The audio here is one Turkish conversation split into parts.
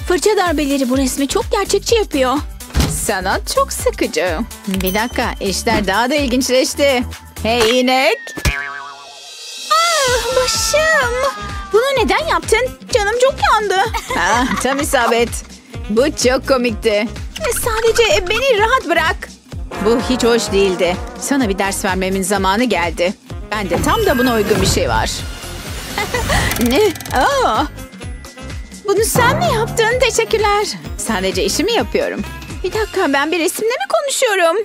Fırça darbeleri bu resmi çok gerçekçi yapıyor. Sanat çok sıkıcı. Bir dakika, işler daha da ilginçleşti. Hey inek. Başım. Bunu neden yaptın? Canım çok yandı. Tam isabet. Bu çok komikti. Sadece beni rahat bırak. Bu hiç hoş değildi. Sana bir ders vermemin zamanı geldi. Bende tam da buna uygun bir şey var. Ne? Bunu sen mi yaptın? Teşekkürler. Sadece işimi yapıyorum. Bir dakika, ben bir resimle mi konuşuyorum?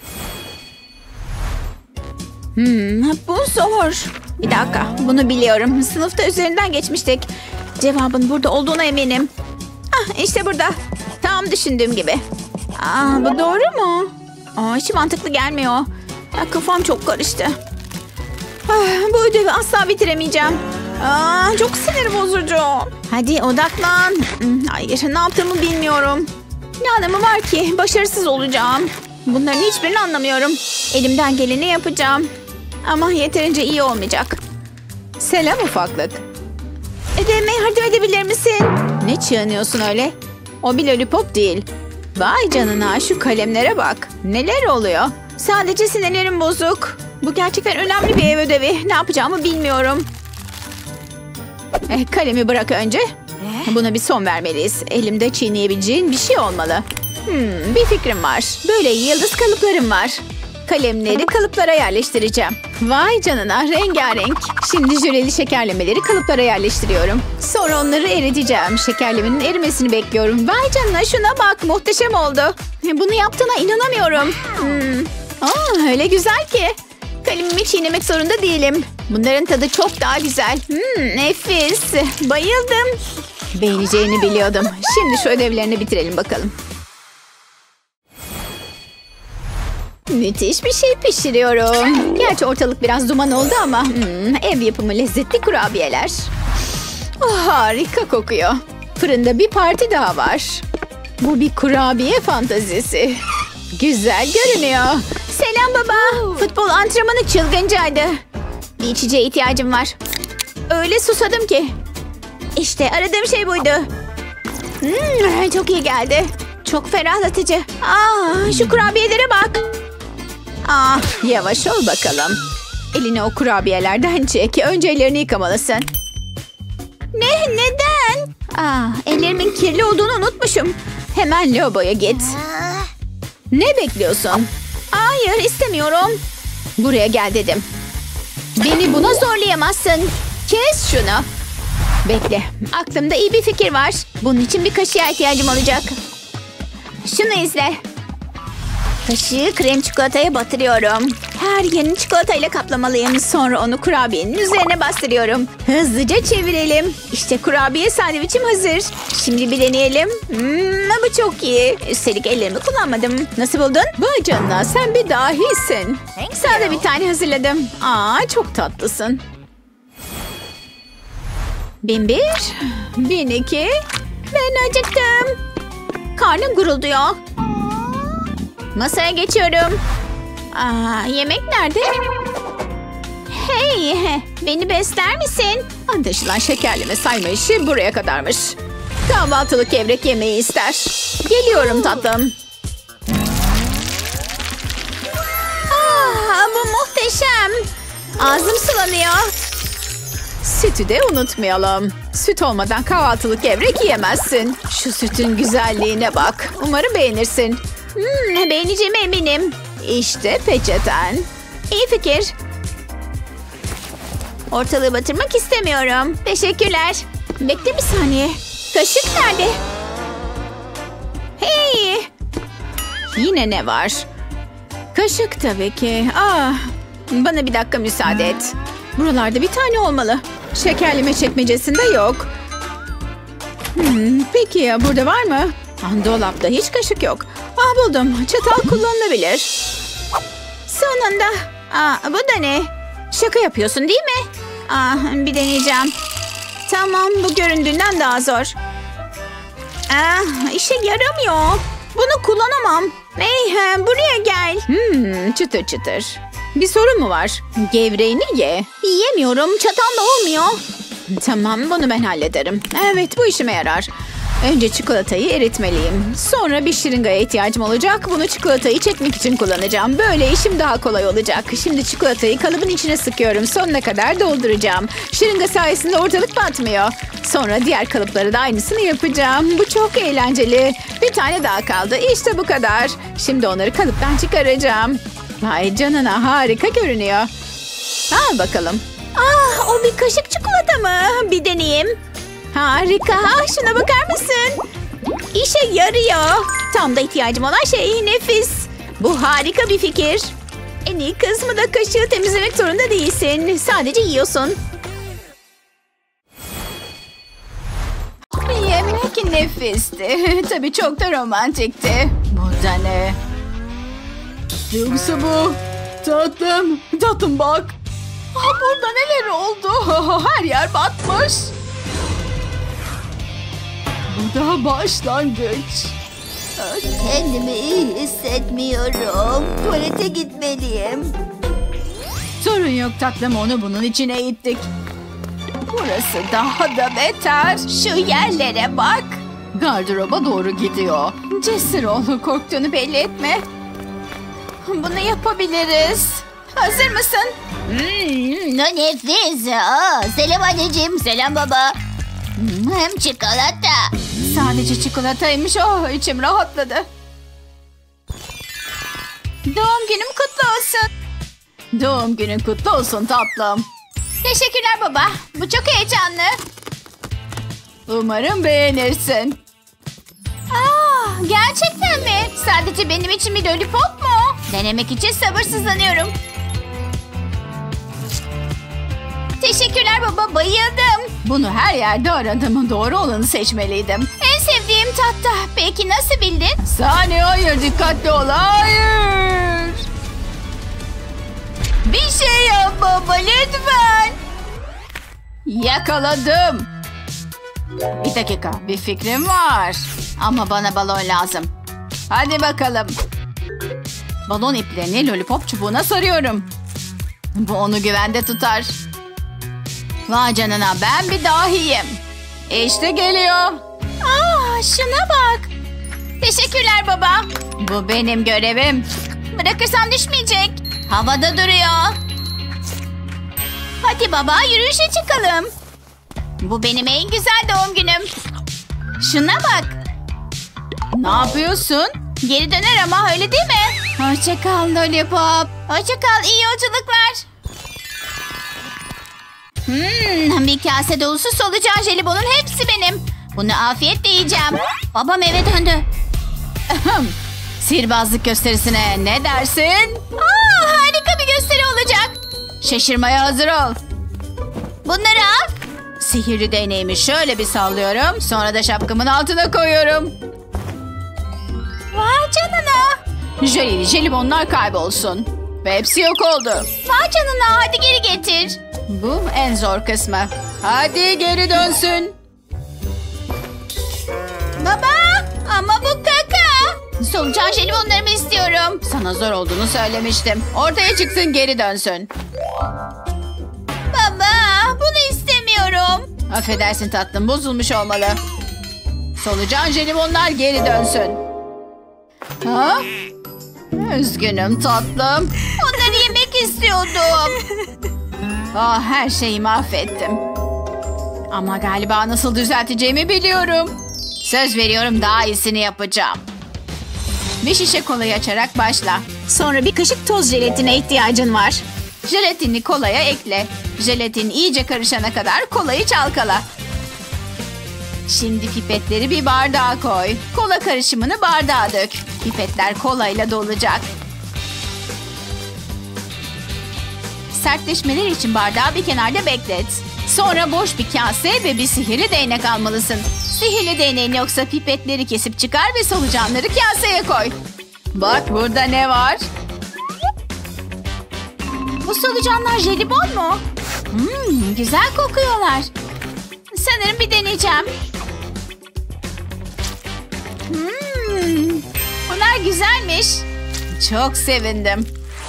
Bu zor. Bir dakika, bunu biliyorum. Sınıfta üzerinden geçmiştik. Cevabın burada olduğuna eminim. İşte burada. Tam düşündüğüm gibi. Bu doğru mu? Hiç mantıklı gelmiyor. Kafam çok karıştı. Bu ödevi asla bitiremeyeceğim. Çok sinir bozucu. Hadi odaklan. Hayır, ne yaptığımı bilmiyorum. Ne anlamı var ki? Başarısız olacağım. Bunların hiçbirini anlamıyorum. Elimden geleni yapacağım. Ama yeterince iyi olmayacak. Selam ufaklık. Ödevime yardım edebilir misin? Ne çığınıyorsun öyle? O bir lollipop değil. Vay canına, şu kalemlere bak. Neler oluyor? Sadece sinirlerim bozuk. Bu gerçekten önemli bir ev ödevi. Ne yapacağımı bilmiyorum. Kalemi bırak önce. Buna bir son vermeliyiz. Elimde çiğneyebileceğin bir şey olmalı. Bir fikrim var. Böyle yıldız kalıplarım var. Kalemleri kalıplara yerleştireceğim. Vay canına, rengarenk. Şimdi jöleli şekerlemeleri kalıplara yerleştiriyorum. Sonra onları eriteceğim. Şekerlemenin erimesini bekliyorum. Vay canına, şuna bak, muhteşem oldu. Bunu yaptığına inanamıyorum. Öyle güzel ki. Kalemimi çiğnemek zorunda değilim. Bunların tadı çok daha güzel. Nefis. Bayıldım. Beğeneceğini biliyordum. Şimdi şu ödevlerini bitirelim bakalım. Müthiş bir şey pişiriyorum. Gerçi ortalık biraz duman oldu ama ev yapımı lezzetli kurabiyeler. Harika kokuyor. Fırında bir parti daha var. Bu bir kurabiye fantazisi. Güzel görünüyor. Selam baba. Futbol antrenmanı çılgıncaydı. Bir içeceğe ihtiyacım var. Öyle susadım ki. İşte aradığım şey buydu. Çok iyi geldi. Çok ferahlatıcı. Şu kurabiyelere bak. Yavaş ol bakalım. Elini o kurabiyelerden çek. Önce ellerini yıkamalısın. Neden? Ellerimin kirli olduğunu unutmuşum. Hemen lavaboya git. Ne bekliyorsun? Hayır, istemiyorum. Buraya gel dedim. Beni buna zorlayamazsın. Kes şunu. Bekle. Aklımda iyi bir fikir var. Bunun için bir kaşığa ihtiyacım olacak. Şunu izle. Kaşığı krem çikolataya batırıyorum. Her yerini çikolatayla kaplamalıyım. Sonra onu kurabiyenin üzerine bastırıyorum. Hızlıca çevirelim. İşte kurabiye sandviçim hazır. Şimdi bir deneyelim. Bu çok iyi. Üstelik ellerimi kullanmadım. Nasıl buldun? Vay canına, sen bir dahisin. Sana da bir tane hazırladım. Çok tatlısın. 1001, 1002. Ben acıktım. Karnım gurulduyor. Masaya geçiyorum. Yemek nerede? Hey, beni besler misin? Anlaşılan şekerleme sayma işi buraya kadarmış. Kahvaltılık gevrek yemeği ister. Geliyorum tatlım. Bu muhteşem. Ağzım sulanıyor. Sütü de unutmayalım. Süt olmadan kahvaltılık gevrek yiyemezsin. Şu sütün güzelliğine bak. Umarım beğenirsin. Beğeneceğime eminim. İşte peçeten. İyi fikir. Ortalığı batırmak istemiyorum. Teşekkürler. Bekle bir saniye. Kaşık nerede? Hey! Yine ne var? Kaşık tabii ki. Bana bir dakika müsaade et. Buralarda bir tane olmalı. Şekerleme çekmecesinde yok. Peki ya burada var mı? Dolapta hiç kaşık yok. Buldum. Çatal kullanılabilir. Sonunda. Bu da ne? Şaka yapıyorsun değil mi? Bir deneyeceğim. Tamam, bu göründüğünden daha zor. İşe yaramıyor. Bunu kullanamam. Hey, buraya gel. Çıtır çıtır. Bir sorun mu var? Gevreğini ye. Yiyemiyorum. Çatalla olmuyor. Tamam, bunu ben hallederim. Evet, bu işime yarar. Önce çikolatayı eritmeliyim. Sonra bir şırıngaya ihtiyacım olacak. Bunu çikolatayı çekmek için kullanacağım. Böyle işim daha kolay olacak. Şimdi çikolatayı kalıbın içine sıkıyorum. Sonuna kadar dolduracağım. Şırınga sayesinde ortalık batmıyor. Sonra diğer kalıpları da aynısını yapacağım. Bu çok eğlenceli. Bir tane daha kaldı. İşte bu kadar. Şimdi onları kalıptan çıkaracağım. Vay canına, harika görünüyor. Al bakalım. O bir kaşık çikolata mı? Bir deneyeyim. Harika. Şuna bakar mısın? İşe yarıyor. Tam da ihtiyacım olan şey, nefis. Bu harika bir fikir. En iyi kısmı da kaşığı temizlemek zorunda değilsin. Sadece yiyorsun. Yemek nefisti. Tabii çok da romantikti. Bu da ne? Yoksa bu tatlım. Tatlım bak. Burada neler oldu? Her yer batmış. Bu da başlangıç. Kendimi iyi hissetmiyorum. Tuvalete gitmeliyim. Sorun yok tatlım, onu bunun içine ittik. Burası daha da beter. Şu yerlere bak. Gardıroba doğru gidiyor. Cesur ol, korktuğunu belli etme. Bunu yapabiliriz. Hazır mısın? Ne nefis. Selam anneciğim, selam baba. Hem çikolata. Sadece çikolataymış. Oh, içim rahatladı. Doğum günüm kutlu olsun. Doğum günün kutlu olsun tatlım. Teşekkürler baba. Bu çok heyecanlı. Umarım beğenirsin. Gerçekten mi? Sadece benim için bir lollipop mu? Denemek için sabırsızlanıyorum. Teşekkürler baba, bayıldım. Bunu her yerde aradım. Doğru olanı seçmeliydim. En sevdiğim tatlı. Peki nasıl bildin? Saniye, hayır, dikkatli ol. Hayır. Bir şey yap baba, lütfen. Yakaladım. Bir dakika, bir fikrim var. Ama bana balon lazım. Hadi bakalım. Balon iplerini lollipop çubuğuna sarıyorum. Bu onu güvende tutar. Vay canına, ben bir dahiyim. İşte geliyor. Şuna bak. Teşekkürler baba. Bu benim görevim. Bırakırsam düşmeyecek. Havada duruyor. Hadi baba, yürüyüşe çıkalım. Bu benim en güzel doğum günüm. Şuna bak. Ne yapıyorsun? Geri döner ama, öyle değil mi? Hoşça kal lollipop. Hoşça kal, iyi yolculuklar. Bir kase dolusu solucan jelibonun hepsi benim. Bunu afiyetle yiyeceğim. Babam eve döndü. Sihirbazlık gösterisine ne dersin? Harika bir gösteri olacak. Şaşırmaya hazır ol. Bunları al. Sihirli değneğimi şöyle bir sallıyorum. Sonra da şapkamın altına koyuyorum. Vay canına. Jöleli jelibonlar kaybolsun. Ve hepsi yok oldu. Vay canına, hadi geri getir. Bu en zor kısmı. Hadi geri dönsün. Baba, ama bu kaka. Solucan jelibonlarımı istiyorum. Sana zor olduğunu söylemiştim. Ortaya çıksın, geri dönsün. Baba, bunu istemiyorum. Affedersin tatlım, bozulmuş olmalı. Solucan jelibonlar geri dönsün. Üzgünüm tatlım. Onları yemek istiyordum. Her şeyi mahvettim. Ama galiba nasıl düzelteceğimi biliyorum. Söz veriyorum, daha iyisini yapacağım. Bir şişe kolayı açarak başla. Sonra bir kaşık toz jelatine ihtiyacın var. Jelatini kolaya ekle. Jelatin iyice karışana kadar kolayı çalkala. Şimdi pipetleri bir bardağa koy. Kola karışımını bardağa dök. Pipetler kolayla dolacak. Sertleşmeler için bardağı bir kenarda beklet. Sonra boş bir kase ve bir sihirli değnek almalısın. Sihirli değneğin yoksa pipetleri kesip çıkar ve solucanları kaseye koy. Bak burada ne var? Bu solucanlar jelibon mu? Güzel kokuyorlar. Sanırım bir deneyeceğim. Bunlar güzelmiş. Çok sevindim.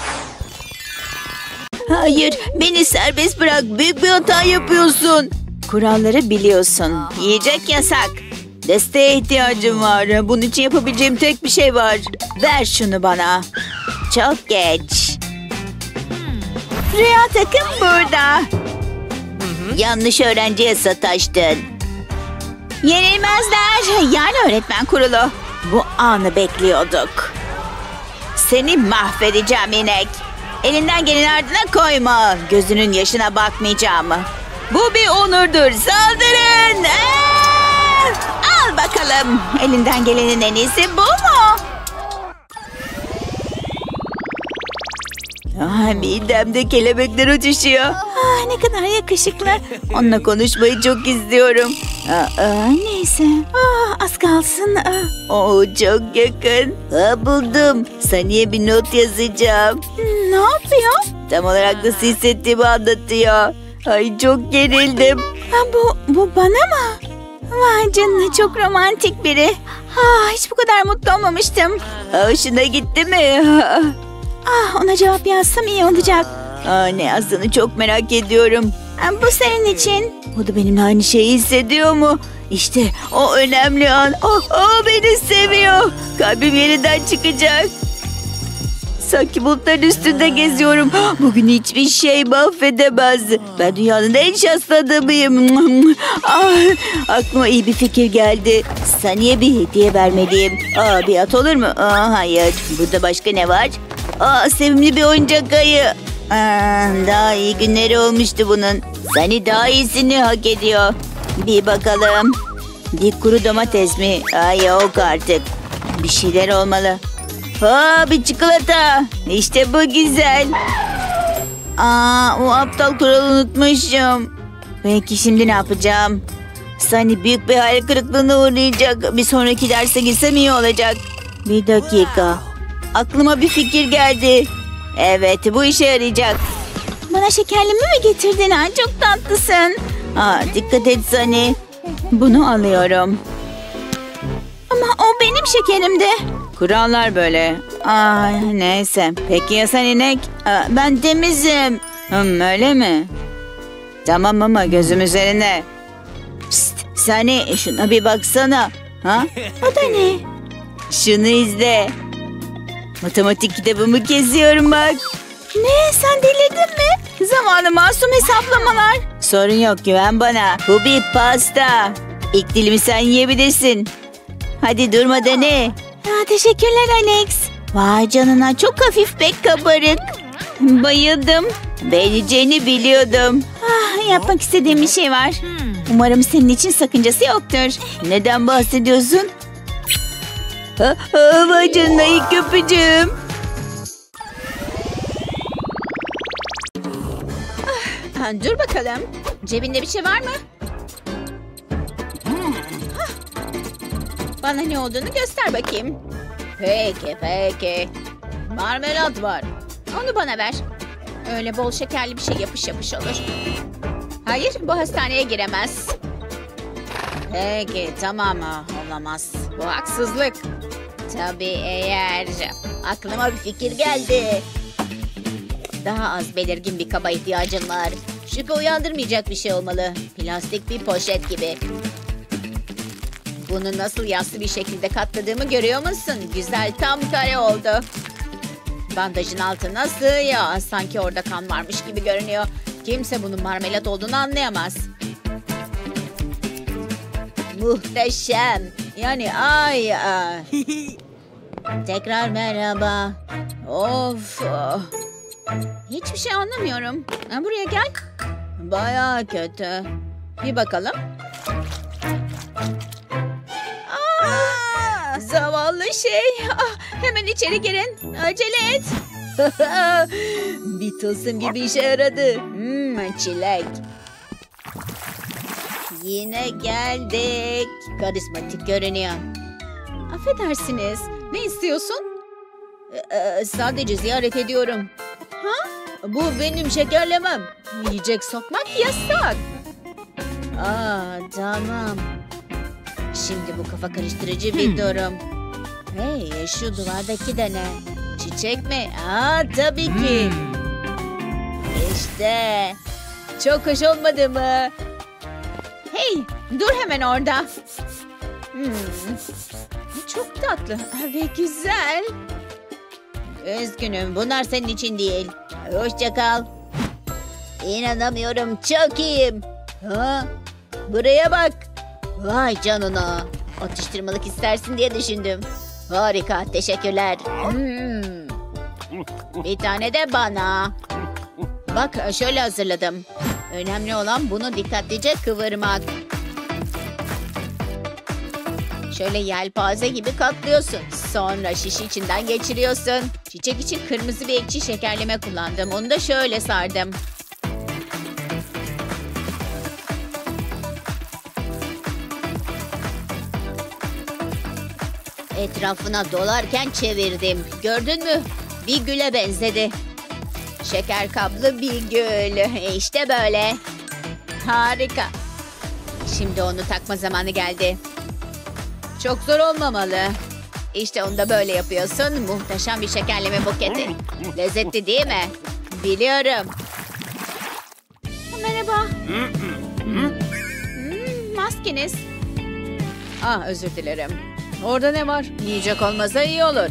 Hayır, beni serbest bırak. Büyük bir hata yapıyorsun. Kuralları biliyorsun. Yiyecek yasak. Desteğe ihtiyacım var. Bunun için yapabileceğim tek bir şey var. Ver şunu bana. Çok geç. Rüya takım burada. Yanlış öğrenciye sataştın. Yenilmezler. Yani öğretmen kurulu. Bu anı bekliyorduk. Seni mahvedeceğim inek. Elinden geleni ardına koyma. Gözünün yaşına bakmayacağım. Bu bir onurdur. Saldırın. Al bakalım. Elinden gelenin en iyisi bu mu? Midemde kelebekler uçuşuyor. Ne kadar yakışıklı. Onunla konuşmayı çok istiyorum. Neyse. Az kalsın. Çok yakın. Buldum. Saniye bir not yazacağım. Ne yapıyor? Tam olarak nasıl hissettiğimi anlatıyor. Ay çok gerildim. Bu bana mı? Vay canına, çok romantik biri. Hiç bu kadar mutlu olmamıştım. Hoşuna gitti mi? Ona cevap yazsam iyi olacak. Ne yazdığını çok merak ediyorum. Bu senin için. O da benimle aynı şeyi hissediyor mu? İşte o önemli an. O beni seviyor. Kalbim yeniden çıkacak. Sanki bulutların üstünde geziyorum. Bugün hiçbir şey mahvedemez. Ben dünyanın en şanslı adamıyım. Aklıma iyi bir fikir geldi. Saniye bir hediye vermeliyim. Bir at olur mu? Hayır. Burada başka ne var? Sevimli bir oyuncak ayı. Daha iyi günleri olmuştu bunun. Sani daha iyisini hak ediyor. Bir bakalım. Bir kuru domates mi? Yok artık. Bir şeyler olmalı. Bir çikolata. İşte bu güzel. O aptal kuralı unutmuşum. Peki şimdi ne yapacağım? Sani büyük bir hayal kırıklığına uğrayacak. Bir sonraki derse gitsem iyi olacak. Bir dakika. Aklıma bir fikir geldi. Evet, bu işe yarayacak. Bana şekerleme mi getirdin? Çok tatlısın. Dikkat et Sani. Bunu alıyorum. Ama o benim şekerimdi. Kurallar böyle. Neyse. Peki ya sen inek? Ben temizim. Öyle mi? Tamam ama gözüm üzerine. Psst, Sani şuna bir baksana. O da ne? Şunu izle. Matematik kitabımı kesiyorum bak. Ne? Sen delirdin mi? Zamanı masum hesaplamalar. Sorun yok, güven bana. Bu bir pasta. İlk dilimi sen yiyebilirsin. Hadi durma dene. Teşekkürler Alex. Vay canına, çok hafif pek kabarık. Bayıldım. Beğeneceğini biliyordum. Yapmak istediğim bir şey var. Umarım senin için sakıncası yoktur. Neden bahsediyorsun? Vay canına, ilk öpücüğüm. Dur bakalım. Cebinde bir şey var mı? Bana ne olduğunu göster bakayım. Peki. Marmelat var. Onu bana ver. Öyle bol şekerli bir şey yapış yapış olur. Hayır, bu hastaneye giremez. Peki, tamam. Olamaz. Bu haksızlık. Tabii eğer... Aklıma bir fikir geldi. Daha az belirgin bir kaba ihtiyacım var. Şüphe uyandırmayacak bir şey olmalı. Plastik bir poşet gibi. Bunu nasıl yassı bir şekilde katladığımı görüyor musun? Güzel, tam kare oldu. Bandajın altına sığıyor. Sanki orada kan varmış gibi görünüyor. Kimse bunun marmelat olduğunu anlayamaz. Muhteşem. Yani Tekrar merhaba. Of. Hiçbir şey anlamıyorum. Buraya gel. Bayağı kötü. Bir bakalım. Zavallı şey. Hemen içeri girin. Acele et. Bir tılsım gibi işe yaradı. Çilek. Yine geldik. Karizmatik görünüyor. Affedersiniz. Ne istiyorsun? Sadece ziyaret ediyorum. Bu benim şekerlemem. Yiyecek sokmak yasak. Tamam. Şimdi bu kafa karıştırıcı bir durum. Hey, şu duvardaki de ne? Çiçek mi? Tabii ki. İşte. Çok hoş olmadı mı? Hey, dur hemen orada. Çok tatlı ve güzel. Üzgünüm, bunlar senin için değil. Hoşça kal. İnanamıyorum, çok iyiyim. Ha? Buraya bak. Vay canına. Atıştırmalık istersin diye düşündüm. Harika, teşekkürler. Bir tane de bana. Bak, şöyle hazırladım. Önemli olan bunu dikkatlice kıvırmak. Şöyle yelpaze gibi katlıyorsun. Sonra şişi içinden geçiriyorsun. Çiçek için kırmızı bir ekşi şekerleme kullandım. Onu da şöyle sardım. Etrafına dolarken çevirdim. Gördün mü? Bir güle benzedi. Şeker kaplı bir gül. İşte böyle. Harika. Şimdi onu takma zamanı geldi. Çok zor olmamalı. İşte onu da böyle yapıyorsun. Muhteşem bir şekerleme buketi. Lezzetli değil mi? Biliyorum. Merhaba. Maskeniz. Ah, özür dilerim. Orada ne var? Yiyecek olmasa iyi olur.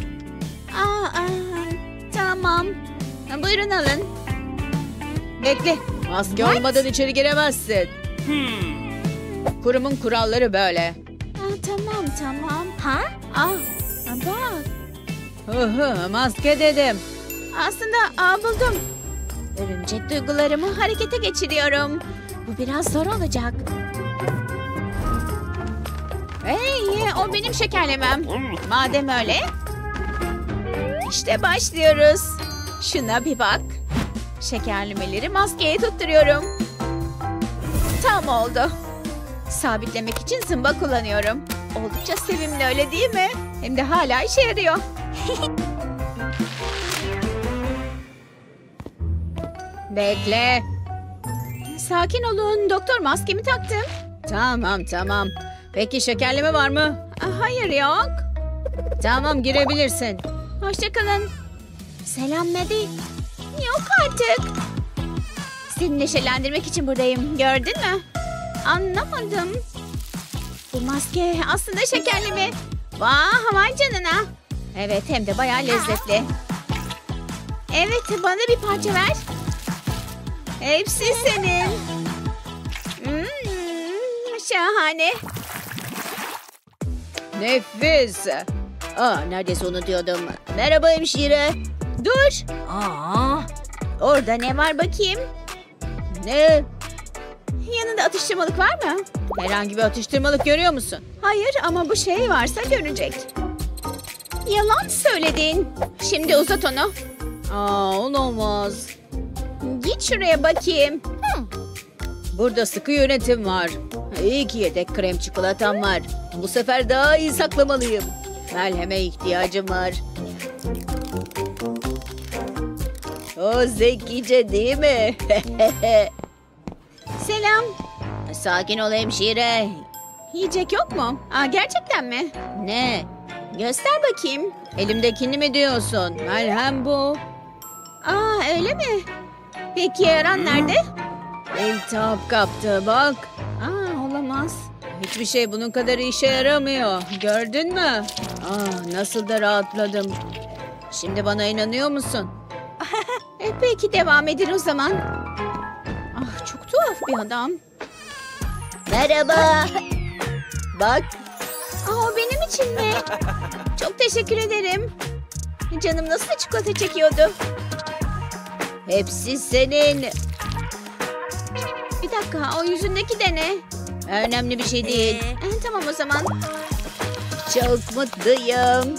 Tamam. Buyurun alın. Bekle. Maske olmadan içeri giremezsin. Kurumun kuralları böyle. Tamam. Bak. Maske dedim. Aslında buldum. Örümcek duygularımı harekete geçiriyorum. Bu biraz zor olacak. Hey, o benim şekerlemem. Madem öyle. İşte başlıyoruz. Şuna bir bak. Şekerlemeleri maskeye tutturuyorum. Tam oldu. Sabitlemek için zımba kullanıyorum. Oldukça sevimli, öyle değil mi? Hem de hala işe yarıyor. Bekle. Sakin olun. Doktor, maskemi taktım. Tamam. Peki şekerleme var mı? Hayır, yok. Tamam, girebilirsin. Hoşça kalın. Selam Maddie. Yok artık. Seni neşelendirmek için buradayım. Gördün mü? Anlamadım. Bu maske aslında şekerleme. Vay canına. Evet, hem de bayağı lezzetli. Evet, bana bir parça ver. Hepsi senin. Şahane. Nefis. Neredeyse unutuyordum. Merhaba hemşire. Dur. Orada ne var bakayım? Ne? Yanında atıştırmalık var mı? Herhangi bir atıştırmalık görüyor musun? Hayır, ama bu şey varsa görecek. Yalan söyledin. Şimdi uzat onu. Olamaz. Git şuraya bakayım. Burada sıkı yönetim var. İyi ki yedek krem çikolatam var. Bu sefer daha iyi saklamalıyım. Melheme ihtiyacım var. O zekice değil mi? Selam. Sakin ol hemşire. Yiyecek yok mu? Gerçekten mi? Ne? Göster bakayım. Elimdekini mi diyorsun? Melhem bu. Öyle mi? Peki yaran nerede? İltihap kaptı bak. Olamaz. Hiçbir şey bunun kadar işe yaramıyor. Gördün mü? Nasıl da rahatladım. Şimdi bana inanıyor musun? Peki devam edin o zaman. Çok tuhaf bir adam. Merhaba. Bak. O benim için mi? Çok teşekkür ederim. Canım nasıl da çikolata çekiyordu. Hepsi senin. Bir dakika, o yüzündeki de ne? Önemli bir şey değil. Tamam o zaman. Çok mutluyum.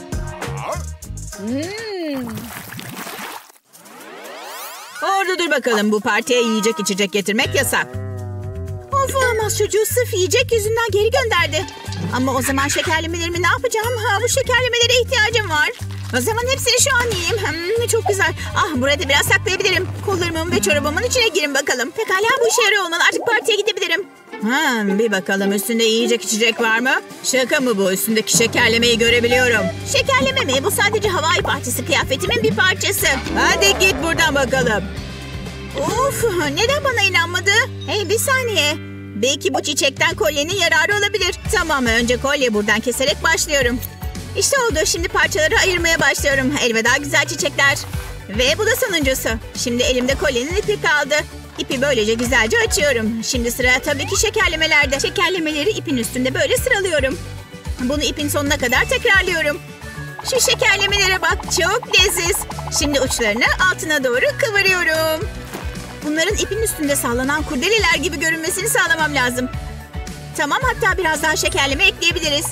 Orada dur bakalım, bu partiye yiyecek içecek getirmek yasak. Of, olamaz, çocuğu sırf yiyecek yüzünden geri gönderdi. Ama o zaman şekerlemelerimi ne yapacağım? Bu şekerlemelere ihtiyacım var. O zaman hepsini şu an yiyeyim. Çok güzel. Burada biraz saklayabilirim. Kollarımın ve çorabımın içine girin bakalım. Pekala, bu işe yarıyor olmalı. Artık partiye gidebilirim. Bir bakalım, üstünde yiyecek içecek var mı? Şaka mı bu? Üstündeki şekerlemeyi görebiliyorum. Şekerleme mi? Bu sadece Hawaii partisi kıyafetimin bir parçası. Hadi git buradan bakalım. Of, neden bana inanmadı? Hey, bir saniye. Belki bu çiçekten kolyenin yararı olabilir. Tamam, önce kolye buradan keserek başlıyorum. İşte oldu. Şimdi parçaları ayırmaya başlıyorum. Elveda güzel çiçekler. Ve bu da sonuncusu. Şimdi elimde kolyenin ipi kaldı. İpi böylece güzelce açıyorum. Şimdi sıra tabii ki şekerlemelerde. Şekerlemeleri ipin üstünde böyle sıralıyorum. Bunu ipin sonuna kadar tekrarlıyorum. Şu şekerlemelere bak, çok leziz. Şimdi uçlarını altına doğru kıvırıyorum. Bunların ipin üstünde sallanan kurdeleler gibi görünmesini sağlamam lazım. Tamam, hatta biraz daha şekerleme ekleyebiliriz.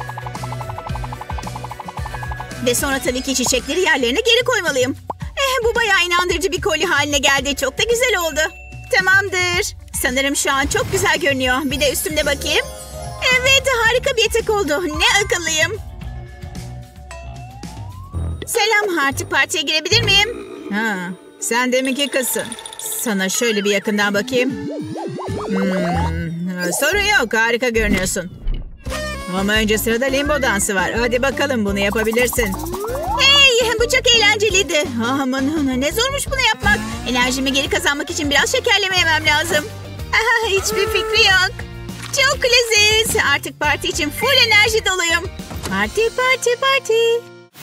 Ve sonra tabii ki çiçekleri yerlerine geri koymalıyım. Bu bayağı inandırıcı bir kolye haline geldi. Çok da güzel oldu. Tamamdır. Sanırım şu an çok güzel görünüyor. Bir de üstümde bakayım. Evet, harika bir etek oldu. Ne akıllıyım. Selam, artık partiye girebilir miyim? Sen deminki kızsın. Sana şöyle bir yakından bakayım. Sorun yok, harika görünüyorsun. Ama önce sırada limbo dansı var. Hadi bakalım, bunu yapabilirsin. Hey, bu çok eğlenceliydi. Aman, ne zormuş bunu yapmak. Enerjimi geri kazanmak için biraz şekerleme yemem lazım. Hiçbir fikri yok. Çok leziz. Artık parti için full enerji doluyum. Parti.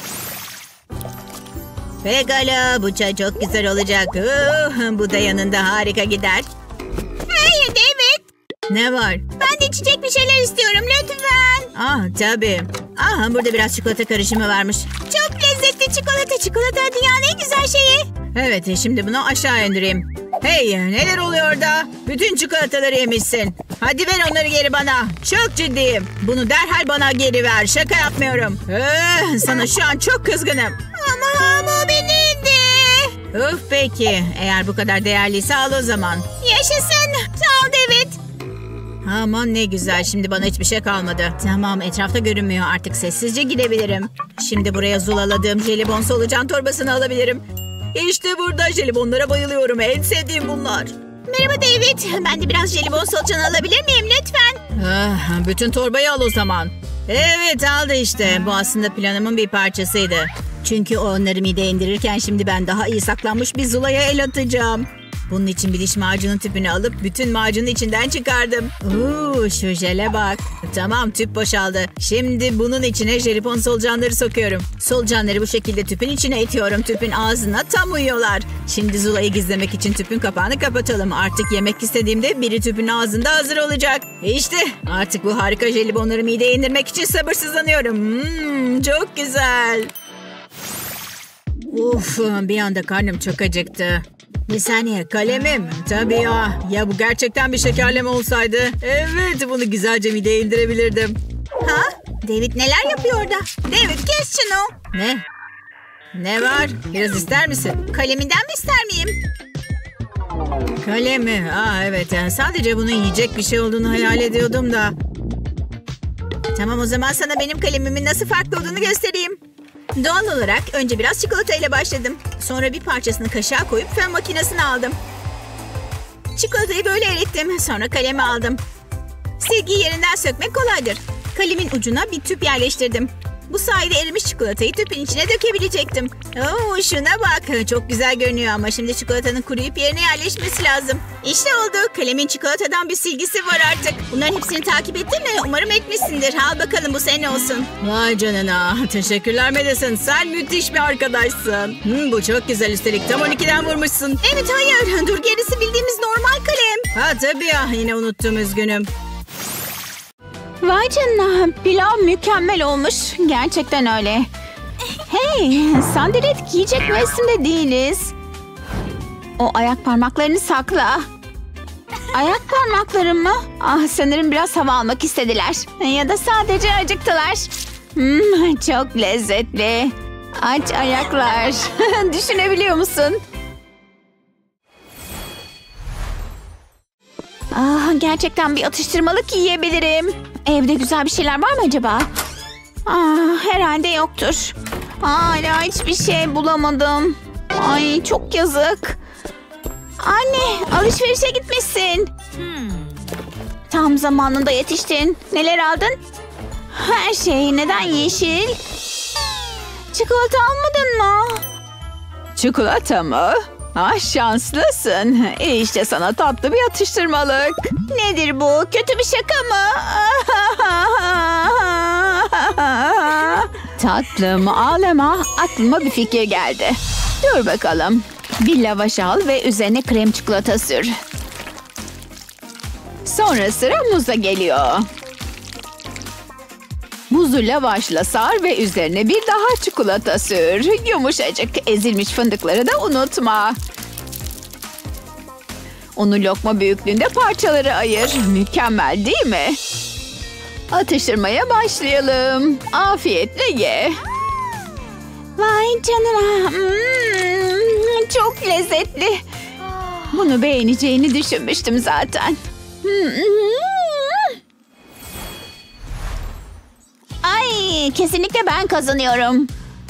Pekala, bu çay çok güzel olacak. Bu da yanında harika gider. Hey David. Ne var? Ben de içecek bir şeyler istiyorum lütfen. Tabii. Burada biraz çikolata karışımı varmış. Çok lezzetli çikolata. Çikolata dünyanın en güzel şeyi. Evet, şimdi bunu aşağı indireyim. Hey, neler oluyor da? Bütün çikolataları yemişsin. Hadi ver onları geri bana. Çok ciddiyim. Bunu derhal bana geri ver. Şaka yapmıyorum. Sana şu an çok kızgınım. Ama o benimdi. Peki. Eğer bu kadar değerliyse al o zaman. Yaşasın. Sağ ol David. Aman ne güzel. Şimdi bana hiçbir şey kalmadı. Tamam, etrafta görünmüyor. Artık sessizce gidebilirim. Şimdi buraya zulaladığım jelibon solucan torbasını alabilirim. İşte burada, jelibonlara bayılıyorum. En sevdiğim bunlar. Merhaba David. Ben de biraz jelibon solucan alabilir miyim lütfen? Bütün torbayı al o zaman. Evet, aldı işte. Bu aslında planımın bir parçasıydı. Çünkü onları mideye indirirken şimdi ben daha iyi saklanmış bir zulaya el atacağım. Bunun için bir diş macunu tüpünü alıp bütün macunu içinden çıkardım. Şu jele bak. Tamam, tüp boşaldı. Şimdi bunun içine jelibon solucanları sokuyorum. Solucanları bu şekilde tüpün içine itiyorum. Tüpün ağzına tam uyuyorlar. Şimdi zulayı gizlemek için tüpün kapağını kapatalım. Artık yemek istediğimde biri tüpün ağzında hazır olacak. İşte artık bu harika jelibonları mideye indirmek için sabırsızlanıyorum. Çok güzel. Bir anda karnım çok acıktı. Bir saniye, kalemim. Tabii ya. Ya bu gerçekten bir şekerleme olsaydı. Evet, bunu güzelce mideye indirebilirdim. David neler yapıyor orada? David, kes şunu. Ne var? Biraz ister misin? Kaleminden mi ister miyim? Kalemi. Evet, yani sadece bunun yiyecek bir şey olduğunu hayal ediyordum da. Tamam, o zaman sana benim kalemimin nasıl farklı olduğunu göstereyim. Doğal olarak önce biraz çikolata ile başladım. Sonra bir parçasını kaşığa koyup fön makinesine aldım. Çikolatayı böyle erittim. Sonra kalemi aldım. Silgiyi yerinden sökmek kolaydır. Kalemin ucuna bir tüp yerleştirdim. Bu sayede erimiş çikolatayı tüpün içine dökebilecektim. Şuna bak. Çok güzel görünüyor ama şimdi çikolatanın kuruyup yerine yerleşmesi lazım. İşte oldu. Kalemin çikolatadan bir silgisi var artık. Bunların hepsini takip ettin mi? Umarım etmişsindir. Al bakalım, bu senin olsun. Vay canına. Teşekkürler Madison. Sen müthiş bir arkadaşsın. Bu çok güzel, üstelik tam 12'den vurmuşsun. Evet, hayır. Dur, gerisi bildiğimiz normal kalem. Tabii ya. Yine unuttum, üzgünüm. Vay canına, pilav mükemmel olmuş. Gerçekten öyle. Hey, sandalet giyecek mevsimde değiliz. O ayak parmaklarını sakla. Ayak parmaklarım mı? Sanırım biraz hava almak istediler. Ya da sadece acıktılar. Çok lezzetli. Aç ayaklar. Düşünebiliyor musun? Gerçekten bir atıştırmalık yiyebilirim. Evde güzel bir şeyler var mı acaba? Herhalde yoktur. Hala hiçbir şey bulamadım. Ay, çok yazık. Anne, alışverişe gitmişsin. Tam zamanında yetiştin. Neler aldın? Her şey. Neden yeşil? Çikolata almadın mı? Çikolata mı? Ah, şanslısın. İşte sana tatlı bir atıştırmalık. Nedir bu? Kötü bir şaka mı? Tatlım, ağlama. Aklıma bir fikir geldi. Dur bakalım. Bir lavaş al ve üzerine krem çikolata sür. Sonra sıra muza geliyor. Muzu lavaşla sar ve üzerine bir daha çikolata sür. Yumuşacık ezilmiş fındıkları da unutma. Onu lokma büyüklüğünde parçalara ayır. Mükemmel değil mi? Atıştırmaya başlayalım. Afiyetle ye. Vay canına. Çok lezzetli. Bunu beğeneceğini düşünmüştüm zaten. Ay, kesinlikle ben kazanıyorum.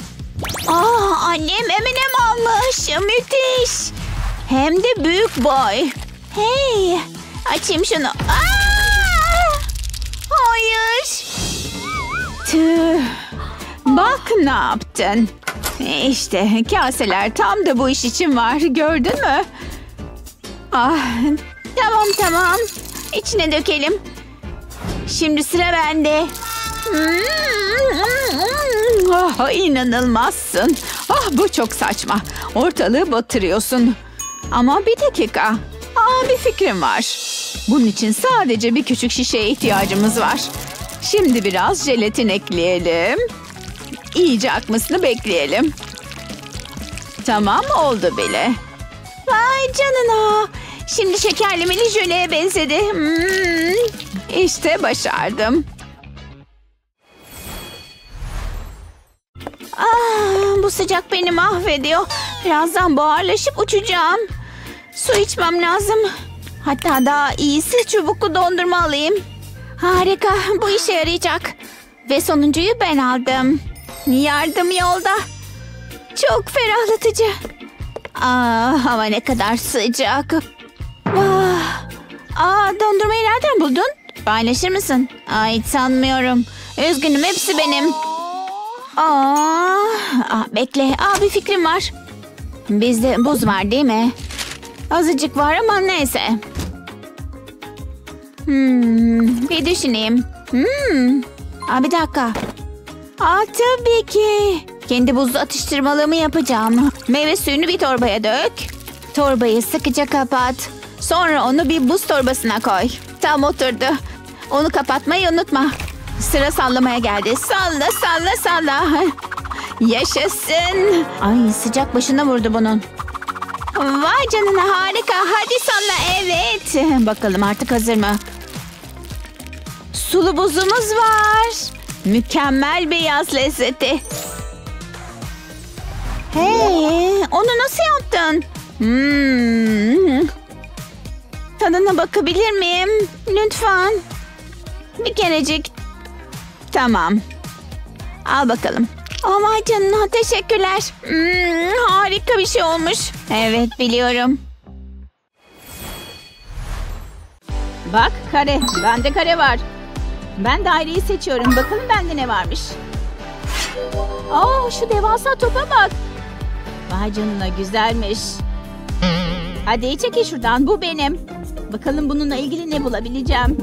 Annem M&M almış. Müthiş. Hem de büyük boy. Hey, açayım şunu. Hayır. Tüh. Bak ne yaptın. İşte kaseler tam da bu iş için var. Gördün mü? Tamam. İçine dökelim. Şimdi sıra bende. İnanılmazsın. Bu çok saçma. Ortalığı batırıyorsun. Ama bir dakika. Bir fikrim var. Bunun için sadece bir küçük şişeye ihtiyacımız var. Şimdi biraz jelatin ekleyelim. İyice akmasını bekleyelim. Tamam, oldu bile. Vay canına. Şimdi şekerlemeli jöleye benzedi. İşte başardım. Bu sıcak beni mahvediyor. Birazdan buharlaşıp uçacağım. Su içmem lazım. Hatta daha iyisi çubuklu dondurma alayım. Harika, bu işe yarayacak. Ve sonuncuyu ben aldım. Yardım yolda. Çok ferahlatıcı. Hava ne kadar sıcak. Dondurmayı nereden buldun? Paylaşır mısın? Ay, sanmıyorum. Üzgünüm, hepsi benim. Bekle. Bir fikrim var. Bizde buz var değil mi? Azıcık var ama neyse. Bir düşüneyim. Bir dakika. Tabii ki. Kendi buzlu atıştırmalığımı yapacağım. Meyve suyunu bir torbaya dök. Torbayı sıkıca kapat. Sonra onu bir buz torbasına koy. Tam oturdu. Onu kapatmayı unutma. Sıra sallamaya geldi. Salla. Yaşasın. Ay, sıcak başına vurdu bunun. Vay canına, harika. Hadi salla, evet. Bakalım artık hazır mı? Sulu buzumuz var. Mükemmel beyaz lezzeti. Hey, onu nasıl yaptın? Tadına bakabilir miyim? Lütfen. Bir kerecik. Tamam. Al bakalım. Aman canına, teşekkürler. Harika bir şey olmuş. Evet, biliyorum. Bak, kare. Bende kare var. Ben daireyi seçiyorum. Bakalım bende ne varmış. Şu devasa topa bak. Vay canına, güzelmiş. Hadi çekil şuradan. Bu benim. Bakalım bununla ilgili ne bulabileceğim.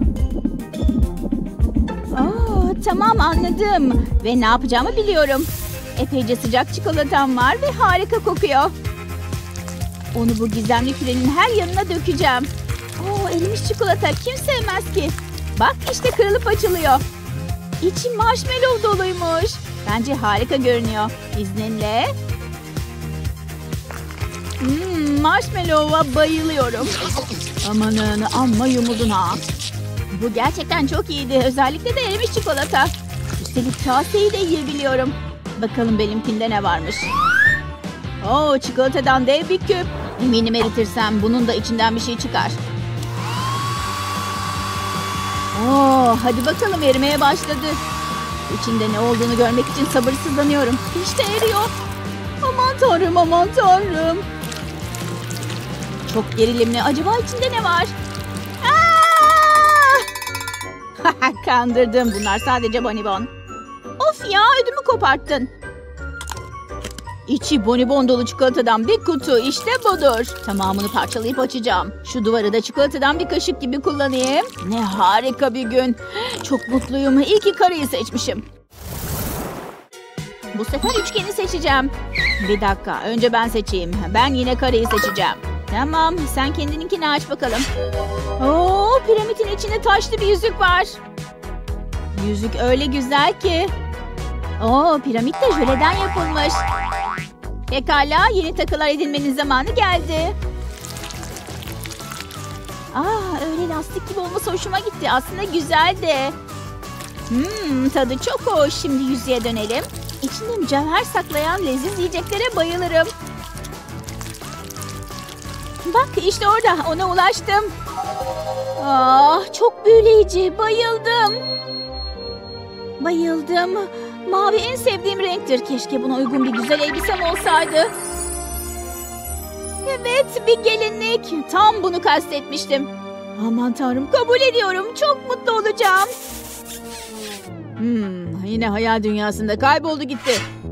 Tamam, anladım. Ve ne yapacağımı biliyorum. Epeyce sıcak çikolatam var ve harika kokuyor. Onu bu gizemli kürenin her yanına dökeceğim. Erimiş çikolata kim sevmez ki? Bak, işte kırılıp açılıyor. İçi marshmallow doluymuş. Bence harika görünüyor. İzninle. Marshmallow'a bayılıyorum. Amanın, amma yumuldun ha. Bu gerçekten çok iyiydi. Özellikle de erimiş çikolata. Üstelik kaseyi de yiyebiliyorum. Bakalım benimkinde ne varmış. Çikolatadan dev bir küp. Eminim eritirsem bunun da içinden bir şey çıkar. Hadi bakalım, erimeye başladı. İçinde ne olduğunu görmek için sabırsızlanıyorum. İşte eriyor. Aman tanrım. Çok gerilimli. Acaba içinde ne var? Kandırdım. Bunlar sadece bonibon. Of ya, ödümü koparttın. İçi bonibon dolu çikolatadan bir kutu. İşte budur. Tamamını parçalayıp açacağım. Şu duvarı da çikolatadan bir kaşık gibi kullanayım. Ne harika bir gün. Çok mutluyum. İyi ki kareyi seçmişim. Bu sefer üçgeni seçeceğim. Bir dakika. Önce ben seçeyim. Ben yine kareyi seçeceğim. Tamam. Sen kendininkini aç bakalım. Oo, piramidin içinde taşlı bir yüzük var. Yüzük öyle güzel ki. Oo, piramit de jöleden yapılmış. Pekala, yeni takılar edinmenin zamanı geldi. Öyle lastik gibi olması hoşuma gitti. Aslında güzel de. Tadı çok hoş. Şimdi yüzüğe dönelim. İçinde mücevher saklayan leziz yiyeceklere bayılırım. Bak işte orada. Ona ulaştım. Çok büyüleyici. Bayıldım. Bayıldım. Mavi en sevdiğim renktir. Keşke buna uygun bir güzel elbisem olsaydı. Evet, bir gelinlik. Tam bunu kastetmiştim. Aman tanrım, kabul ediyorum. Çok mutlu olacağım. Yine hayal dünyasında kayboldu gitti.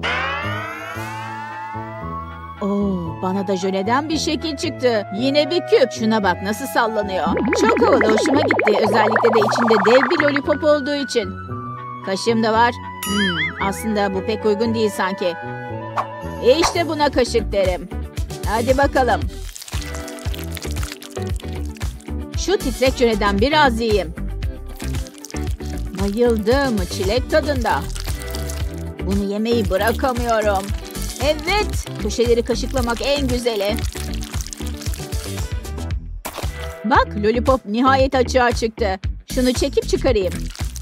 Bana da jöleden bir şekil çıktı. Yine bir küp. Şuna bak nasıl sallanıyor. Çok havalı, hoşuma gitti. Özellikle de içinde dev bir lollipop olduğu için. Kaşığım da var. Aslında bu pek uygun değil sanki. İşte buna kaşık derim. Hadi bakalım. Şu titrek jöleden biraz yiyeyim. Bayıldım, çilek tadında. Bunu yemeyi bırakamıyorum. Evet, köşeleri kaşıklamak en güzeli. Bak, lollipop nihayet açığa çıktı. Şunu çekip çıkarayım.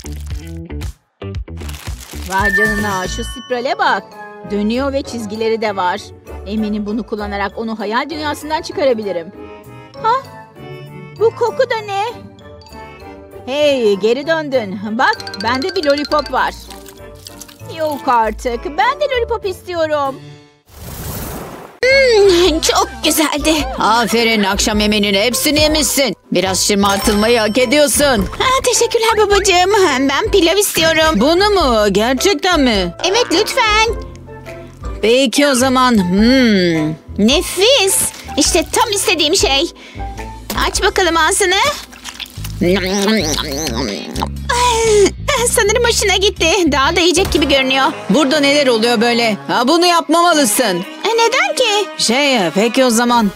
Vay canına, şu spirale bak. Dönüyor ve çizgileri de var. Eminim bunu kullanarak onu hayal dünyasından çıkarabilirim. Bu koku da ne? Hey, geri döndün. Bak, bende bir lollipop var. Yok artık, ben de lollipop istiyorum. Çok güzeldi. Aferin, akşam yemeğinin hepsini yemişsin. Biraz şımartılmayı hak ediyorsun. Teşekkürler babacığım. Ben pilav istiyorum. Bunu mu? Gerçekten mi? Evet, lütfen. Peki o zaman. Nefis. İşte tam istediğim şey. Aç bakalım ağzını. Sanırım hoşuna gitti. Daha da yiyecek gibi görünüyor. Burada neler oluyor böyle? Bunu yapmamalısın. Neden ki? Peki o zaman.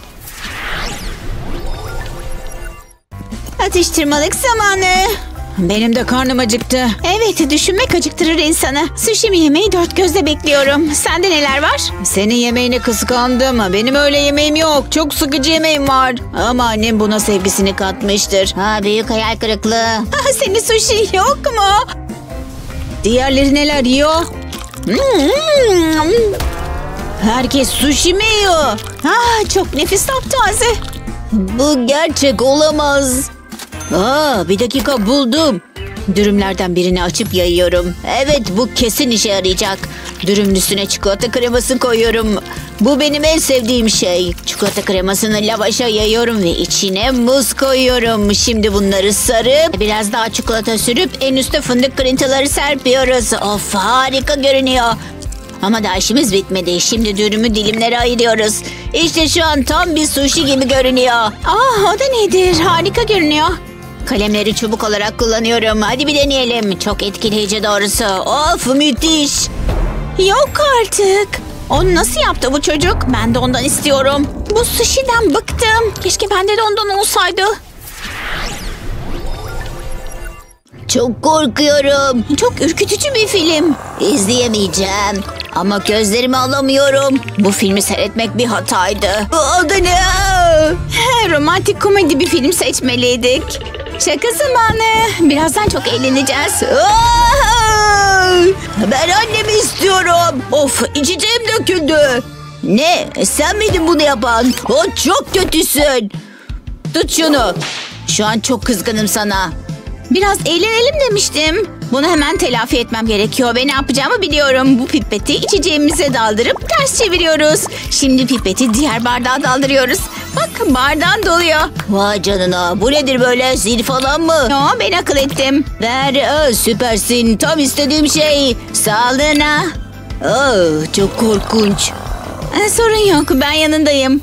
Atıştırmalık zamanı. Benim de karnım acıktı. Evet, düşünmek acıktırır insanı. Sushi yemeği dört gözle bekliyorum. Sende neler var? Senin yemeğini kıskandım. Benim öyle yemeğim yok. Çok sıkıcı yemeğim var. Ama annem buna sevgisini katmıştır. Büyük hayal kırıklığı. Senin sushi yok mu? Diğerleri neler yiyor? Herkes sushi mi yiyor? Çok nefis taptaze. Bu gerçek olamaz. Bir dakika, buldum. Dürümlerden birini açıp yayıyorum. Evet, bu kesin işe yarayacak. Dürümün üstüne çikolata kreması koyuyorum. Bu benim en sevdiğim şey. Çikolata kremasını lavaşa yayıyorum ve içine muz koyuyorum. Şimdi bunları sarıp biraz daha çikolata sürüp en üstte fındık kırıntıları serpiyoruz. Of, harika görünüyor. Ama daha işimiz bitmedi. Şimdi dürümü dilimlere ayırıyoruz. İşte şu an tam bir sushi gibi görünüyor. O da nedir? Harika görünüyor. Kalemleri çubuk olarak kullanıyorum. Hadi bir deneyelim. Çok etkileyici doğrusu. Of, müthiş. Yok artık. Onu nasıl yaptı bu çocuk? Ben de ondan istiyorum. Bu sushi'den bıktım. Keşke bende de ondan olsaydı. Çok korkuyorum. Çok ürkütücü bir film. İzleyemeyeceğim. Ama gözlerimi alamıyorum. Bu filmi seyretmek bir hataydı. Adı ne? Romantik komedi bir film seçmeliydik. Şaka zamanı. Birazdan çok eğleneceğiz. Ben annemi istiyorum. Of, içeceğim döküldü. Ne? Sen miydin bunu yapan? Çok kötüsün. Tut şunu. Şu an çok kızgınım sana. Biraz eğlenelim demiştim. Bunu hemen telafi etmem gerekiyor ve ne yapacağımı biliyorum. Bu pipeti içeceğimize daldırıp ters çeviriyoruz. Şimdi pipeti diğer bardağa daldırıyoruz. Bak, bardağın doluyor. Vay canına, bu nedir böyle, zil falan mı? Ben akıl ettim. Ver, süpersin, tam istediğim şey. Sağlığına. Çok korkunç. Sorun yok, ben yanındayım.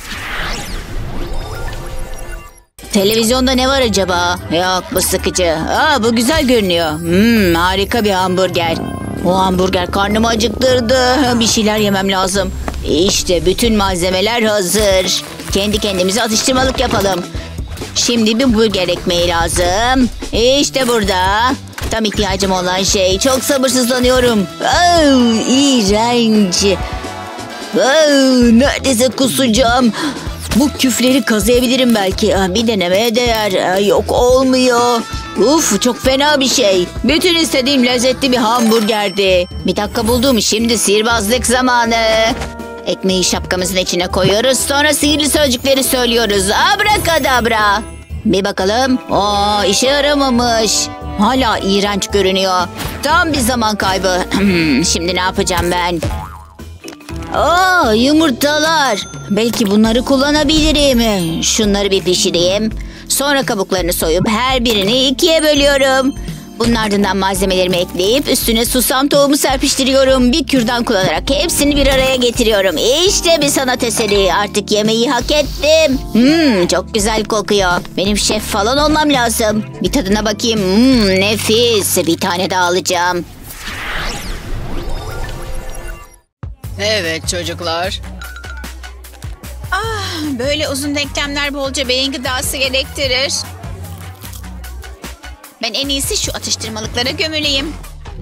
Televizyonda ne var acaba? Yok, bu sıkıcı. Bu güzel görünüyor. Harika bir hamburger. O hamburger karnımı acıktırdı. Bir şeyler yemem lazım. İşte bütün malzemeler hazır. Kendi kendimize atıştırmalık yapalım. Şimdi bir burger ekmeği lazım. İşte burada. Tam ihtiyacım olan şey. Çok sabırsızlanıyorum. İğrenç. Neredeyse kusacağım. Bu küfleri kazıyabilirim belki. Bir denemeye değer. Yok, olmuyor. Uf, çok fena bir şey. Bütün istediğim lezzetli bir hamburgerdi. Bir dakika, buldum. Şimdi sihirbazlık zamanı. Ekmeği şapkamızın içine koyuyoruz. Sonra sihirli sözcükleri söylüyoruz. Abrakadabra. Bir bakalım. İşe yaramamış. Hala iğrenç görünüyor. Tam bir zaman kaybı. Şimdi ne yapacağım ben? Yumurtalar. Belki bunları kullanabilirim. Şunları bir pişireyim. Sonra kabuklarını soyup her birini ikiye bölüyorum. Bunun ardından malzemelerimi ekleyip üstüne susam tohumu serpiştiriyorum. Bir kürdan kullanarak hepsini bir araya getiriyorum. İşte bir sanat eseri. Artık yemeği hak ettim. Çok güzel kokuyor. Benim şef falan olmam lazım. Bir tadına bakayım. Nefis. Bir tane daha alacağım. Evet çocuklar. Böyle uzun denklemler bolca beyin gıdası gerektirir. Ben en iyisi şu atıştırmalıklara gömüleyim.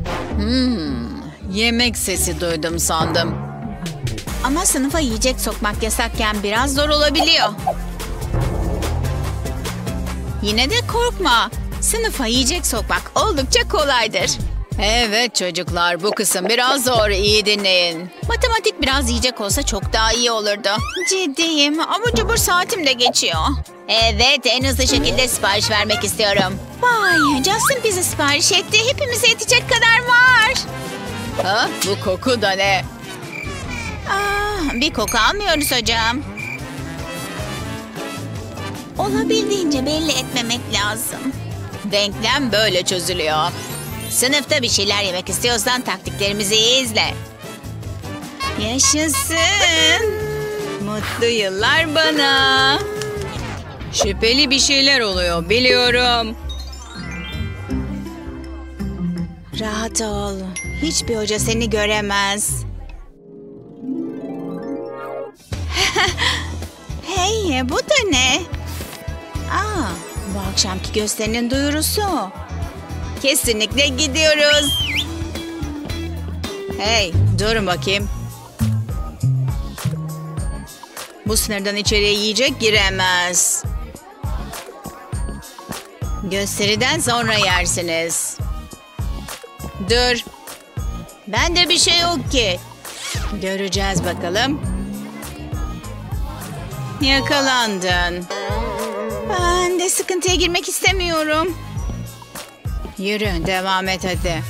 Yemek sesi duydum sandım. Ama sınıfa yiyecek sokmak yasakken biraz zor olabiliyor. Yine de korkma. Sınıfa yiyecek sokmak oldukça kolaydır. Evet çocuklar, bu kısım biraz zor. İyi dinleyin. Matematik biraz yiyecek olsa çok daha iyi olurdu. Ciddiyim. Abur cubur saatim de geçiyor. Evet, en hızlı şekilde sipariş vermek istiyorum. Vay, Justin bize sipariş etti. Hepimize yetecek kadar var. Bu koku da ne? Bir koku almıyoruz hocam. Olabildiğince belli etmemek lazım. Denklem böyle çözülüyor. Sınıfta bir şeyler yemek istiyorsan taktiklerimizi iyi izle. Yaşasın. Mutlu yıllar bana. Şüpheli bir şeyler oluyor, biliyorum. Rahat ol. Hiçbir hoca seni göremez. Hey, bu da ne? Bu akşamki gösterinin duyurusu. Kesinlikle gidiyoruz. Hey, durun bakayım. Bu sınırdan içeriye yiyecek giremez. Gösteriden sonra yersiniz. Dur. Bende bir şey yok ki. Göreceğiz bakalım. Yakalandın. Ben de sıkıntıya girmek istemiyorum. Yürü, devam et hadi.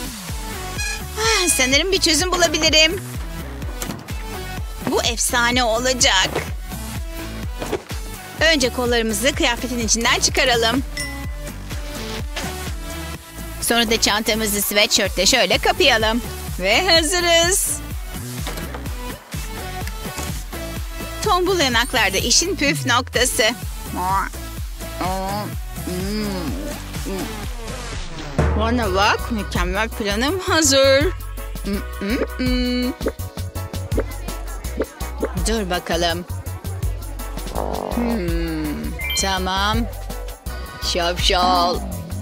Sanırım bir çözüm bulabilirim. Bu efsane olacak. Önce kollarımızı kıyafetin içinden çıkaralım. Sonra da çantamızı sweatshirtle şöyle kapayalım. Ve hazırız. Tombul yanaklar da işin püf noktası. Bana bak, mükemmel planım hazır. Dur bakalım. Tamam. Şapşal.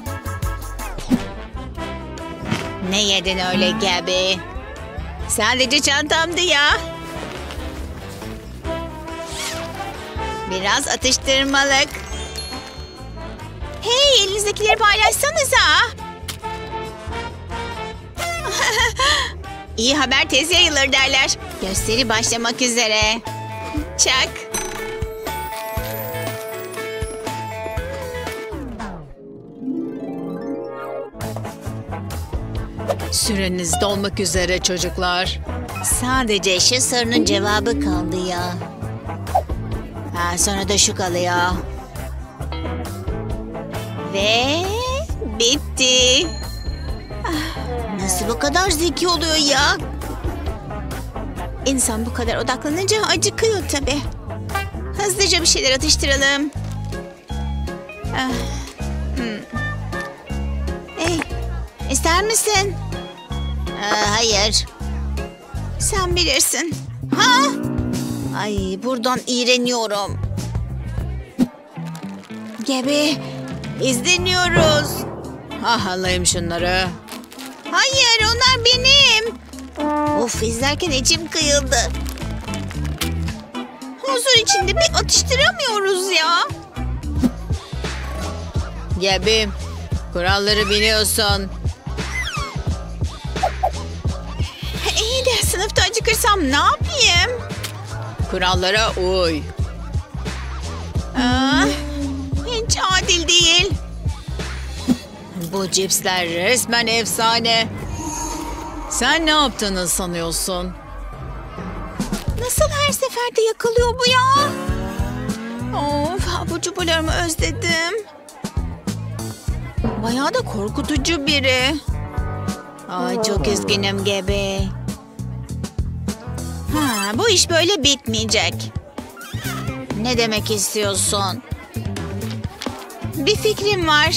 Ne yedin öyle Gabi? Sadece çantamdı ya. Biraz atıştırmalık. Hey, elinizdekileri paylaşsanıza. İyi haber tez yayılır derler. Gösteri başlamak üzere. Çak. Süreniz dolmak üzere çocuklar. Sadece şu sorunun cevabı kaldı ya. Sonra da şu kalıyor. Ve bitti. Nasıl bu kadar zeki oluyor ya? İnsan bu kadar odaklanınca acıkıyor tabii. Hızlıca bir şeyler atıştıralım. Hey, ister misin? Hayır. Sen bilirsin. Ha? Ay, buradan iğreniyorum. Gibi izleniyoruz. Alayım şunları. Hayır, onlar benim. Of, izlerken içim kıyıldı. Huzur içinde bir atıştıramıyoruz ya. Gabi, kuralları biliyorsun. İyi de sınıfta acıkırsam ne yapayım? Kurallara uy. Hiç adil değil. Bu cipsler resmen efsane. Sen ne yaptığını sanıyorsun? Nasıl her seferde yakalıyor bu ya? Of, abur cuburlarımı özledim. Bayağı da korkutucu biri. Ay, çok üzgünüm Gabi. Bu iş böyle bitmeyecek. Ne demek istiyorsun? Bir fikrim var.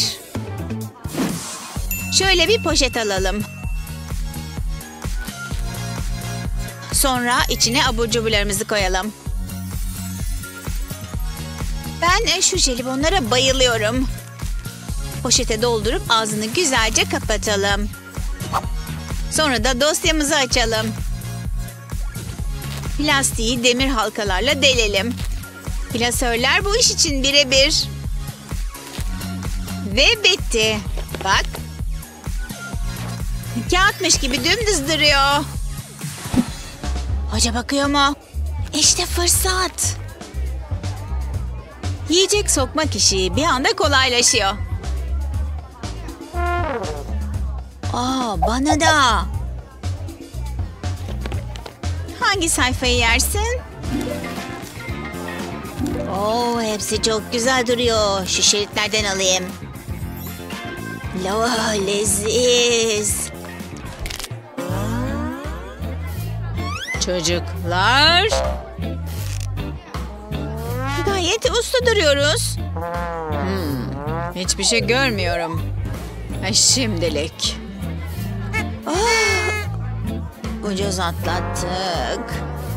Şöyle bir poşet alalım. Sonra içine abur cuburlarımızı koyalım. Ben şu jelibonlara bayılıyorum. Poşete doldurup ağzını güzelce kapatalım. Sonra da dosyamızı açalım. Plastiği demir halkalarla delelim. Plasörler bu iş için birebir. Ve bitti. Bak. Kağıtmış gibi dümdüz duruyor. Hoca bakıyor mu? İşte fırsat. Yiyecek sokmak işi bir anda kolaylaşıyor. Bana da. Hangi sayfayı yersin? Hepsi çok güzel duruyor. Şu şeritlerden alayım. Leziz. Çocuklar. Gayet usta duruyoruz. Hiçbir şey görmüyorum. Şimdilik. Ucuz atlattık.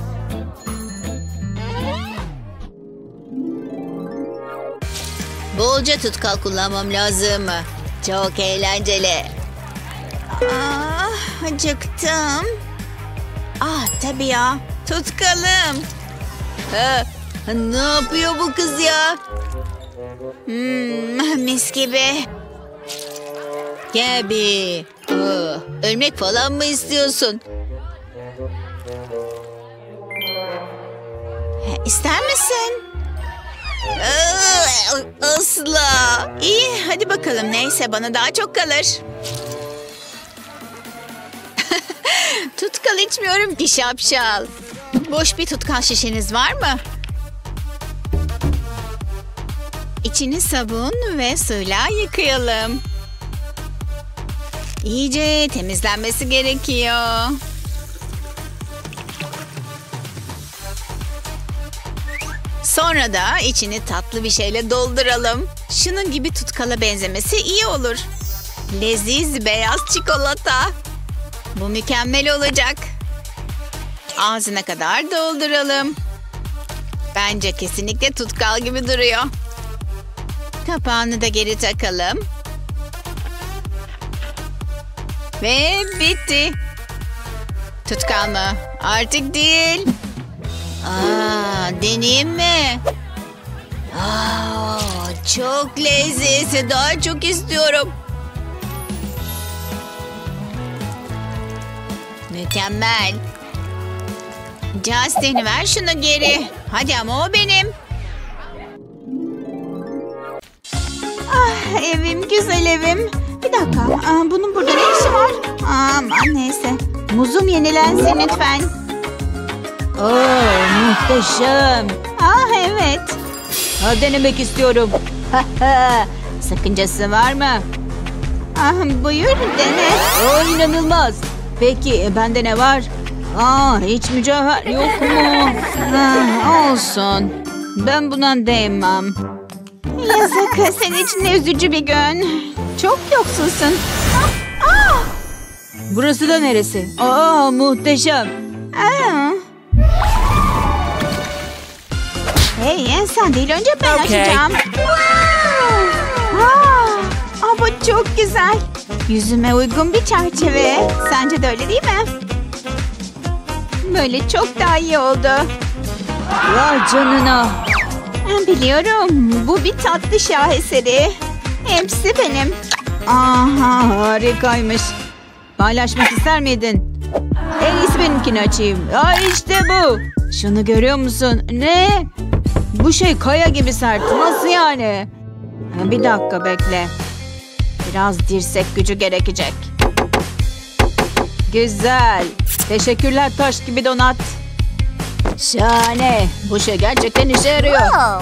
Bolca tutkal kullanmam lazım. Çok eğlenceli. Acıktım. Tabii ya. Tutkalım. Ne yapıyor bu kız ya? Mis gibi. Gabi. Ölmek falan mı istiyorsun? İster misin? Asla. İyi, hadi bakalım. Neyse, bana daha çok kalır. Tutkal içmiyorum ki şapşal. Boş bir tutkal şişeniz var mı? İçini sabun ve suyla yıkayalım. İyice temizlenmesi gerekiyor. Sonra da içini tatlı bir şeyle dolduralım. Şunun gibi tutkala benzemesi iyi olur. Leziz beyaz çikolata. Bu mükemmel olacak. Ağzına kadar dolduralım. Bence kesinlikle tutkal gibi duruyor. Kapağını da geri takalım. Ve bitti. Tutkal mı? Artık değil. Deneyeyim mi? Çok lezzetli. Daha çok istiyorum. Mükemmel. Justin, ver şunu geri. Hadi ama o benim. Evim, güzel evim. Bir dakika. Bunun burada ne işi var? Aman neyse. Muzum yenilensin lütfen. Muhteşem. Evet. Denemek istiyorum. Sakıncası var mı? Buyur dene. İnanılmaz. Peki bende ne var? Hiç mücevher yok mu? Olsun. Ben buna değmem. Yazık, senin için de üzücü bir gün. Çok yoksulsun. Burası da neresi? Muhteşem. Hey, sen değil, önce ben açacağım. Bu çok güzel. Yüzüme uygun bir çerçeve. Sence de öyle değil mi? Böyle çok daha iyi oldu. Vay canına. Biliyorum, bu bir tatlı şaheseri. Hepsi benim. Harikaymış. Paylaşmak ister miydin? En iyisi benimkini açayım. İşte bu. Şunu görüyor musun? Ne? Bu şey kaya gibi sert. Nasıl yani? Bir dakika bekle. Biraz dirsek gücü gerekecek. Güzel. Teşekkürler taş gibi donat. Şahane. Bu şey gerçekten işe yarıyor.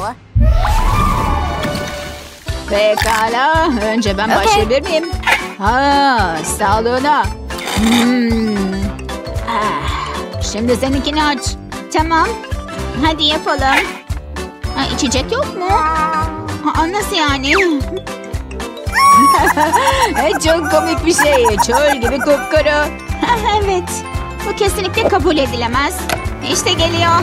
Pekala. Önce ben başlayabilir miyim? Sağlığına. Şimdi seninkini aç. Tamam. Hadi yapalım. İçecek yok mu? Nasıl yani? Çok komik bir şey. Çöl gibi kupkuru. Evet. Bu kesinlikle kabul edilemez. İşte geliyor.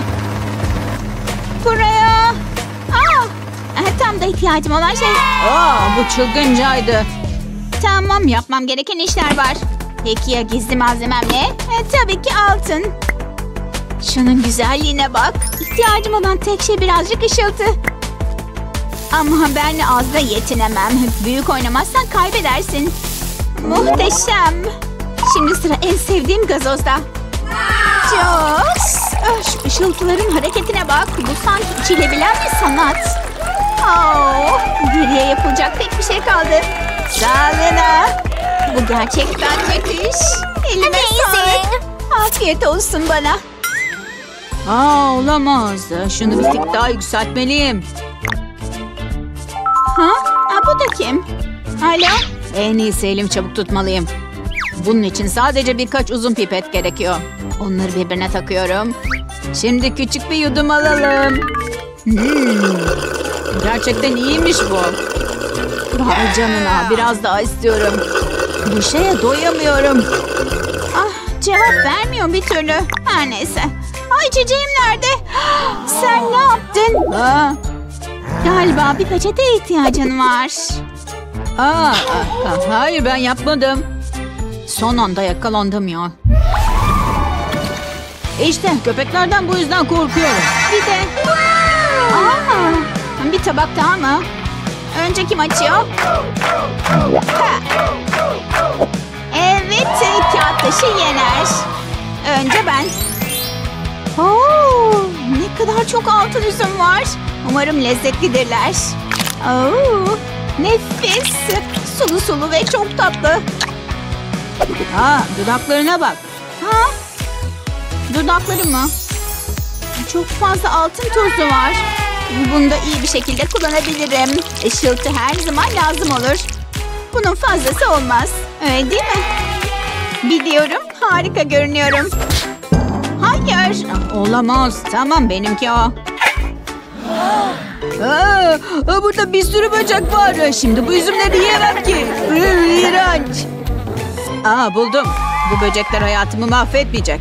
Buraya. Tam da ihtiyacım olan şey. Bu çılgıncaydı. Tamam, yapmam gereken işler var. Peki ya gizli malzemem ne? Tabii ki altın. Şunun güzelliğine bak. İhtiyacım olan tek şey birazcık ışıltı. Ama ben az da yetinemem. Büyük oynamazsan kaybedersin. Muhteşem. Şimdi sıra en sevdiğim gazozda. Jos. Şu ışıltıların hareketine bak. Bu sanki içilebilen bir sanat. Geriye yapılacak tek bir şey kaldı. Sağlığına. Bu gerçekten müthiş. Elime sağlık. Afiyet olsun bana. Olamaz. Şunu bir tık daha yükseltmeliyim. Bu da kim? Alo? En iyisi elim çabuk tutmalıyım. Bunun için sadece birkaç uzun pipet gerekiyor. Onları birbirine takıyorum. Şimdi küçük bir yudum alalım. Gerçekten iyiymiş bu. Vay canına, biraz daha istiyorum. Bu şeye doyamıyorum. Cevap vermiyor bir türlü. Her neyse. İçeceğim nerede? Sen ne yaptın? Galiba bir peçeteye ihtiyacın var. Hayır, ben yapmadım. Son anda yakalandım ya. İşte köpeklerden bu yüzden korkuyorum. Bir de... bir tabak daha mı? Önce kim açıyor? Evet, kağıt taşı yener. Önce ben. Ne kadar çok altın üzüm var. Umarım lezzetlidirler. Nefis. Sulu sulu ve çok tatlı. Dudaklarına bak. Dudakları mı? Çok fazla altın tozu var. Bunu da iyi bir şekilde kullanabilirim. Işıltı her zaman lazım olur. Bunun fazlası olmaz. Öyle değil mi? Biliyorum. Harika görünüyorum. Hayır. Olamaz. Tamam, benimki o. Burada bir sürü böcek var. Şimdi bu üzümleri yiyemem ki. İğrenç. Buldum. Bu böcekler hayatımı mahvetmeyecek.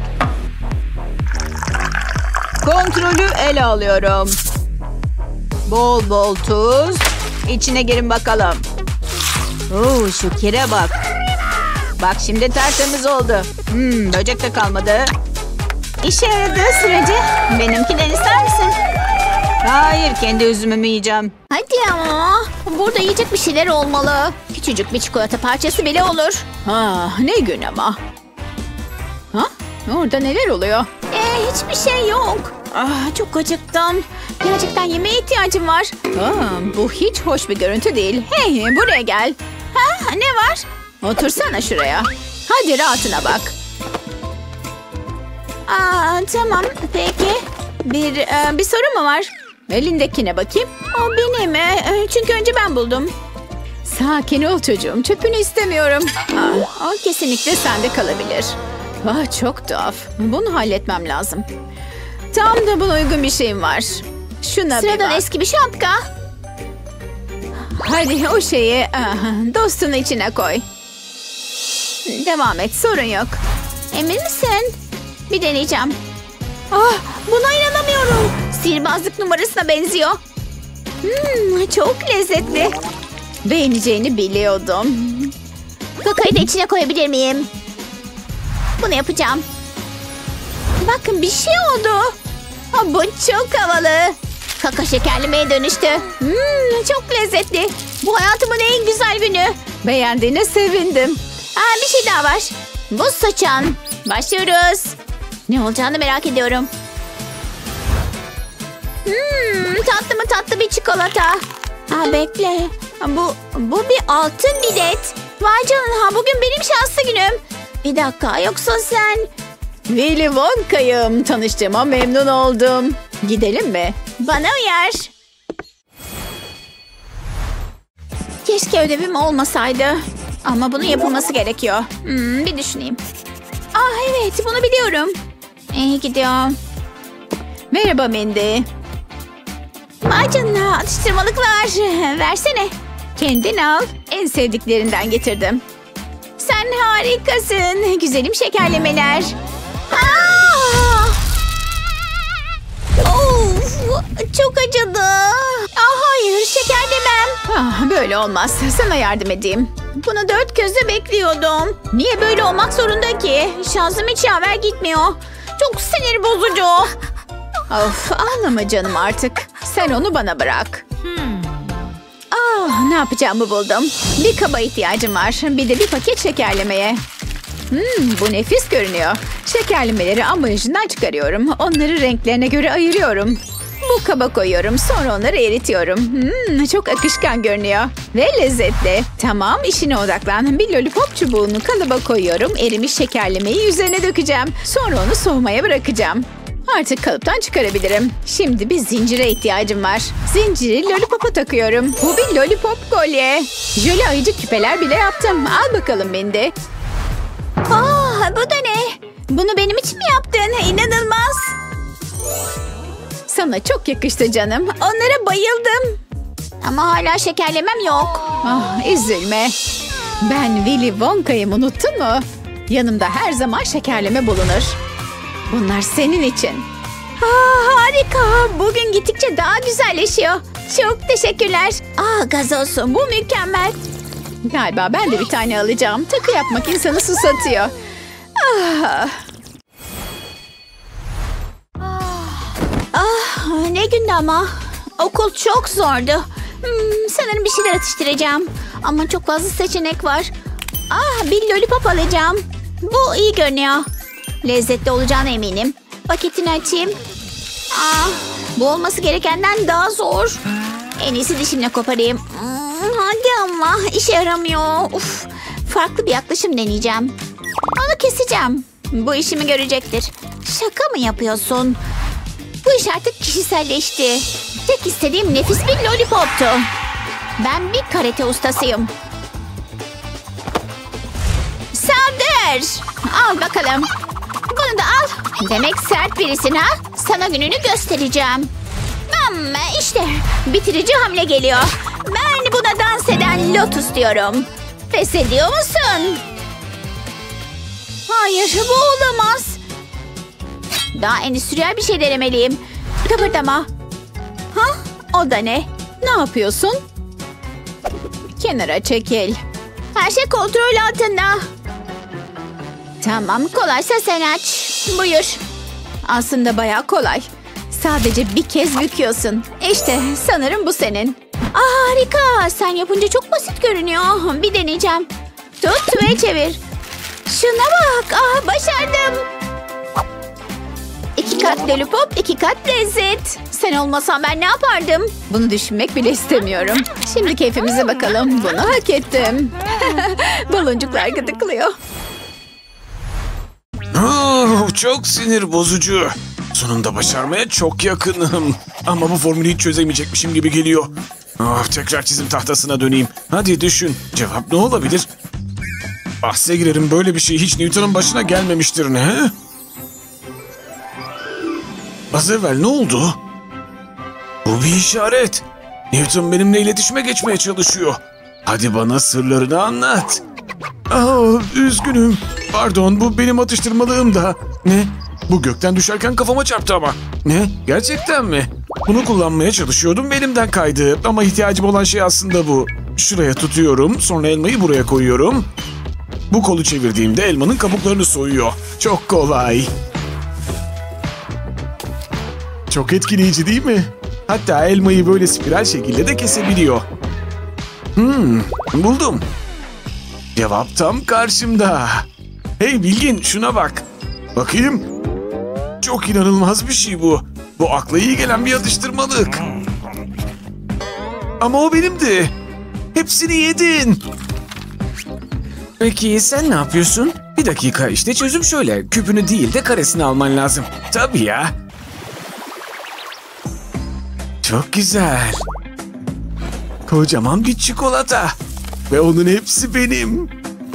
Kontrolü ele alıyorum. Bol bol tuz. İçine girin bakalım. Şu kire bak. Bak şimdi tertemiz oldu. Böcek de kalmadı. İşe yaradığı sürece benimkinden ister misin? Hayır, kendi üzümümü yiyeceğim. Hadi ama. Burada yiyecek bir şeyler olmalı. Küçücük bir çikolata parçası bile olur. Ne gün ama. Orada neler oluyor? Hiçbir şey yok. Çok acıktım. Gerçekten yemeğe ihtiyacım var. Bu hiç hoş bir görüntü değil. Hey, buraya gel. Ne var? Otursana şuraya. Hadi rahatına bak. Tamam, peki. Bir sorun mu var? Elindekine bakayım. O benim. Çünkü önce ben buldum. Sakin ol çocuğum. Çöpünü istemiyorum. O kesinlikle sende kalabilir. Çok tuhaf. Bunu halletmem lazım. Tam da buna uygun bir şeyim var. Şuna bir Sıradan bak. eski bir şapka. Hadi o şeyi dostun içine koy. Devam et, sorun yok. Emin misin? Bir deneyeceğim. Buna inanamıyorum. Sihirbazlık numarasına benziyor. Çok lezzetli. Beğeneceğini biliyordum. Kakayı da içine koyabilir miyim? Bunu yapacağım. Bakın bir şey oldu. Bu çok havalı. Kaka şekerlemeye dönüştü. Çok lezzetli. Bu hayatımın en güzel günü. Beğendiğine sevindim. Bir şey daha var. Buz saçan. Başlıyoruz. Ne olacağını merak ediyorum. Tatlı mı tatlı bir çikolata. Bekle. Bu bir altın bilet. Vay canına, bugün benim şanslı günüm. Bir dakika, yoksa sen... Willy Wonka'yım. Tanıştığıma memnun oldum. Gidelim mi? Bana uyar. Keşke ödevim olmasaydı. Ama bunun yapılması gerekiyor. Bir düşüneyim. Evet, bunu biliyorum. İyi gidiyor. Merhaba Mindy. Vay canına, atıştırmalıklar. Versene. Kendin al. En sevdiklerinden getirdim. Sen harikasın. Güzelim şekerlemeler. Of, çok acıdı. Hayır, şekerlemem. Böyle olmaz. Sana yardım edeyim. Bunu dört gözle bekliyordum. Niye böyle olmak zorunda ki? Şansım hiç yaver gitmiyor. Çok sinir bozucu. Of, ağlama canım artık. Sen onu bana bırak. Ne yapacağımı buldum. Bir kaba ihtiyacım var. Bir de bir paket şekerlemeye. Bu nefis görünüyor. Şekerlemeleri ambalajından çıkarıyorum. Onları renklerine göre ayırıyorum. Bu kaba koyuyorum. Sonra onları eritiyorum. Çok akışkan görünüyor. Ve lezzetli. Tamam, işine odaklan. Bir lollipop çubuğunu kalıba koyuyorum. Erimiş şekerlemeyi üzerine dökeceğim. Sonra onu soğumaya bırakacağım. Artık kalıptan çıkarabilirim. Şimdi bir zincire ihtiyacım var. Zinciri lollipopa takıyorum. Bu bir lollipop kolye. Jöle ayıcık küpeler bile yaptım. Al bakalım Mindy. Bu da ne? Bunu benim için mi yaptın? İnanılmaz. Sana çok yakıştı canım. Onlara bayıldım. Ama hala şekerlemem yok. Üzülme. Ben Willy Wonka'yım, unuttun mu? Yanımda her zaman şekerleme bulunur. Bunlar senin için. Harika. Bugün gittikçe daha güzelleşiyor. Çok teşekkürler. Gazoz. Bu mükemmel. Galiba ben de bir tane alacağım. Takı yapmak insanı susatıyor. Ne gündü ama. Okul çok zordu. Sanırım bir şeyler atıştıracağım. Ama çok fazla seçenek var. Bir lollipop alacağım. Bu iyi görünüyor. Lezzetli olacağına eminim. Paketini açayım. Bu olması gerekenden daha zor. En iyisi dişimle koparayım. Hadi ama işe yaramıyor. Farklı bir yaklaşım deneyeceğim. Onu keseceğim. Bu işimi görecektir. Şaka mı yapıyorsun? Bu iş artık kişiselleşti. Tek istediğim nefis bir lollipoptu. Ben bir karate ustasıyım. Saldır. Al bakalım. Bunu da al. Demek sert birisin ha? Sana gününü göstereceğim. İşte bitirici hamle geliyor. Ben buna dans eden Lotus diyorum. Pes ediyor musun? Hayır, bu olamaz. Daha endüstriyel bir şey denemeliyim. Kıpırdama. O da ne? Ne yapıyorsun? Kenara çekil. Her şey kontrol altında. Tamam, kolaysa sen aç. Buyur. Aslında bayağı kolay. Sadece bir kez büküyorsun. İşte sanırım bu senin. Harika. Sen yapınca çok basit görünüyor. Bir deneyeceğim. Tut ve çevir. Şuna bak. Başardım. 2 kat lollipop, 2 kat lezzet. Sen olmasan ben ne yapardım? Bunu düşünmek bile istemiyorum. Şimdi keyfimize bakalım. Bunu hak ettim. Baloncuklar gıdıklıyor. Çok sinir bozucu. Sonunda başarmaya çok yakınım. Ama bu formülü hiç çözemeyecekmişim gibi geliyor. Tekrar çizim tahtasına döneyim. Hadi düşün. Cevap ne olabilir? Bahse girerim, böyle bir şey hiç Newton'un başına gelmemiştir ne? Az evvel ne oldu? Bu bir işaret. Newton benimle iletişime geçmeye çalışıyor. Hadi bana sırlarını anlat. Üzgünüm. Pardon, bu benim atıştırmalığım da. Ne? Bu gökten düşerken kafama çarptı ama. Ne? Gerçekten mi? Bunu kullanmaya çalışıyordum, elimden kaydı. Ama ihtiyacım olan şey aslında bu. Şuraya tutuyorum, sonra elmayı buraya koyuyorum. Bu kolu çevirdiğimde elmanın kabuklarını soyuyor. Çok kolay. Çok etkileyici değil mi? Hatta elmayı böyle spiral şekilde de kesebiliyor. Buldum. Cevap tam karşımda. Hey Bilgin, şuna bak. Bakayım. Çok inanılmaz bir şey bu. Bu akla iyi gelen bir atıştırmalık. Ama o benimdi. Hepsini yedin. Peki sen ne yapıyorsun? Bir dakika, işte çözüm şöyle. Küpünü değil de karesini alman lazım. Tabii ya. Çok güzel. Kocaman bir çikolata. Ve onun hepsi benim.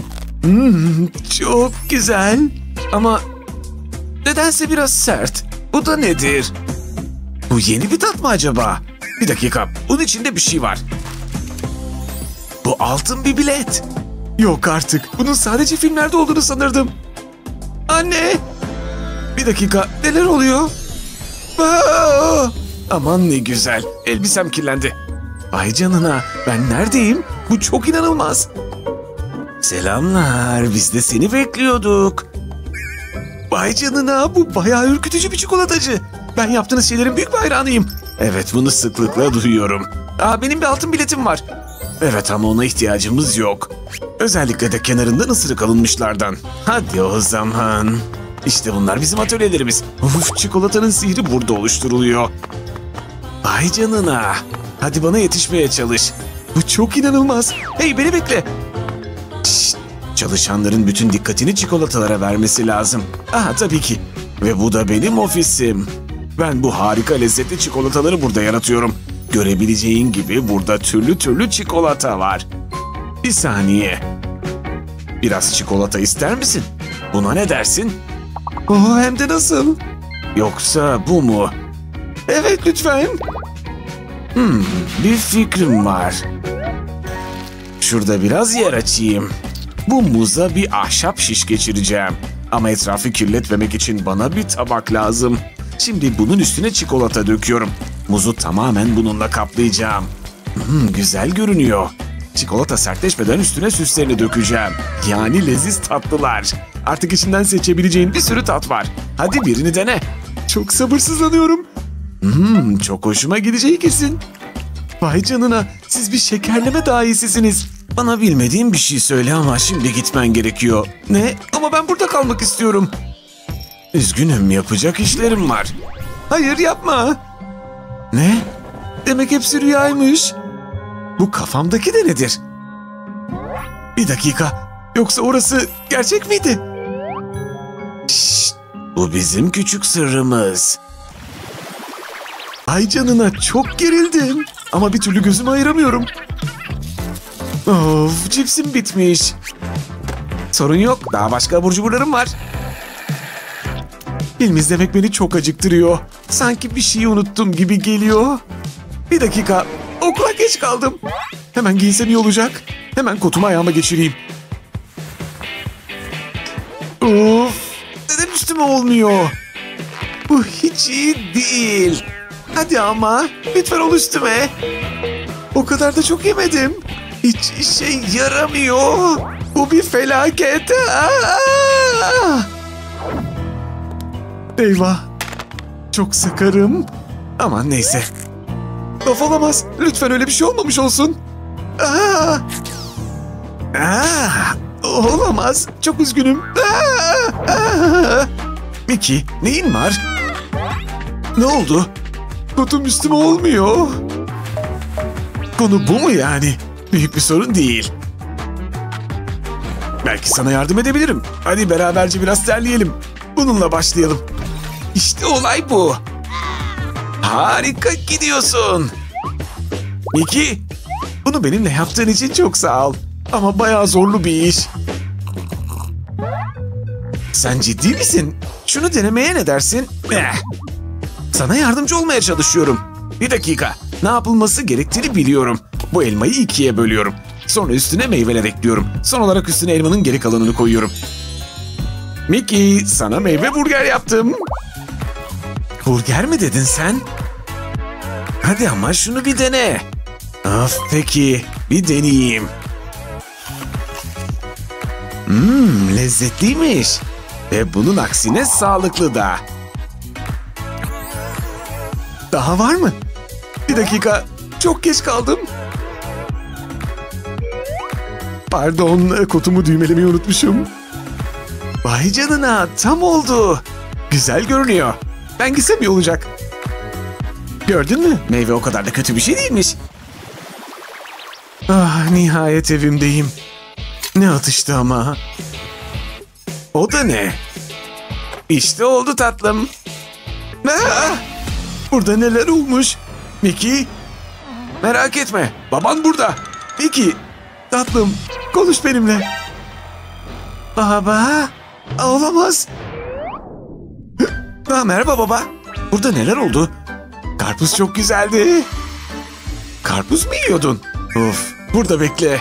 Çok güzel. Ama nedense biraz sert. Bu da nedir? Bu yeni bir tat mı acaba? Bir dakika, bunun içinde bir şey var. Bu altın bir bilet. Yok artık, bunun sadece filmlerde olduğunu sanırdım. Anne! Bir dakika, neler oluyor? Aa! Aman ne güzel, elbisem kirlendi. Ay canına, ben neredeyim? Bu çok inanılmaz. Selamlar, biz de seni bekliyorduk. Vay canına, bu bayağı ürkütücü bir çikolatacı. Ben yaptığınız şeylerin büyük bir hayranıyım. Evet, bunu sıklıkla duyuyorum. Benim bir altın biletim var. Evet ama ona ihtiyacımız yok. Özellikle de kenarından ısırık alınmışlardan. Hadi o zaman. İşte bunlar bizim atölyelerimiz. Çikolatanın sihri burada oluşturuluyor. Vay canına. Hadi bana yetişmeye çalış. Bu çok inanılmaz. Hey, beni bekle. Şşt, çalışanların bütün dikkatini çikolatalara vermesi lazım. Tabii ki. Ve bu da benim ofisim. Ben bu harika lezzetli çikolataları burada yaratıyorum. Görebileceğin gibi burada türlü türlü çikolata var. Bir saniye. Biraz çikolata ister misin? Buna ne dersin? Hem de nasıl? Yoksa bu mu? Evet, lütfen. Bir fikrim var. Şurada biraz yer açayım. Bu muza bir ahşap şiş geçireceğim. Ama etrafı kirletmemek için bana bir tabak lazım. Şimdi bunun üstüne çikolata döküyorum. Muzu tamamen bununla kaplayacağım. Güzel görünüyor. Çikolata sertleşmeden üstüne süslerini dökeceğim. Yani leziz tatlılar. Artık içinden seçebileceğin bir sürü tat var. Hadi birini dene. Çok sabırsızlanıyorum. Çok hoşuma gideceği kesin. Vay canına, siz bir şekerleme dahiyesisiniz. Bana bilmediğim bir şey söyle ama şimdi gitmen gerekiyor. Ne? Ama ben burada kalmak istiyorum. Üzgünüm, yapacak işlerim var. Hayır, yapma. Ne? Demek hepsi rüyaymış. Bu kafamdaki de nedir? Bir dakika. Yoksa orası gerçek miydi? Şşt, bu bizim küçük sırrımız. Ay canına, çok gerildim. Ama bir türlü gözümü ayıramıyorum. Of, cipsim bitmiş. Sorun yok, daha başka abur cuburlarım var. Film izlemek beni çok acıktırıyor. Sanki bir şeyi unuttum gibi geliyor. Bir dakika, okula geç kaldım. Hemen giyinsem iyi olacak. Hemen kotumu ayağıma geçireyim. Of, neden üstüme olmuyor? Bu hiç iyi değil. Hadi ama, lütfen ol üstüme. O kadar da çok yemedim. Hiç işe yaramıyor. Bu bir felaket. Eyvah. Çok sakarım. Aman neyse. Of, olamaz. Lütfen öyle bir şey olmamış olsun. Olamaz. Çok üzgünüm. Mickey, neyin var? Ne oldu? Kotum üstüme olmuyor. Konu bu mu yani? Büyük bir sorun değil. Belki sana yardım edebilirim. Hadi beraberce biraz terleyelim. Bununla başlayalım. İşte olay bu. Harika gidiyorsun. Mickey, bunu benimle yaptığın için çok sağ ol. Ama bayağı zorlu bir iş. Sen ciddi misin? Şunu denemeye ne dersin? Sana yardımcı olmaya çalışıyorum. Bir dakika. Ne yapılması gerektiğini biliyorum. Bu elmayı ikiye bölüyorum. Sonra üstüne meyveler ekliyorum. Son olarak üstüne elmanın geri kalanını koyuyorum. Mickey, sana meyve burger yaptım. Burger mi dedin sen? Hadi ama şunu bir dene. Of, peki, bir deneyeyim. Lezzetliymiş. Ve bunun aksine sağlıklı da. Daha var mı? Bir dakika, çok geç kaldım. Pardon, kotumu düğmelemeyi unutmuşum. Vay canına, tam oldu. Güzel görünüyor. Ben gitsem iyi olacak. Gördün mü? Meyve o kadar da kötü bir şey değilmiş. Ah, nihayet evimdeyim. Ne atıştı ama. O da ne? İşte oldu tatlım. Ah! Burada neler olmuş? Mickey, merak etme. Baban burada. Mickey, tatlım, konuş benimle. Baba, olamaz. Merhaba baba. Burada neler oldu? Karpuz çok güzeldi. Karpuz mu yiyordun? Of, burada bekle.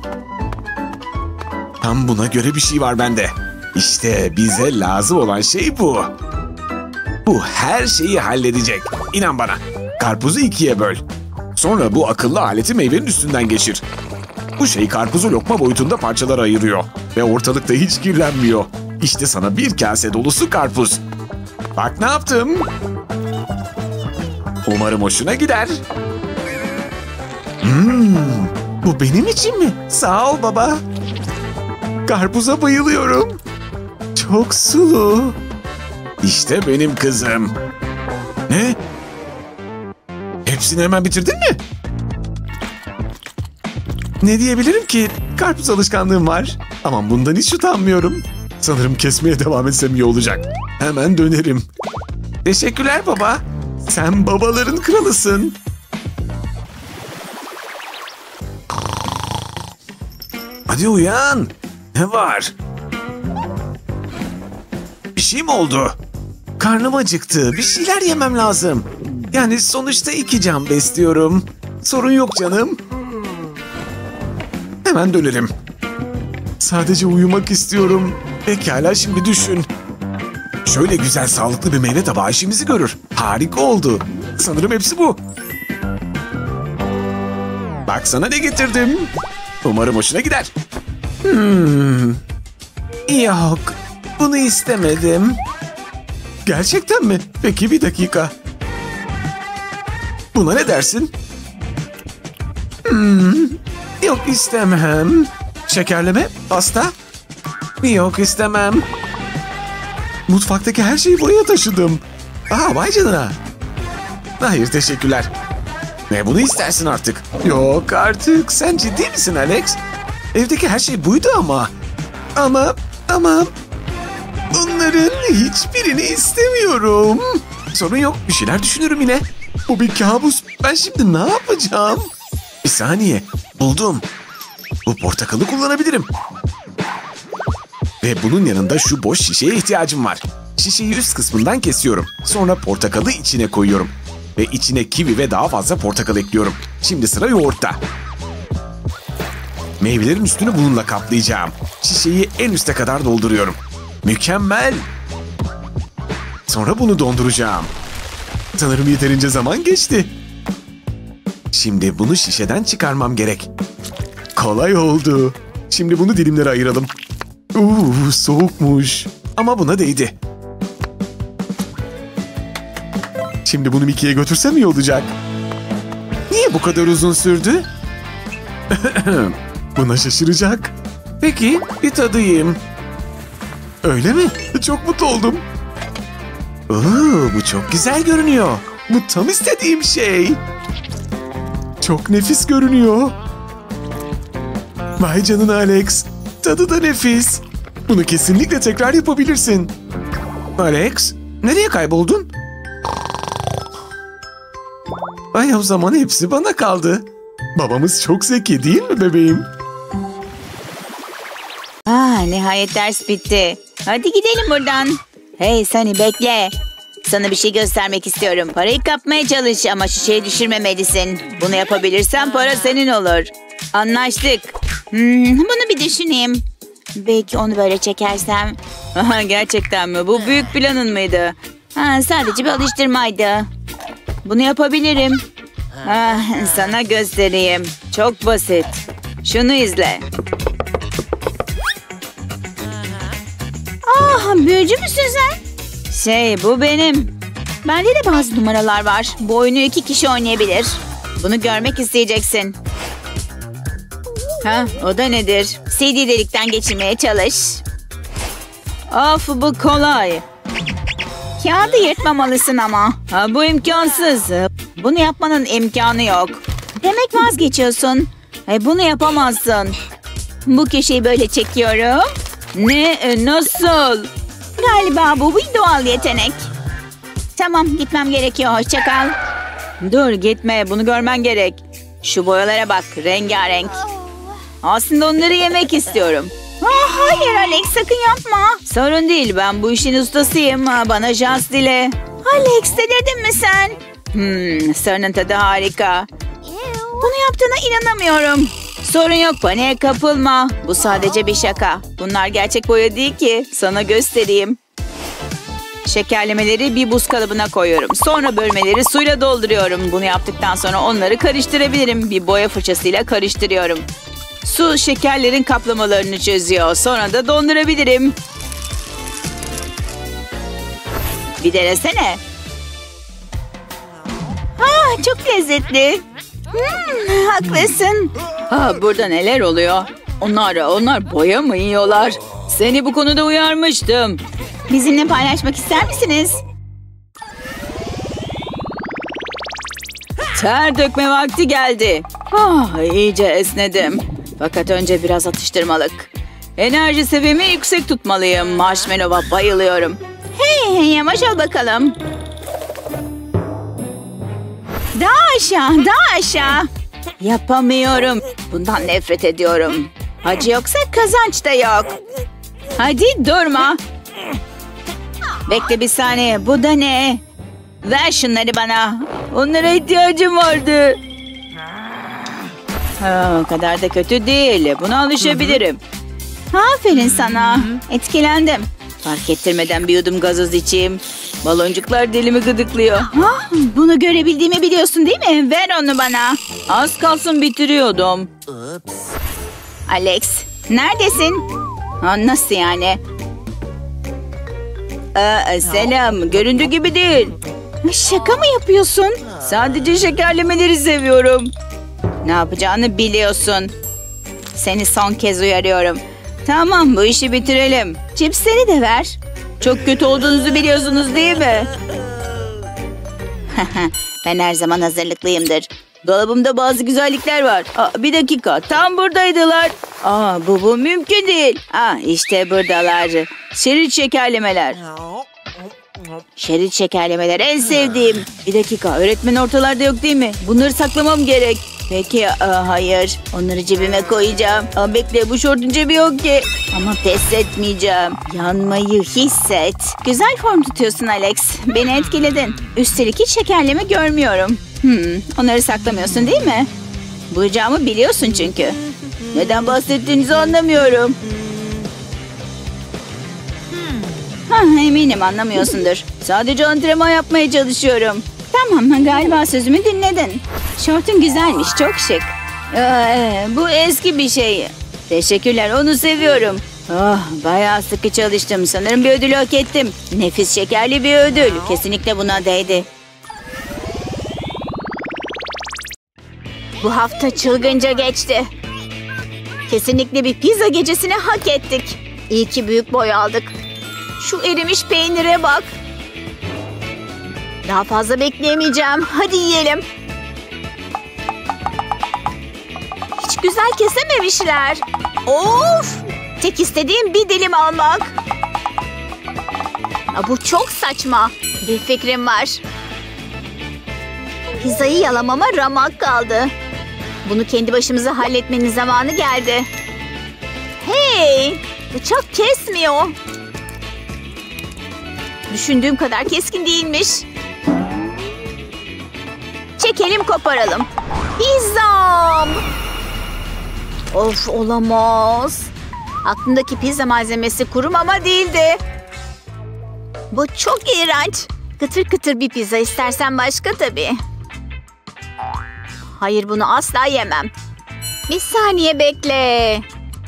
Tam buna göre bir şey var bende. İşte bize lazım olan şey bu. Bu her şeyi halledecek. İnan bana. Karpuzu ikiye böl. Sonra bu akıllı aleti meyvenin üstünden geçir. Bu şey karpuzu lokma boyutunda parçalara ayırıyor. Ve ortalıkta hiç kirlenmiyor. İşte sana bir kase dolusu karpuz. Bak ne yaptım. Umarım hoşuna gider. Bu benim için mi? Sağ ol baba. Karpuza bayılıyorum. Çok sulu. İşte benim kızım. Ne? Hepsini hemen bitirdin mi? Ne diyebilirim ki? Karpuz alışkanlığım var. Ama bundan hiç utanmıyorum. Sanırım kesmeye devam etsem iyi olacak. Hemen dönerim. Teşekkürler baba. Sen babaların kralısın. Hadi uyan. Ne var? Bir şey mi oldu? Karnım acıktı. Bir şeyler yemem lazım. Yani sonuçta 2 can besliyorum. Sorun yok canım. Hemen dönerim. Sadece uyumak istiyorum. Pekala, şimdi düşün. Şöyle güzel sağlıklı bir meyve tabağı işimizi görür. Harika oldu. Sanırım hepsi bu. Bak sana ne getirdim. Umarım hoşuna gider. Yok. Bunu istemedim. Gerçekten mi? Peki bir dakika. Buna ne dersin? Yok istemem. Şekerleme, pasta? Yok istemem. Mutfaktaki her şeyi buraya taşıdım. Vay canına. Hayır teşekkürler. Ne bunu istersin artık? Yok artık. Sen ciddi misin Alex? Evdeki her şey buydu ama. Ama bunların hiçbirini istemiyorum. Sorun yok, bir şeyler düşünürüm yine. Bu bir kabus. Ben şimdi ne yapacağım? Bir saniye, buldum. Bu portakalı kullanabilirim. Ve bunun yanında şu boş şişeye ihtiyacım var. Şişeyi üst kısmından kesiyorum. Sonra portakalı içine koyuyorum. Ve içine kivi ve daha fazla portakal ekliyorum. Şimdi sıra yoğurtta. Meyvelerin üstünü bununla kaplayacağım. Şişeyi en üste kadar dolduruyorum. Mükemmel. Sonra bunu donduracağım. Sanırım yeterince zaman geçti. Şimdi bunu şişeden çıkarmam gerek. Kolay oldu. Şimdi bunu dilimlere ayıralım. Soğukmuş. Ama buna değdi. Şimdi bunu Mickey'e götürsem iyi olacak. Niye bu kadar uzun sürdü? Buna şaşıracak. Peki, bir tadayım. Öyle mi? Çok mutlu oldum. Bu çok güzel görünüyor. Bu tam istediğim şey. Çok nefis görünüyor. Vay canına Alex. Tadı da nefis. Bunu kesinlikle tekrar yapabilirsin. Alex, nereye kayboldun? Ay, o zaman hepsi bana kaldı. Babamız çok zeki değil mi bebeğim? Nihayet ders bitti. Hadi gidelim buradan. Hey Sunny bekle. Sana bir şey göstermek istiyorum. Parayı kapmaya çalış ama şişeyi düşürmemelisin. Bunu yapabilirsen para senin olur. Anlaştık. Bunu bir düşüneyim. Belki onu böyle çekersem. Aha, gerçekten mi? Bu büyük planın mıydı? Sadece bir alıştırmaydı. Bunu yapabilirim. Sana göstereyim. Çok basit. Şunu izle. Büyücü müsün sen? Bu benim. Bende de bazı numaralar var. Bu oyunu 2 kişi oynayabilir. Bunu görmek isteyeceksin. O da nedir? CD delikten geçirmeye çalış. Of bu kolay. Kağıdı yırtmamalısın ama. Bu imkansız. Bunu yapmanın imkanı yok. Demek vazgeçiyorsun. Bunu yapamazsın. Bu köşeyi böyle çekiyorum. Ne? Nasıl? Galiba bu bir doğal yetenek. Tamam gitmem gerekiyor. Hoşça kal. Dur gitme. Bunu görmen gerek. Şu boyalara bak. Rengarenk. Aslında onları yemek istiyorum. Hayır Alex sakın yapma. Sorun değil ben bu işin ustasıyım. Bana şans dile. Alex delirdin mi sen? Sarının tadı harika. Bunu yaptığına inanamıyorum. Sorun yok paniğe kapılma. Bu sadece bir şaka. Bunlar gerçek boya değil ki. Sana göstereyim. Şekerlemeleri bir buz kalıbına koyuyorum. Sonra bölmeleri suyla dolduruyorum. Bunu yaptıktan sonra onları karıştırabilirim. Bir boya fırçasıyla karıştırıyorum. Su şekerlerin kaplamalarını çözüyor. Sonra da dondurabilirim. Bir denesene. Çok lezzetli. Haklısın. Burada neler oluyor? Onlar boya mı yiyorlar? Seni bu konuda uyarmıştım. Bizimle paylaşmak ister misiniz? Ter dökme vakti geldi. İyice esnedim. Fakat önce biraz atıştırmalık. Enerji seviyemi yüksek tutmalıyım. Marshmallow'a bayılıyorum. Hey yavaş ol bakalım. Daha aşağı. Yapamıyorum. Bundan nefret ediyorum. Acı yoksa kazanç da yok. Hadi durma. Bekle bir saniye. Bu da ne? Ver şunları bana. Onlara ihtiyacım vardı. O kadar da kötü değil. Buna alışabilirim. Aferin sana. Etkilendim. Fark ettirmeden bir yudum gazoz içeyim. Baloncuklar dilimi gıdıklıyor. Bunu görebildiğimi biliyorsun değil mi? Ver onu bana. Az kalsın bitiriyordum. Alex, neredesin? Nasıl yani? Selam. Göründüğü gibi değil. Şaka mı yapıyorsun? Sadece şekerlemeleri seviyorum. Ne yapacağını biliyorsun. Seni son kez uyarıyorum. Tamam bu işi bitirelim. Cipsleri de ver. Çok kötü olduğunuzu biliyorsunuz değil mi? Ben her zaman hazırlıklıyımdır. Dolabımda bazı güzellikler var. Bir dakika tam buradaydılar. Bu mümkün değil. İşte buradalar. Şerit şekerlemeler. Şerit şekerlemeler en sevdiğim. Bir dakika öğretmen ortalarda yok değil mi? Bunları saklamam gerek. Peki hayır. Onları cebime koyacağım. Bekle bu şortun cebi yok ki. Ama pes etmeyeceğim. Yanmayı hisset. Güzel form tutuyorsun Alex. Beni etkiledin. Üstelik hiç şekerleme görmüyorum. Onları saklamıyorsun değil mi? Bulacağımı biliyorsun çünkü. Neden bahsettiğinizi anlamıyorum. Eminim anlamıyorsundur. Sadece antrenman yapmaya çalışıyorum. Tamam galiba sözümü dinledin. Şortun güzelmiş çok şık. Bu eski bir şey. Teşekkürler onu seviyorum. Bayağı sıkı çalıştım. Sanırım bir ödül hak ettim. Nefis şekerli bir ödül. Kesinlikle buna değdi. Bu hafta çılgınca geçti. Kesinlikle bir pizza gecesini hak ettik. İyi ki büyük boy aldık. Şu erimiş peynire bak. Daha fazla bekleyemeyeceğim. Hadi yiyelim. Hiç güzel kesememişler. Of! Tek istediğim bir dilim almak. Bu çok saçma. Bir fikrim var. Pizzayı yalamama ramak kaldı. Bunu kendi başımıza halletmenin zamanı geldi. Hey! Bıçak kesmiyor. Düşündüğüm kadar keskin değilmiş. Çekelim koparalım. Pizzam! Of, olamaz. Aklımdaki pizza malzemesi kuru mama değildi. Bu çok iğrenç. Kıtır kıtır bir pizza istersen başka tabii. Hayır, bunu asla yemem. Bir saniye bekle.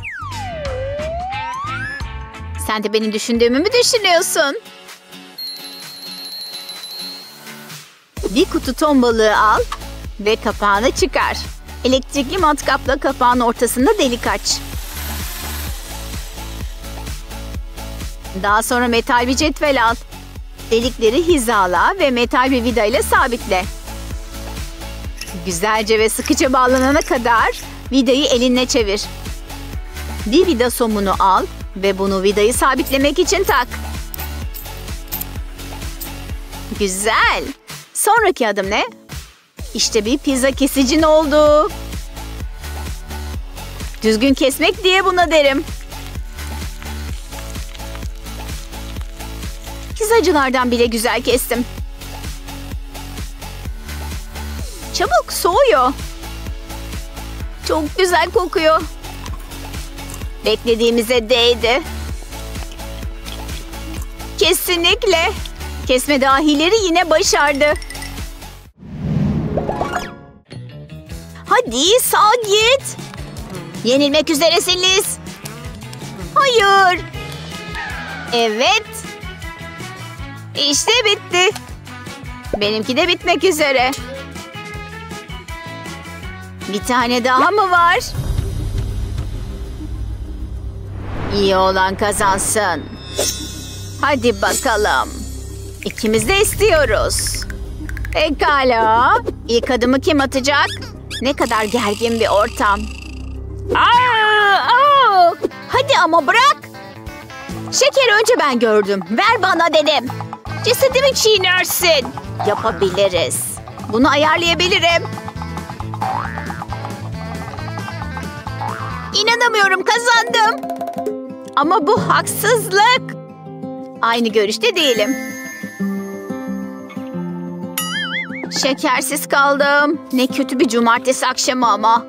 Sen de benim düşündüğümü mü düşünüyorsun? Bir kutu ton balığı al ve kapağını çıkar. Elektrikli matkapla kapağın ortasında delik aç. Daha sonra metal bir cetvel al. Delikleri hizala ve metal bir vida ile sabitle. Güzelce ve sıkıca bağlanana kadar vidayı elinle çevir. Bir vida somunu al ve bunu vidayı sabitlemek için tak. Güzel. Sonraki adım ne? İşte bir pizza kesicin oldu. Düzgün kesmek diye buna derim. Pizzacılardan bile güzel kestim. Çabuk, soğuyor. Çok güzel kokuyor. Beklediğimize değdi. Kesinlikle. Kesme dahileri yine başardı. Hadi sağ git. Yenilmek üzeresin Liz. Hayır. Evet. İşte bitti. Benimki de bitmek üzere. Bir tane daha mı var? İyi olan kazansın. Hadi bakalım. İkimiz de istiyoruz. Pekala. İlk adımı kim atacak? Ne kadar gergin bir ortam. Aa! Hadi ama bırak. Şekeri önce ben gördüm. Ver bana dedim. Cesedimi çiğnersin. Yapabiliriz. Bunu ayarlayabilirim. İnanamıyorum, kazandım. Ama bu haksızlık. Aynı görüşte değilim. Şekersiz kaldım. Ne kötü bir cumartesi akşamı ama.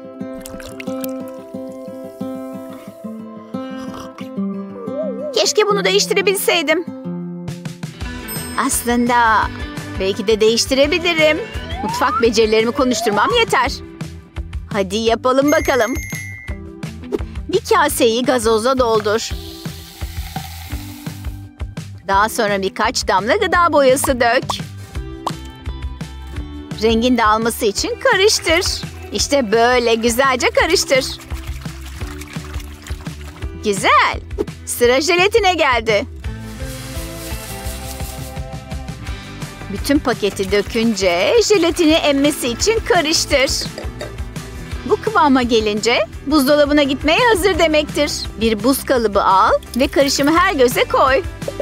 Keşke bunu değiştirebilseydim. Aslında belki de değiştirebilirim. Mutfak becerilerimi konuşturmam yeter. Hadi yapalım bakalım. Bir kaseyi gazozla doldur. Daha sonra birkaç damla gıda boyası dök. Rengin dağılması için karıştır. İşte böyle güzelce karıştır. Güzel. Sıra jelatine geldi. Bütün paketi dökünce jelatini emmesi için karıştır. Bu kıvama gelince buzdolabına gitmeye hazır demektir. Bir buz kalıbı al ve karışımı her göze koy.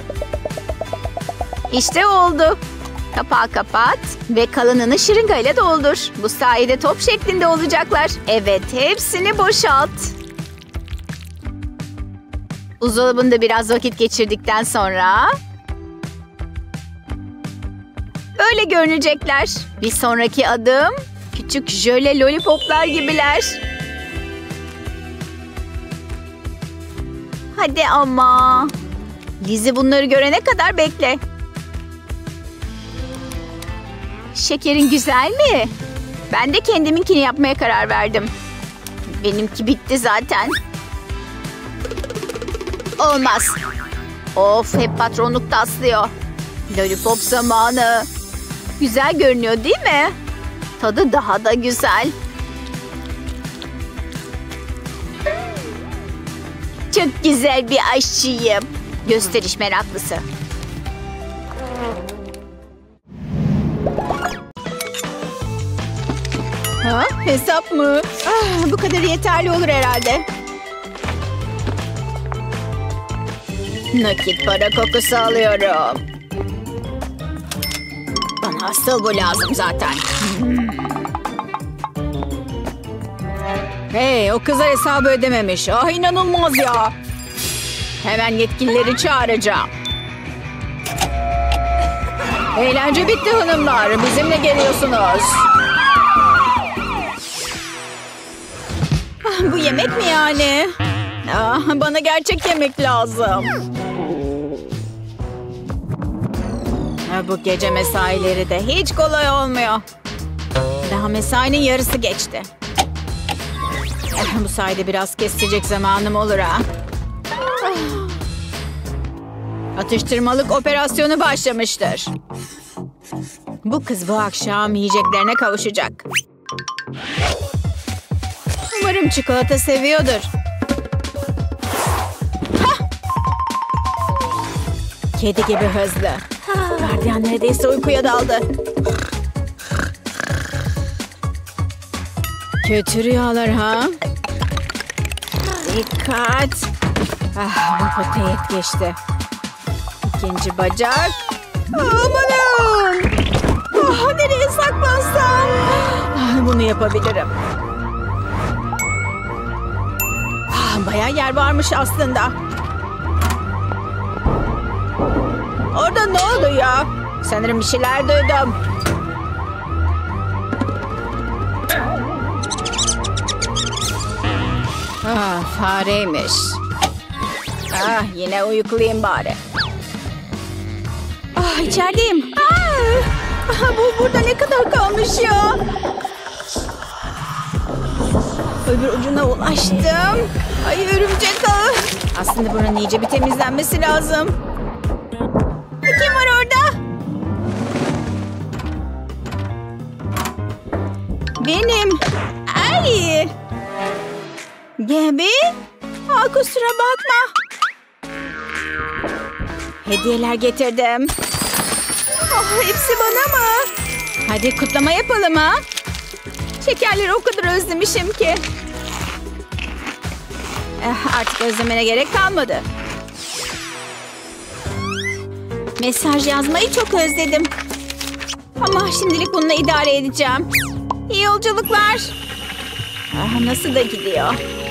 İşte oldu. Kapağı kapat ve kalanını şırıngayla doldur. Bu sayede top şeklinde olacaklar. Evet, hepsini boşalt. Buzdolabında biraz vakit geçirdikten sonra böyle görünecekler. Bir sonraki adım küçük jöle lollipoplar gibiler. Hadi ama. Lizzie bunları görene kadar bekle. Şekerin güzel mi? Ben de kendiminkini yapmaya karar verdim. Benimki bitti zaten. Olmaz. Of, hep patronluk taslıyor. Lollipop zamanı. Güzel görünüyor değil mi? Tadı daha da güzel. Çok güzel bir aşçıyım. Gösteriş meraklısı. Ha, hesap mı? Bu kadar yeterli olur herhalde. Nakit para kokusu alıyorum. Bana asıl bu lazım zaten. Hey, o kıza hesabı ödememiş. Ah, inanılmaz ya. Hemen yetkilileri çağıracağım. Eğlence bitti hanımlar. Bizimle geliyorsunuz. Bu yemek mi yani? Bana gerçek yemek lazım. Bu gece mesaileri de hiç kolay olmuyor. Daha mesainin yarısı geçti. Bu sayede biraz kesecek zamanım olur ha. Atıştırmalık operasyonu başlamıştır. Bu kız bu akşam yiyeceklerine kavuşacak. Umarım çikolata seviyordur. Hah! Kedi gibi hızlı. Gardiyan neredeyse uykuya daldı. Kötü rüyalar ha? Dikkat. Bu teğet geçti. İkinci bacak. Amanın. Nereye saklansam? Bunu yapabilirim. Bayağı yer varmış aslında. Orada ne oluyor? Sanırım bir şeyler duydum. Fareymiş. Yine uyukluyum bari. İçerideyim. Bu burada ne kadar kalmış ya? Öbür ucuna ulaştım. Ay örümcek ağı. Aslında buranın iyice bir temizlenmesi lazım. Kim var orada? Benim. Ay. Gabi? Kusura bakma. Hediyeler getirdim. Hepsi bana mı? Hadi kutlama yapalım ha. Şekerleri o kadar özlemişim ki. Artık özlemene gerek kalmadı. Mesaj yazmayı çok özledim. Ama şimdilik bununla idare edeceğim. İyi yolculuklar. Nasıl da gidiyor?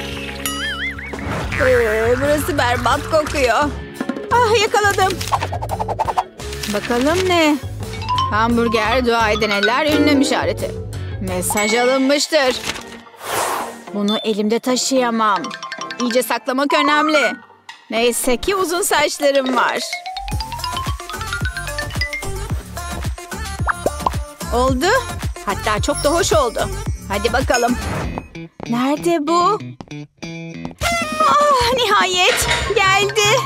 Burası berbat kokuyor. Yakaladım. Bakalım ne? Hamburger, dua eden eller, ünlem işareti. Mesaj alınmıştır. Bunu elimde taşıyamam. İyice saklamak önemli. Neyse ki uzun saçlarım var. Oldu. Hatta çok da hoş oldu. Hadi bakalım. Nerede bu? Nihayet geldi.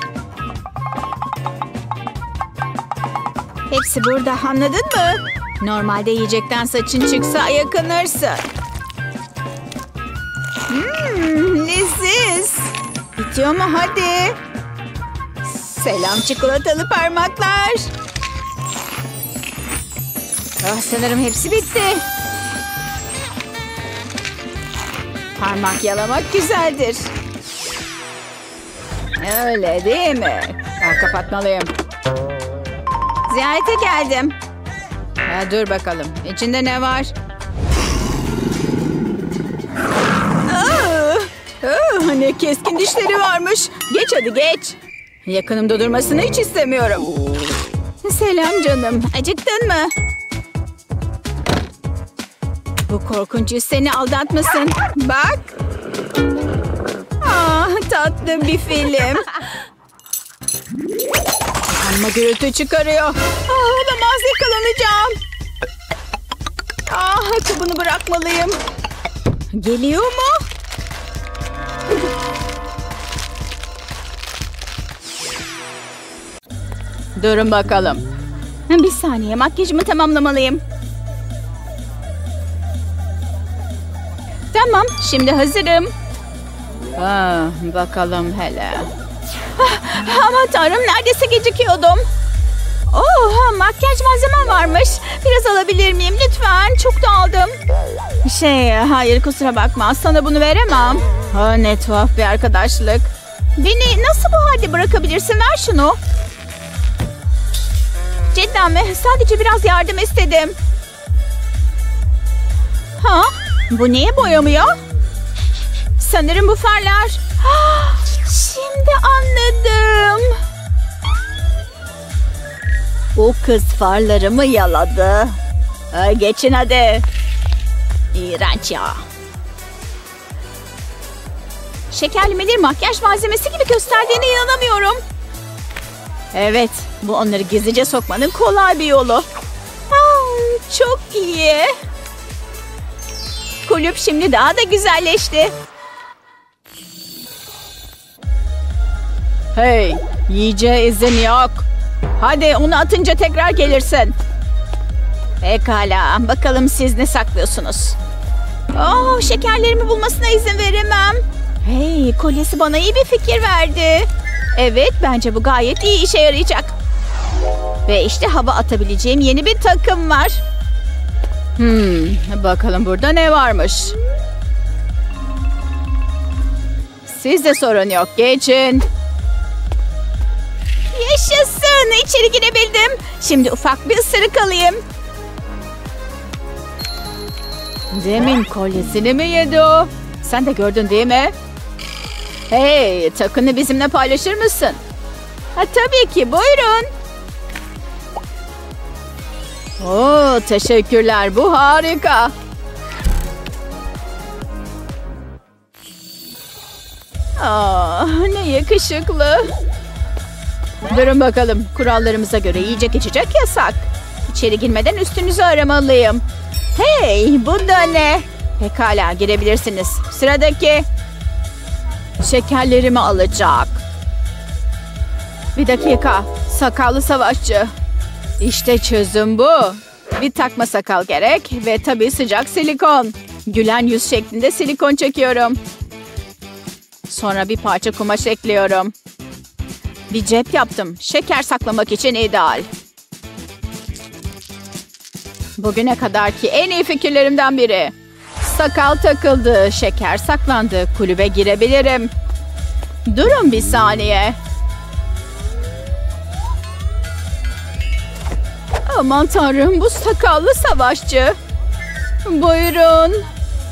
Hepsi burada, anladın mı? Normalde yiyecekten saçın çıksa yakınırsın. Leziz. Bitiyor mu hadi? Selam çikolatalı parmaklar. Sanırım hepsi bitti. Parmak yalamak güzeldir. Öyle değil mi? Kapatmalıyım. Ziyarete geldim. Dur bakalım. İçinde ne var? Ne keskin dişleri varmış. Geç hadi geç. Yakınımda durmasını hiç istemiyorum. Selam canım. Acıktın mı? Bu korkunç yüz seni aldatmasın. Bak. Tatlı bir film. Ama gürültü çıkarıyor. Olamaz, yakalanacağım. Kabını bırakmalıyım. Geliyor mu? Durun bakalım. Bir saniye, makyajımı tamamlamalıyım. Tamam, şimdi hazırım. Bakalım hele. Aman tanrım, neredeyse gecikiyordum. Makyaj malzemem varmış. Biraz alabilir miyim lütfen? Çok da aldım. Hayır kusura bakma. Sana bunu veremem. Ne tuhaf bir arkadaşlık. Beni nasıl bu halde bırakabilirsin? Ver şunu. Cidden mi? Sadece biraz yardım istedim. Bu niye boyamıyor? Sanırım bu farlar. Şimdi anladım. Bu kız farlarımı yaladı. Geçin hadi. İğrenç ya. Şekerlemeleri makyaj malzemesi gibi gösterdiğine inanamıyorum. Evet, bu onları gizlice sokmanın kolay bir yolu. Çok iyi. Kulüp şimdi daha da güzelleşti. Hey, yiyeceğe izin yok. Hadi onu atınca tekrar gelirsin. Pekala, bakalım siz ne saklıyorsunuz? Şekerlerimi bulmasına izin veremem. Hey, kolyesi bana iyi bir fikir verdi. Evet, bence bu gayet iyi işe yarayacak. Ve işte hava atabileceğim yeni bir takım var. Bakalım burada ne varmış. Sizde sorun yok, geçin. Yaşasın, içeri girebildim. Şimdi ufak bir ısırık alayım. Demin kolyesini mi yedi o? Sen de gördün değil mi? Hey, takını bizimle paylaşır mısın? Tabii ki, buyurun. Teşekkürler, bu harika. Ne yakışıklı. Durun bakalım, kurallarımıza göre yiyecek içecek yasak. İçeri girmeden üstünüzü aramalıyım. Hey, bu da ne? Pekala, girebilirsiniz. Sıradaki. Şekerlerimi alacak. Bir dakika, sakallı savaşçı. İşte çözüm bu. Bir takma sakal gerek ve tabii sıcak silikon. Gülen yüz şeklinde silikon çekiyorum. Sonra bir parça kumaş ekliyorum. Bir cep yaptım. Şeker saklamak için ideal. Bugüne kadarki en iyi fikirlerimden biri. Sakal takıldı, şeker saklandı. Kulübe girebilirim. Durun bir saniye. Aman tanrım, bu sakallı savaşçı. Buyurun.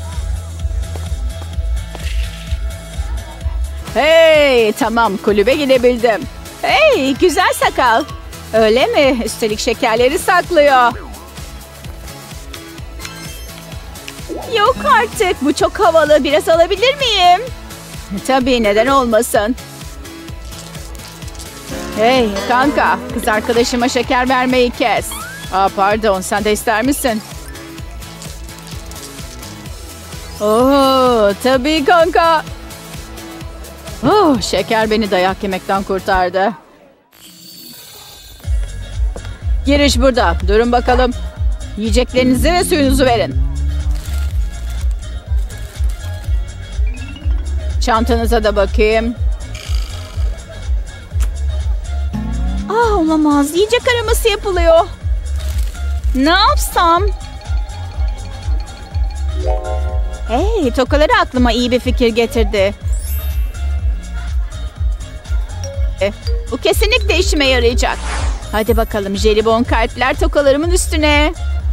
Hey, tamam, kulübe gidebildim. Hey, güzel sakal. Öyle mi? Üstelik şekerleri saklıyor. Yok artık, bu çok havalı. Biraz alabilir miyim? Tabii, neden olmasın. Hey kanka, kız arkadaşıma şeker vermeyi kes. Pardon, sen de ister misin? Tabii kanka. Şeker beni dayak yemekten kurtardı. Giriş burada. Durun bakalım. Yiyeceklerinizi ve suyunuzu verin. Çantanıza da bakayım. Olamaz. Yiyecek araması yapılıyor. Ne yapsam? Hey, tokaları aklıma iyi bir fikir getirdi. Bu kesinlikle işime yarayacak. Hadi bakalım, jelibon kalpler tokalarımın üstüne.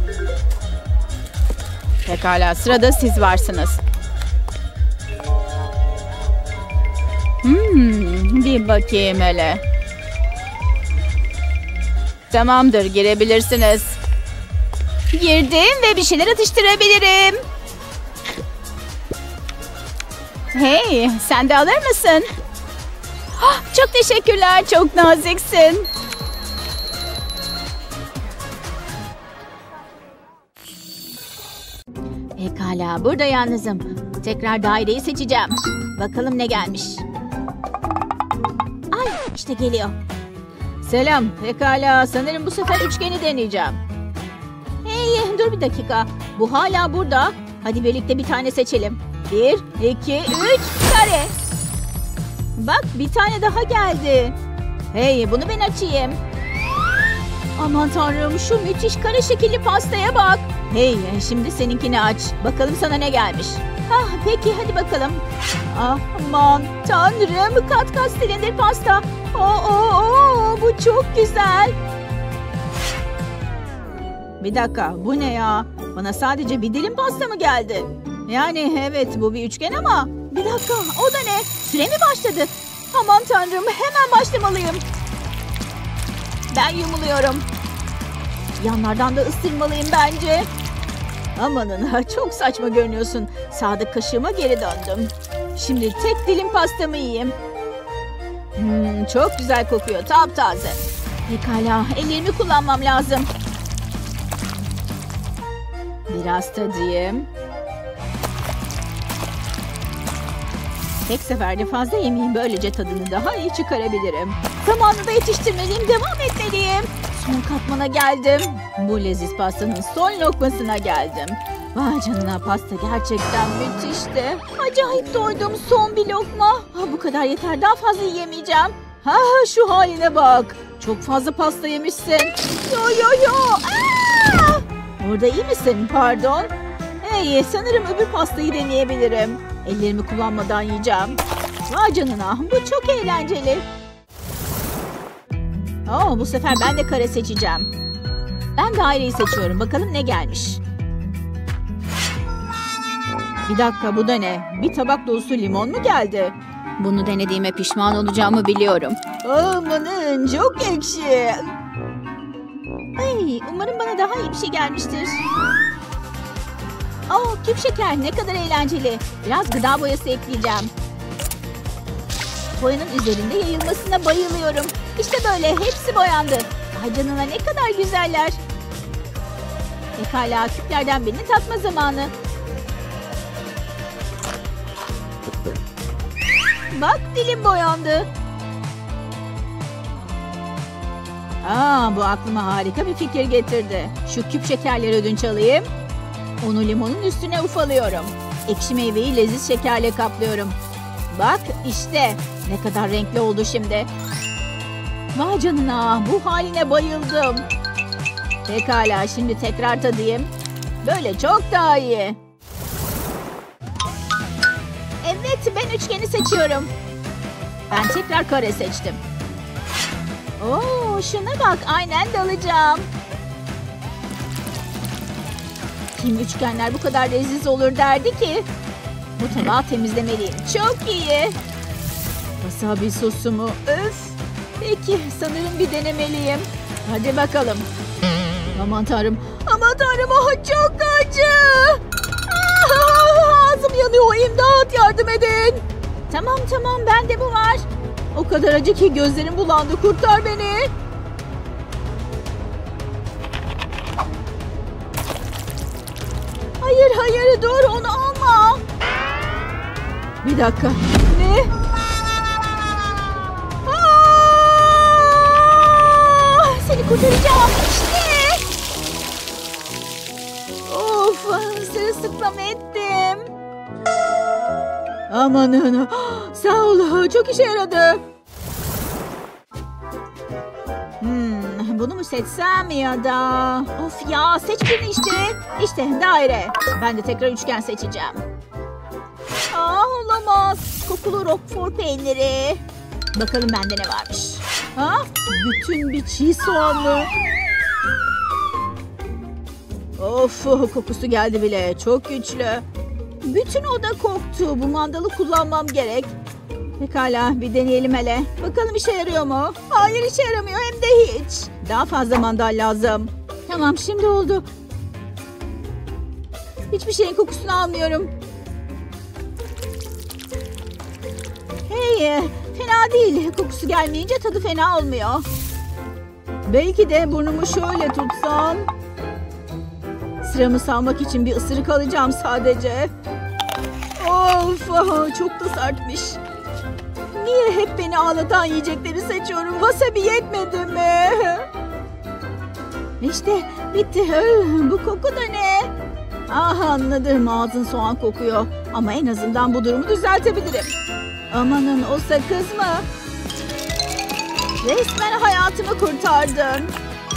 Pekala, sırada siz varsınız. Bir bakayım hele. Tamamdır, girebilirsiniz. Girdim ve bir şeyler atıştırabilirim. Hey, sen de alır mısın? Çok teşekkürler, çok naziksin. Pekala, burada yalnızım. Tekrar daireyi seçeceğim. Bakalım ne gelmiş. Ay, işte geliyor. Selam, pekala. Sanırım bu sefer üçgeni deneyeceğim. Hey, dur bir dakika. Bu hala burada. Hadi birlikte bir tane seçelim. 1, 2, 3, kare. Bak, bir tane daha geldi. Hey, bunu ben açayım. Aman tanrım, şu müthiş kare şekilli pastaya bak. Hey, şimdi seninkini aç. Bakalım sana ne gelmiş. Peki, hadi bakalım. Aman tanrım, kat kat silindir pasta. Bu çok güzel. Bir dakika, bu ne ya? Bana sadece bir dilim pasta mı geldi? Yani evet, bu bir üçgen ama... Bir dakika, o da ne? Süre mi başladı? Aman tanrım, hemen başlamalıyım. Ben yumuluyorum. Yanlardan da ısırmalıyım bence. Amanın ha, çok saçma görünüyorsun. Sadık kaşığıma geri döndüm. Şimdi tek dilim pastamı yiyeyim. Çok güzel kokuyor, taptaze. Pekala, ellerimi kullanmam lazım. Biraz tadayım. Tek seferde fazla yemeyeyim, böylece tadını daha iyi çıkarabilirim. Zamanında yetiştirmeliyim, devam etmeliyim. Son katmana geldim. Bu leziz pastanın son lokmasına geldim. Vay canına, pasta gerçekten müthişti. Acayip doydum, son bir lokma. Bu kadar yeter, daha fazla yiyemeyeceğim. Şu haline bak. Çok fazla pasta yemişsin. Yo. Aa! Orada iyi misin? Pardon. Hey, sanırım öbür pastayı deneyebilirim. Ellerimi kullanmadan yiyeceğim. Vay canına, bu çok eğlenceli. Bu sefer ben de kare seçeceğim. Ben daireyi seçiyorum. Bakalım ne gelmiş. Bir dakika, bu da ne? Bir tabak dolusu limon mu geldi? Bunu denediğime pişman olacağımı biliyorum. Amanın, çok ekşi. Ay, umarım bana daha iyi bir şey gelmiştir. Küp şeker, ne kadar eğlenceli. Biraz gıda boyası ekleyeceğim. Boyanın üzerinde yayılmasına bayılıyorum. İşte böyle, hepsi boyandı. Ay canına, ne kadar güzeller. Pekala, küplerden birini tatma zamanı. Bak, dilim boyandı. Bu aklıma harika bir fikir getirdi. Şu küp şekerleri ödünç alayım. Onu limonun üstüne ufalıyorum. Ekşi meyveyi leziz şekerle kaplıyorum. Bak işte, ne kadar renkli oldu şimdi. Vay canına, bu haline bayıldım. Pekala, şimdi tekrar tadayım. Böyle çok daha iyi. Evet, ben üçgeni seçiyorum. Ben tekrar kare seçtim. Şuna bak, aynen dalacağım. Kim üçgenler bu kadar leziz olur derdi ki? Bu tabağı temizlemeliyim. Çok iyi. Wasabi sosumu. Öf. Peki, sanırım bir denemeliyim. Hadi bakalım. Aman tanrım. Aman tanrım, çok acı. Ağzım yanıyor. İmdat, yardım edin. Tamam, bende bu var. O kadar acı ki gözlerim bulandı. Kurtar beni. Hayır, dur, onu alma. Bir dakika. Ne? Seni kurtaracağım. İşte. Of, sırılsıklam ettim. Amanın. Sağ ol, çok işe yaradı. Bunu mu seçsem ya da... Of ya, seç birini işte. İşte daire. Ben de tekrar üçgen seçeceğim. Olamaz. Kokulu Roquefort peyniri. Bakalım bende ne varmış. Bütün bir çiğ soğanlı. Of, kokusu geldi bile. Çok güçlü. Bütün oda koktu. Bu mandalı kullanmam gerek. Pekala, bir deneyelim hele. Bakalım işe yarıyor mu? Hayır, işe yaramıyor, hem de hiç. Daha fazla mandal lazım. Tamam, şimdi oldu. Hiçbir şeyin kokusunu almıyorum. Hey, fena değil. Kokusu gelmeyince tadı fena olmuyor. Belki de burnumu şöyle tutsam. Sıramı salmak için bir ısırık alacağım sadece. Of, çok da sertmiş. Niye hep beni ağlatan yiyecekleri seçiyorum? Wasabi yetmedi mi? İşte bitti. Bu koku da ne? Anladım, ağzın soğan kokuyor. Ama en azından bu durumu düzeltebilirim. Amanın, o sakız mı? Resmen hayatımı kurtardın.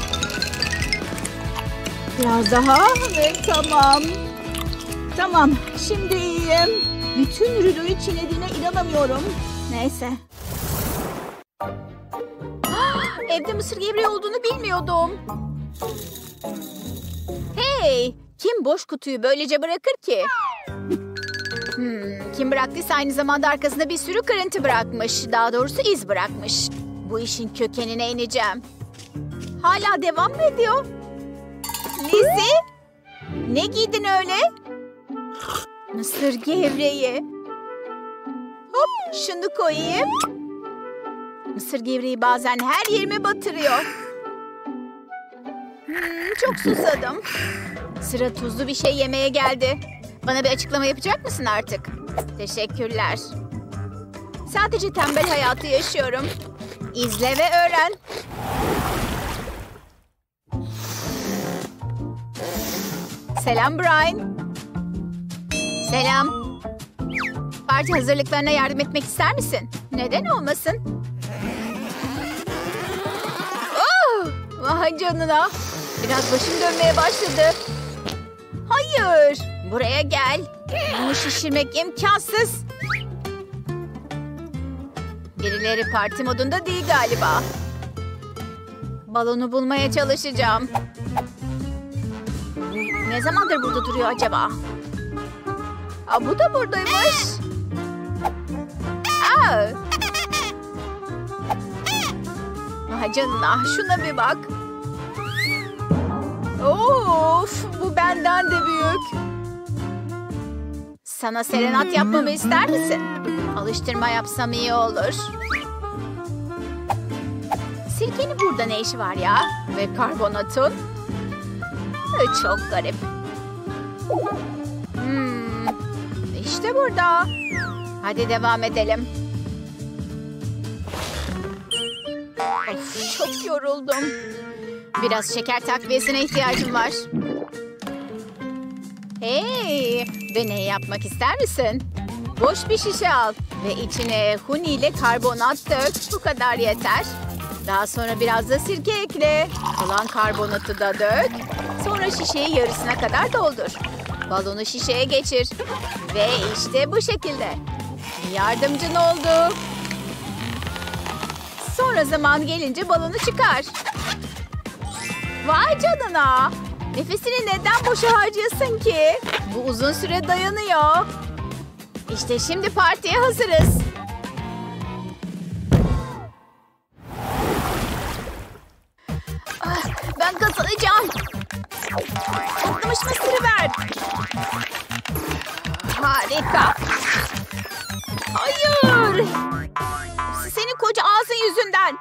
Biraz daha ve tamam. Tamam, şimdi iyiyim. Bütün ruloyu çiğnediğine inanamıyorum. Neyse. Evde mısır gevreği olduğunu bilmiyordum. Hey! Kim boş kutuyu böylece bırakır ki? Kim bıraktıysa aynı zamanda arkasında bir sürü kırıntı bırakmış. Daha doğrusu iz bırakmış. Bu işin kökenine ineceğim. Hala devam mı ediyor? Lizzie? Ne giydin öyle? Mısır gevreği. Hop, şunu koyayım. Mısır gevreği bazen her yerime batırıyor. Çok susadım. Sıra tuzlu bir şey yemeye geldi. Bana bir açıklama yapacak mısın artık? Teşekkürler. Sadece tembel hayatı yaşıyorum. İzle ve öğren. Selam Brian. Selam. Parti hazırlıklarına yardım etmek ister misin? Neden olmasın? Oh! Vay canına. Biraz başım dönmeye başladı. Hayır. Buraya gel. Bunu şişirmek imkansız. Birileri parti modunda değil galiba. Balonu bulmaya çalışacağım. Ne zamandır burada duruyor acaba? Aa, bu da buradaymış. Aa. Vay canına, şuna bir bak. Of, bu benden de büyük. Sana serenat yapmamı ister misin? Alıştırma yapsam iyi olur. Sirkenin burada ne işi var ya? Ve karbonatın? Çok garip. İşte burada. Hadi devam edelim. Of, çok yoruldum. Biraz şeker takviyesine ihtiyacım var. Hey, deney yapmak ister misin? Boş bir şişe al ve içine huni ile karbonat dök. Bu kadar yeter. Daha sonra biraz da sirke ekle. Kalan karbonatı da dök. Sonra şişeyi yarısına kadar doldur. Balonu şişeye geçir. Ve işte bu şekilde. Yardımcın oldu. Sonra zaman gelince balonu çıkar. Vay canına. Nefesini neden boşa harcıyorsun ki? Bu uzun süre dayanıyor. İşte şimdi partiye hazırız. Ben kazanacağım. Toplamış mısırı ver. Harika. Hayır. Senin koca ağzın yüzünden.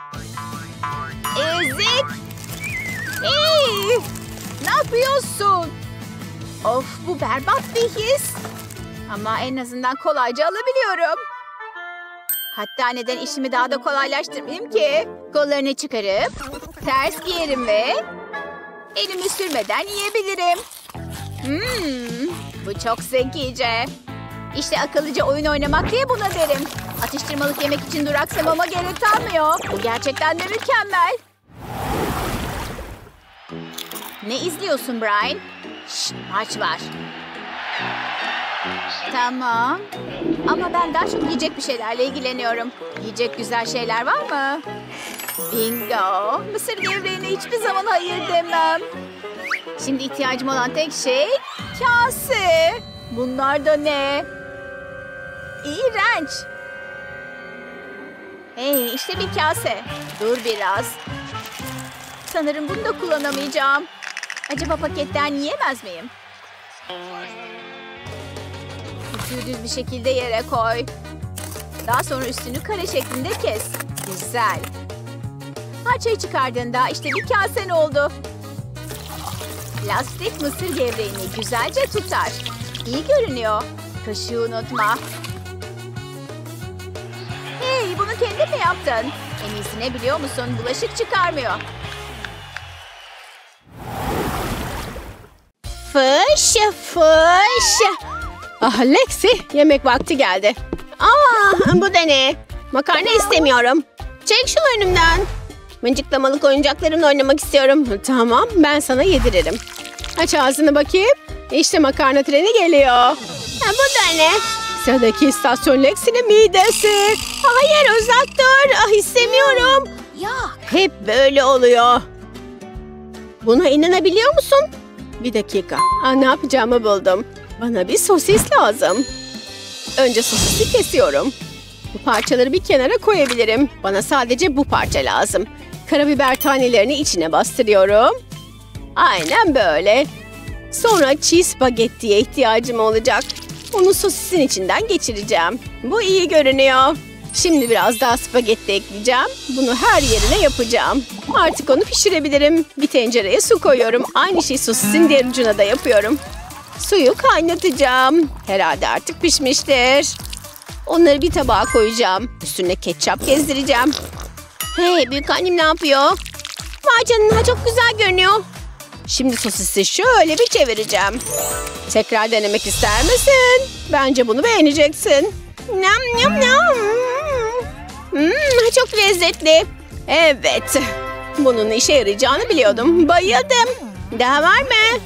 Ezik. Hey, ne yapıyorsun? Of, bu berbat bir his. Ama en azından kolayca alabiliyorum. Hatta neden işimi daha da kolaylaştırmayayım ki? Kollarını çıkarıp ters giyerim ve elimi sürmeden yiyebilirim. Bu çok zekice. İşte akıllıca oyun oynamak diye buna derim. Atıştırmalık yemek için duraksamama gerek kalmıyor. Bu gerçekten de mükemmel. Ne izliyorsun Brian? Şşt, maç var. Tamam. Ama ben daha çok yiyecek bir şeylerle ilgileniyorum. Yiyecek güzel şeyler var mı? Bingo. Mısır gevreğine hiçbir zaman hayır demem. Şimdi ihtiyacım olan tek şey kase. Bunlar da ne? İğrenç. Hey, işte bir kase. Dur biraz. Sanırım bunu da kullanamayacağım. Acaba paketten yiyemez miyim? Kutuyu düz bir şekilde yere koy. Daha sonra üstünü kare şeklinde kes. Güzel. Parçayı çıkardığında işte bir kasen oldu. Plastik mısır gevreğini güzelce tutar. İyi görünüyor. Kaşığı unutma. Hey, bunu kendin mi yaptın? En iyisi ne biliyor musun? Bulaşık çıkarmıyor. Fış fış. Ah Lexi, yemek vakti geldi. Bu da ne? Makarna istemiyorum. Çek şunu önümden. Mıncıklamalık oyuncaklarımla oynamak istiyorum. Tamam, ben sana yediririm. Aç ağzını bakayım. İşte makarna treni geliyor. Bu da ne? Sıradaki istasyon Lexi'nin midesi. Hayır, uzak dur. İstemiyorum. Ya. Hep böyle oluyor. Buna inanabiliyor musun? Bir dakika. Ne yapacağımı buldum. Bana bir sosis lazım. Önce sosisi kesiyorum. Bu parçaları bir kenara koyabilirim. Bana sadece bu parça lazım. Karabiber tanelerini içine bastırıyorum. Aynen böyle. Sonra çiğ spagettiye ihtiyacım olacak. Onu sosisin içinden geçireceğim. Bu iyi görünüyor. Şimdi biraz daha spagetti ekleyeceğim. Bunu her yerine yapacağım. Artık onu pişirebilirim. Bir tencereye su koyuyorum. Aynı şeyi sosisin diğer ucuna da yapıyorum. Suyu kaynatacağım. Herhalde artık pişmiştir. Onları bir tabağa koyacağım. Üstüne ketçap gezdireceğim. Hey, büyük annem ne yapıyor? Vay canına, çok güzel görünüyor. Şimdi sosisi şöyle bir çevireceğim. Tekrar denemek ister misin? Bence bunu beğeneceksin. Nam nam nam. Çok lezzetli. Evet. Bunun işe yarayacağını biliyordum. Bayıldım. Daha var mı?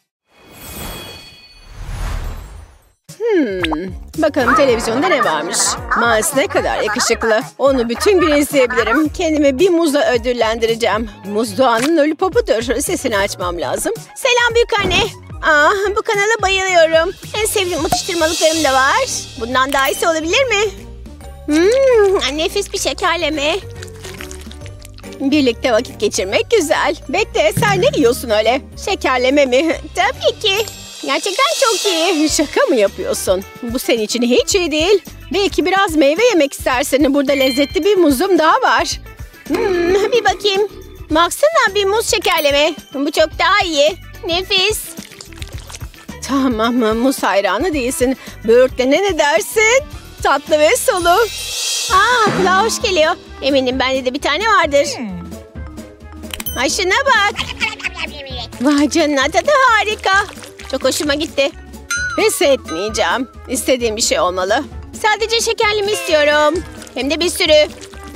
Bakalım televizyonda ne varmış. Miles ne kadar yakışıklı. Onu bütün gün izleyebilirim. Kendimi bir muzla ödüllendireceğim. Muz doğanın lollipopudur. Sesini açmam lazım. Selam büyük anne. Bu kanala bayılıyorum. En sevdiğim atıştırmalıklarım da var. Bundan daha iyisi olabilir mi? Nefis bir şekerleme. Birlikte vakit geçirmek güzel. Bekle, sen ne yiyorsun öyle? Şekerleme mi? Tabii ki. Gerçekten çok iyi. Şaka mı yapıyorsun? Bu senin için hiç iyi değil. Belki biraz meyve yemek istersin. Burada lezzetli bir muzum daha var. Bir bakayım. Baksana, bir muz şekerleme. Bu çok daha iyi. Nefis. Tamam, muz hayranı değilsin. Böğürtlene ne dersin? Tatlı ve sulu. Kulağa hoş geliyor. Eminim bende de bir tane vardır. Ay şuna bak. Vay canına, tadı harika. Çok hoşuma gitti. Pes etmeyeceğim. İstediğim bir şey olmalı. Sadece şekerlimi istiyorum. Hem de bir sürü.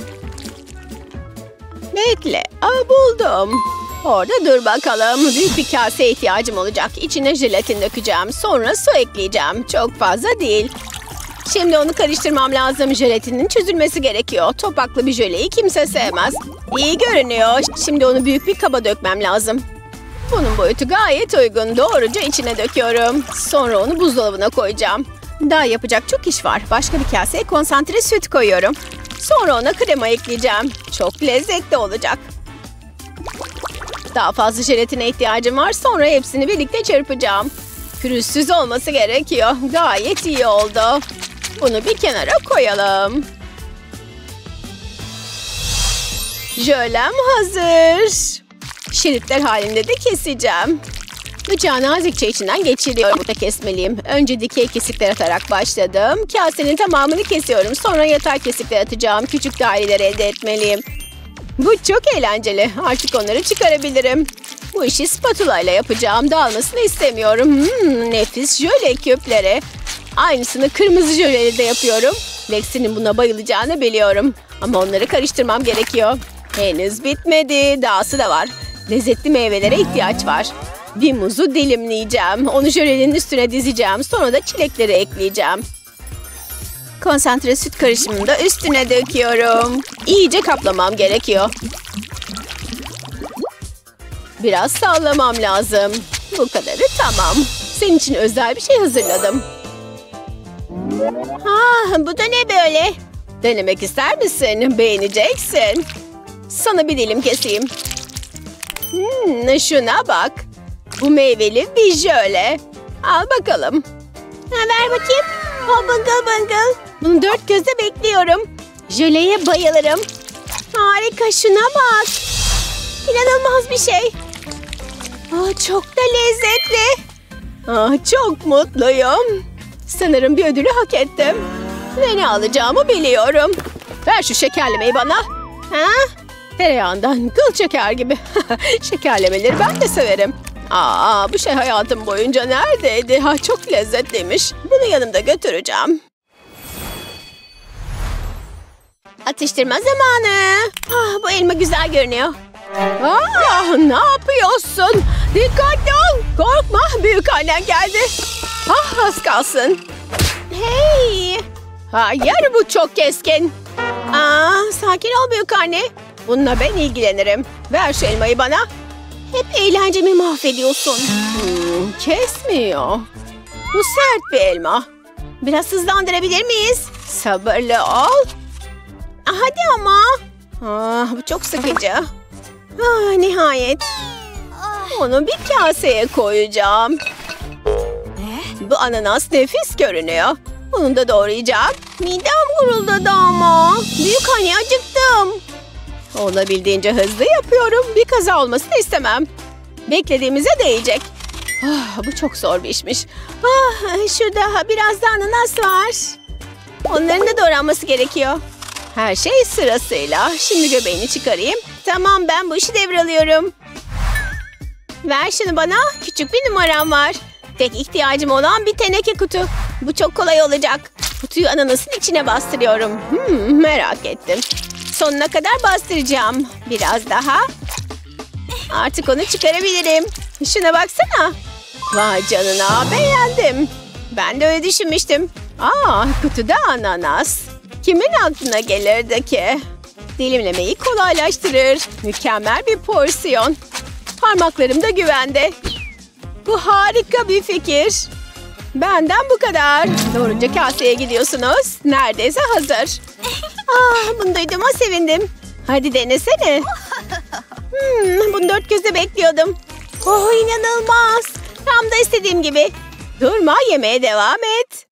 Bekle. Buldum. Orada dur bakalım. Büyük bir kaseye ihtiyacım olacak. İçine jelatin dökeceğim. Sonra su ekleyeceğim. Çok fazla değil. Şimdi onu karıştırmam lazım. Jelatinin çözülmesi gerekiyor. Topaklı bir jöleyi kimse sevmez. İyi görünüyor. Şimdi onu büyük bir kaba dökmem lazım. Bunun boyutu gayet uygun. Doğruca içine döküyorum. Sonra onu buzdolabına koyacağım. Daha yapacak çok iş var. Başka bir kaseye konsantre süt koyuyorum. Sonra ona krema ekleyeceğim. Çok lezzetli olacak. Daha fazla jelatine ihtiyacım var. Sonra hepsini birlikte çırpacağım. Pürüzsüz olması gerekiyor. Gayet iyi oldu. Bunu bir kenara koyalım. Jölem hazır. Şeritler halinde de keseceğim. Bıçağı nazikçe içinden geçiriyorum. Burada kesmeliyim. Önce dikey kesikler atarak başladım. Kasenin tamamını kesiyorum. Sonra yatay kesikler atacağım. Küçük daireler elde etmeliyim. Bu çok eğlenceli. Artık onları çıkarabilirim. Bu işi spatula ile yapacağım. Dağılmasını istemiyorum. Nefis jöle küpleri. Aynısını kırmızı jöleyle de yapıyorum. Lexi'nin buna bayılacağını biliyorum. Ama onları karıştırmam gerekiyor. Henüz bitmedi. Dahası da var. Lezzetli meyvelere ihtiyaç var. Bir muzu dilimleyeceğim. Onu jölenin üstüne dizeceğim. Sonra da çilekleri ekleyeceğim. Konsantre süt karışımını da üstüne döküyorum. İyice kaplamam gerekiyor. Biraz sallamam lazım. Bu kadarı tamam. Senin için özel bir şey hazırladım. Bu da ne böyle? Denemek ister misin? Beğeneceksin. Sana bir dilim keseyim. Şuna bak. Bu meyveli bir jöle. Al bakalım. Ver bakayım. Bıngıl bıngıl. Bunu dört gözle bekliyorum. Jöleye bayılırım. Harika, şuna bak. İnanılmaz bir şey. Çok da lezzetli. Çok mutluyum. Sanırım bir ödülü hak ettim. Ve ne alacağımı biliyorum. Ver şu şekerlemeyi bana. Tereyağından kıl çeker gibi. Şekerlemeleri ben de severim. Bu şey hayatım boyunca neredeydi? Çok lezzetliymiş. Bunu yanımda götüreceğim. Atıştırma zamanı. Bu elma güzel görünüyor. Ne yapıyorsun? Dikkatli ol. Korkma, büyük annen geldi. Az kalsın. Hey. Hayır, bu çok keskin. Sakin ol büyük anne. Bununla ben ilgilenirim. Ver şu elmayı bana. Hep eğlencemi mahvediyorsun. Kesmiyor. Bu sert bir elma. Biraz hızlandırabilir miyiz? Sabırlı ol. Hadi ama. Bu çok sıkıcı. Nihayet. Onu bir kaseye koyacağım. Bu ananas nefis görünüyor. Bunu da doğrayacağım. Midem guruldadı ama. Büyük anne, acıktım. Olabildiğince hızlı yapıyorum. Bir kaza olmasını istemem. Beklediğimize değecek. Bu çok zor bir işmiş. Şurada biraz da ananas var. Onların da doğranması gerekiyor. Her şey sırasıyla. Şimdi göbeğini çıkarayım. Tamam, ben bu işi devralıyorum. Ver şunu bana. Küçük bir numaram var. Tek ihtiyacım olan bir teneke kutu. Bu çok kolay olacak. Kutuyu ananasın içine bastırıyorum. Merak ettim. Sonuna kadar bastıracağım. Biraz daha. Artık onu çıkarabilirim. Şuna baksana. Vay canına, beğendim. Ben de öyle düşünmüştüm. Kutuda ananas. Kimin aklına gelirdi ki? Dilimlemeyi kolaylaştırır. Mükemmel bir porsiyon. Parmaklarım da güvende. Bu harika bir fikir. Benden bu kadar. Doğruca kaseye gidiyorsunuz. Neredeyse hazır. Bunu duyduğuma sevindim. Hadi denesene. Bunu dört gözle bekliyordum. İnanılmaz. Tam da istediğim gibi. Durma, yemeye devam et.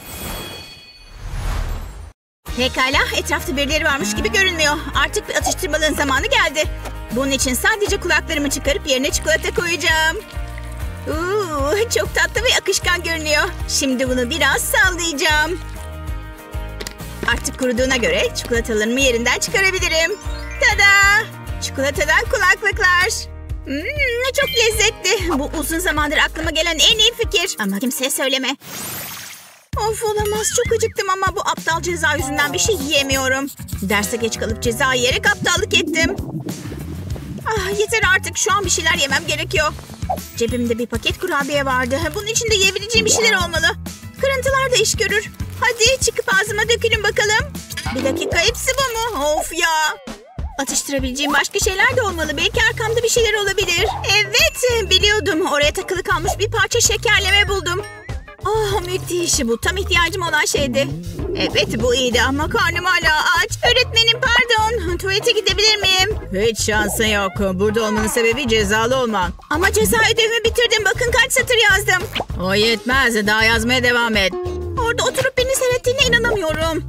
Pekala, etrafta birileri varmış gibi görünmüyor. Artık bir atıştırmalığın zamanı geldi. Bunun için sadece kulaklarımı çıkarıp yerine çikolata koyacağım. Çok tatlı ve akışkan görünüyor. Şimdi bunu biraz sallayacağım. Artık kuruduğuna göre çikolatalarımı yerinden çıkarabilirim. Tada! Çikolatadan kulaklıklar. Çok lezzetli. Bu uzun zamandır aklıma gelen en iyi fikir. Ama kimseye söyleme. Of, olamaz. Çok acıktım ama bu aptal ceza yüzünden bir şey yiyemiyorum. Derse geç kalıp ceza yiyerek aptallık ettim. Yeter artık. Şu an bir şeyler yemem gerekiyor. Cebimde bir paket kurabiye vardı. Bunun içinde yiyebileceğim bir şeyler olmalı. Kırıntılar da iş görür. Hadi çıkıp ağzıma dökülün bakalım. Bir dakika, hepsi bu mu? Of ya. Atıştırabileceğim başka şeyler de olmalı. Belki arkamda bir şeyler olabilir. Evet, biliyordum. Oraya takılı kalmış bir parça şekerleme buldum. Müthiş. Bu tam ihtiyacım olan şeydi. Evet, bu iyiydi ama karnım hala aç. Öğretmenim, pardon. Tuvalete gidebilir miyim? Hiç şansın yok. Burada olmanın sebebi cezalı olman. Ama ceza ödevimi bitirdim. Bakın kaç satır yazdım. O yetmez. Daha yazmaya devam et. Orada oturup beni seyrettiğine inanamıyorum.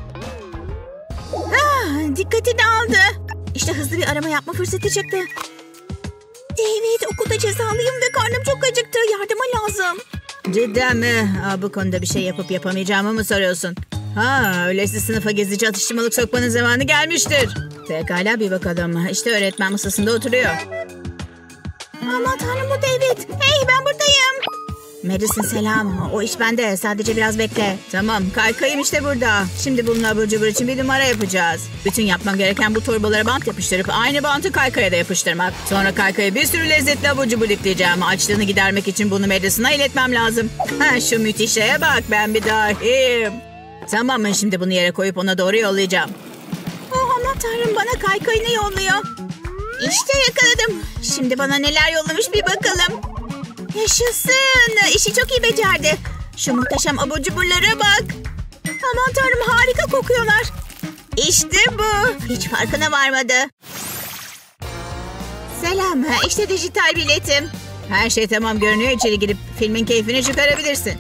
Dikkati dağıldı. İşte hızlı bir arama yapma fırsatı çıktı. David, okulda cezalıyım ve karnım çok acıktı. Yardıma lazım. Cidden mi? Bu konuda bir şey yapıp yapamayacağımı mı soruyorsun? Öyleyse sınıfa gizlice atıştırmalık sokmanın zamanı gelmiştir. Pekala, bir bakalım. İşte öğretmen masasında oturuyor. Aman tanrım, bu David. Hey, ben buradayım. Madison, selam. O iş bende. Sadece biraz bekle. Tamam, kaykayım işte burada. Şimdi bununla abur cubur için bir numara yapacağız. Bütün yapmam gereken bu torbalara bant yapıştırıp aynı bantı kaykaya da yapıştırmak. Sonra kaykaya bir sürü lezzetli abur cubur yükleyeceğim. Açlığını gidermek için bunu Madison'a iletmem lazım. Şu müthiş şeye bak, ben bir dahiyim. Tamam, şimdi bunu yere koyup ona doğru yollayacağım. Aman tanrım, bana kaykayını yolluyor. İşte yakaladım. Şimdi bana neler yollamış bir bakalım. Yaşasın. İşi çok iyi becerdi. Şu muhteşem abur cuburlara bak. Aman tanrım, harika kokuyorlar. İşte bu. Hiç farkına varmadı. Selam. İşte dijital biletim. Her şey tamam görünüyor. İçeri girip filmin keyfini çıkarabilirsin.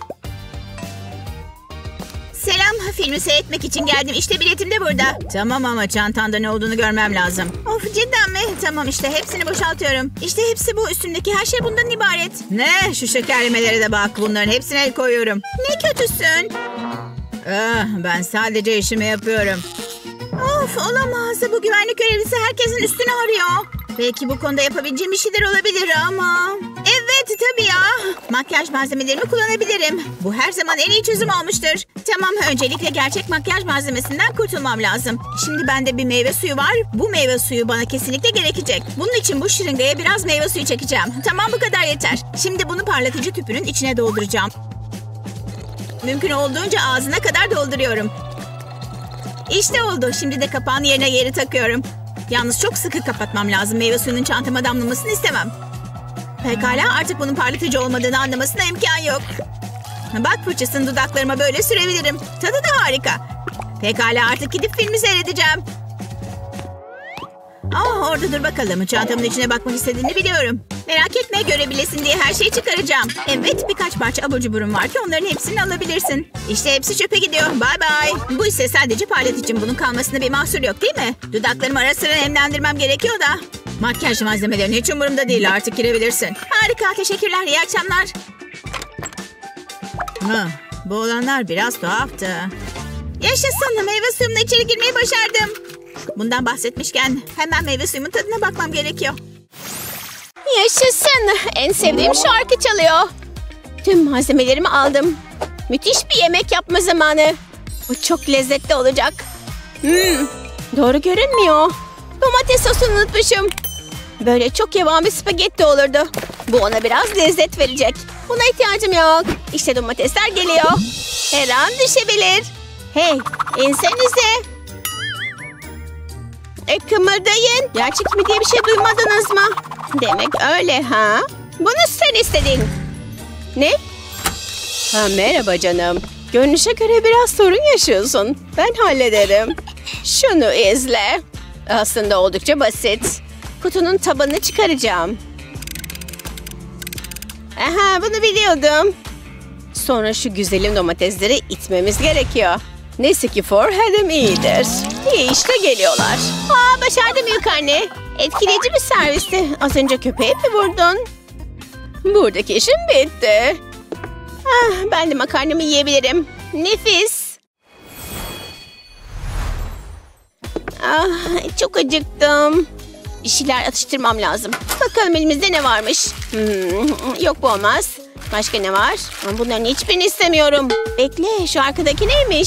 Selam. Filmi seyretmek için geldim. İşte biletim de burada. Tamam ama çantanda ne olduğunu görmem lazım. Of, cidden mi? Tamam, işte hepsini boşaltıyorum. İşte hepsi bu. Üstümdeki her şey bundan ibaret. Ne? Şu şekerlemelere de bak. Bunların hepsine el koyuyorum. Ne kötüsün. Ben sadece işimi yapıyorum. Of, olamaz. Bu güvenlik görevlisi herkesin üstünü arıyor. Belki bu konuda yapabileceğim bir şeyler olabilir ama... Evet, tabii ya. Makyaj malzemelerimi kullanabilirim. Bu her zaman en iyi çözüm olmuştur. Tamam, öncelikle gerçek makyaj malzemesinden kurtulmam lazım. Şimdi bende bir meyve suyu var. Bu meyve suyu bana kesinlikle gerekecek. Bunun için bu şırıngaya biraz meyve suyu çekeceğim. Tamam, bu kadar yeter. Şimdi bunu parlatıcı tüpünün içine dolduracağım. Mümkün olduğunca ağzına kadar dolduruyorum. İşte oldu. Şimdi de kapağını yerine geri takıyorum. Yalnız çok sıkı kapatmam lazım. Meyve suyunun çantama damlamasını istemem. Pekala, artık bunun parlatıcı olmadığını anlamasına imkan yok. Bak, fırçasını dudaklarıma böyle sürebilirim. Tadı da harika. Pekala, artık gidip filmi seyredeceğim. Orada dur bakalım. Çantamın içine bakmak istediğini biliyorum. Merak etme, görebilesin diye her şeyi çıkaracağım. Evet, birkaç parça abur cuburum var ki onların hepsini alabilirsin. İşte hepsi çöpe gidiyor. Bye bye. Bu ise sadece parlat için, bunun kalmasında bir mahsur yok değil mi? Dudaklarımı ara sıra nemlendirmem gerekiyor da. Makyaj malzemelerin hiç umurumda değil, artık girebilirsin. Harika, teşekkürler, iyi akşamlar. Bu olanlar biraz tuhaftı. Yaşasın, meyve suyumla içeri girmeyi başardım. Bundan bahsetmişken hemen meyve suyumun tadına bakmam gerekiyor. Yaşasın. En sevdiğim şarkı çalıyor. Tüm malzemelerimi aldım. Müthiş bir yemek yapma zamanı. Bu çok lezzetli olacak. Doğru görünmüyor. Domates sosunu unutmuşum. Böyle çok yavan bir spagetti olurdu. Bu ona biraz lezzet verecek. Buna ihtiyacım yok. İşte domatesler geliyor. Her an düşebilir. Hey, insenize. Kımıldayın. Gerçek mi diye bir şey duymadınız mı? Demek öyle ha? Bunu sen istedin. Ne? Merhaba canım. Görünüşe göre biraz sorun yaşıyorsun. Ben hallederim. Şunu izle. Aslında oldukça basit. Kutunun tabanını çıkaracağım. Bunu biliyordum. Sonra şu güzelim domatesleri itmemiz gerekiyor. Neyse ki forehad'im iyidir. İyi işte geliyorlar. Başardım büyük anne. Etkileyici bir servisti. Az önce köpeğe mi vurdun? Buradaki işim bitti. Ben de makarnamı yiyebilirim. Nefis. Çok acıktım. Bir şeyler atıştırmam lazım. Bakalım elimizde ne varmış. Yok, bu olmaz. Başka ne var? Bunların hiçbirini istemiyorum. Bekle, şu arkadaki neymiş?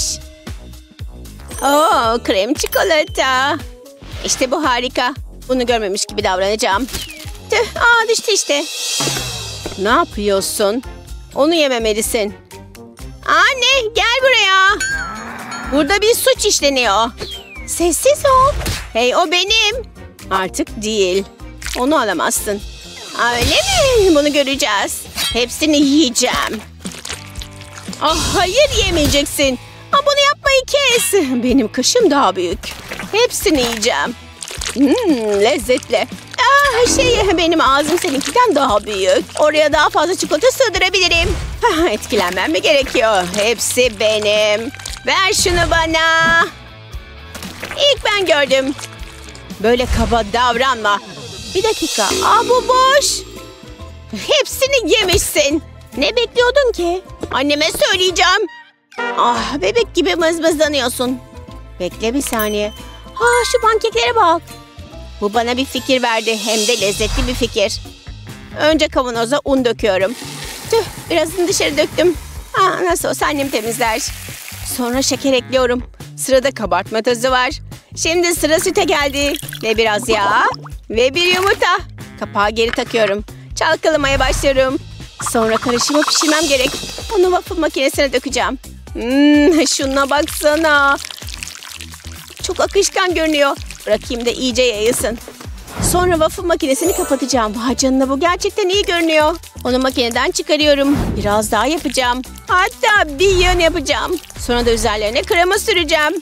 Krem çikolata. İşte bu harika. Bunu görmemiş gibi davranacağım. Tüh, düştü işte. Ne yapıyorsun? Onu yememelisin. Anne, gel buraya. Burada bir suç işleniyor. Sessiz ol. Hey, o benim. Artık değil. Onu alamazsın. Öyle mi? Bunu göreceğiz. Hepsini yiyeceğim. Hayır, yemeyeceksin. Bunu yapmayı kes. Benim kaşım daha büyük. Hepsini yiyeceğim. Lezzetli. Benim ağzım seninkinden daha büyük. Oraya daha fazla çikolata sığdırabilirim. Etkilenmem mi gerekiyor? Hepsi benim. Ver şunu bana. İlk ben gördüm. Böyle kaba davranma. Bir dakika. Bu boş. Hepsini yemişsin. Ne bekliyordun ki? Anneme söyleyeceğim. Bebek gibi mızmızlanıyorsun. Bekle bir saniye. Şu pankeklere bak. Bu bana bir fikir verdi. Hem de lezzetli bir fikir. Önce kavanoza un döküyorum. Tüh, birazını dışarı döktüm. Nasıl olsa annem temizler. Sonra şeker ekliyorum. Sırada kabartma tozu var. Şimdi sıra süte geldi. Ve biraz yağ. Ve bir yumurta. Kapağı geri takıyorum. Çalkalamaya başlıyorum. Sonra karışımı pişirmem gerek. Onu waffle makinesine dökeceğim. Şuna baksana. Çok akışkan görünüyor. Bırakayım da iyice yayılsın. Sonra waffle makinesini kapatacağım. Vay canına, bu gerçekten iyi görünüyor. Onu makineden çıkarıyorum. Biraz daha yapacağım. Hatta bir yön yapacağım. Sonra da üzerlerine krema süreceğim.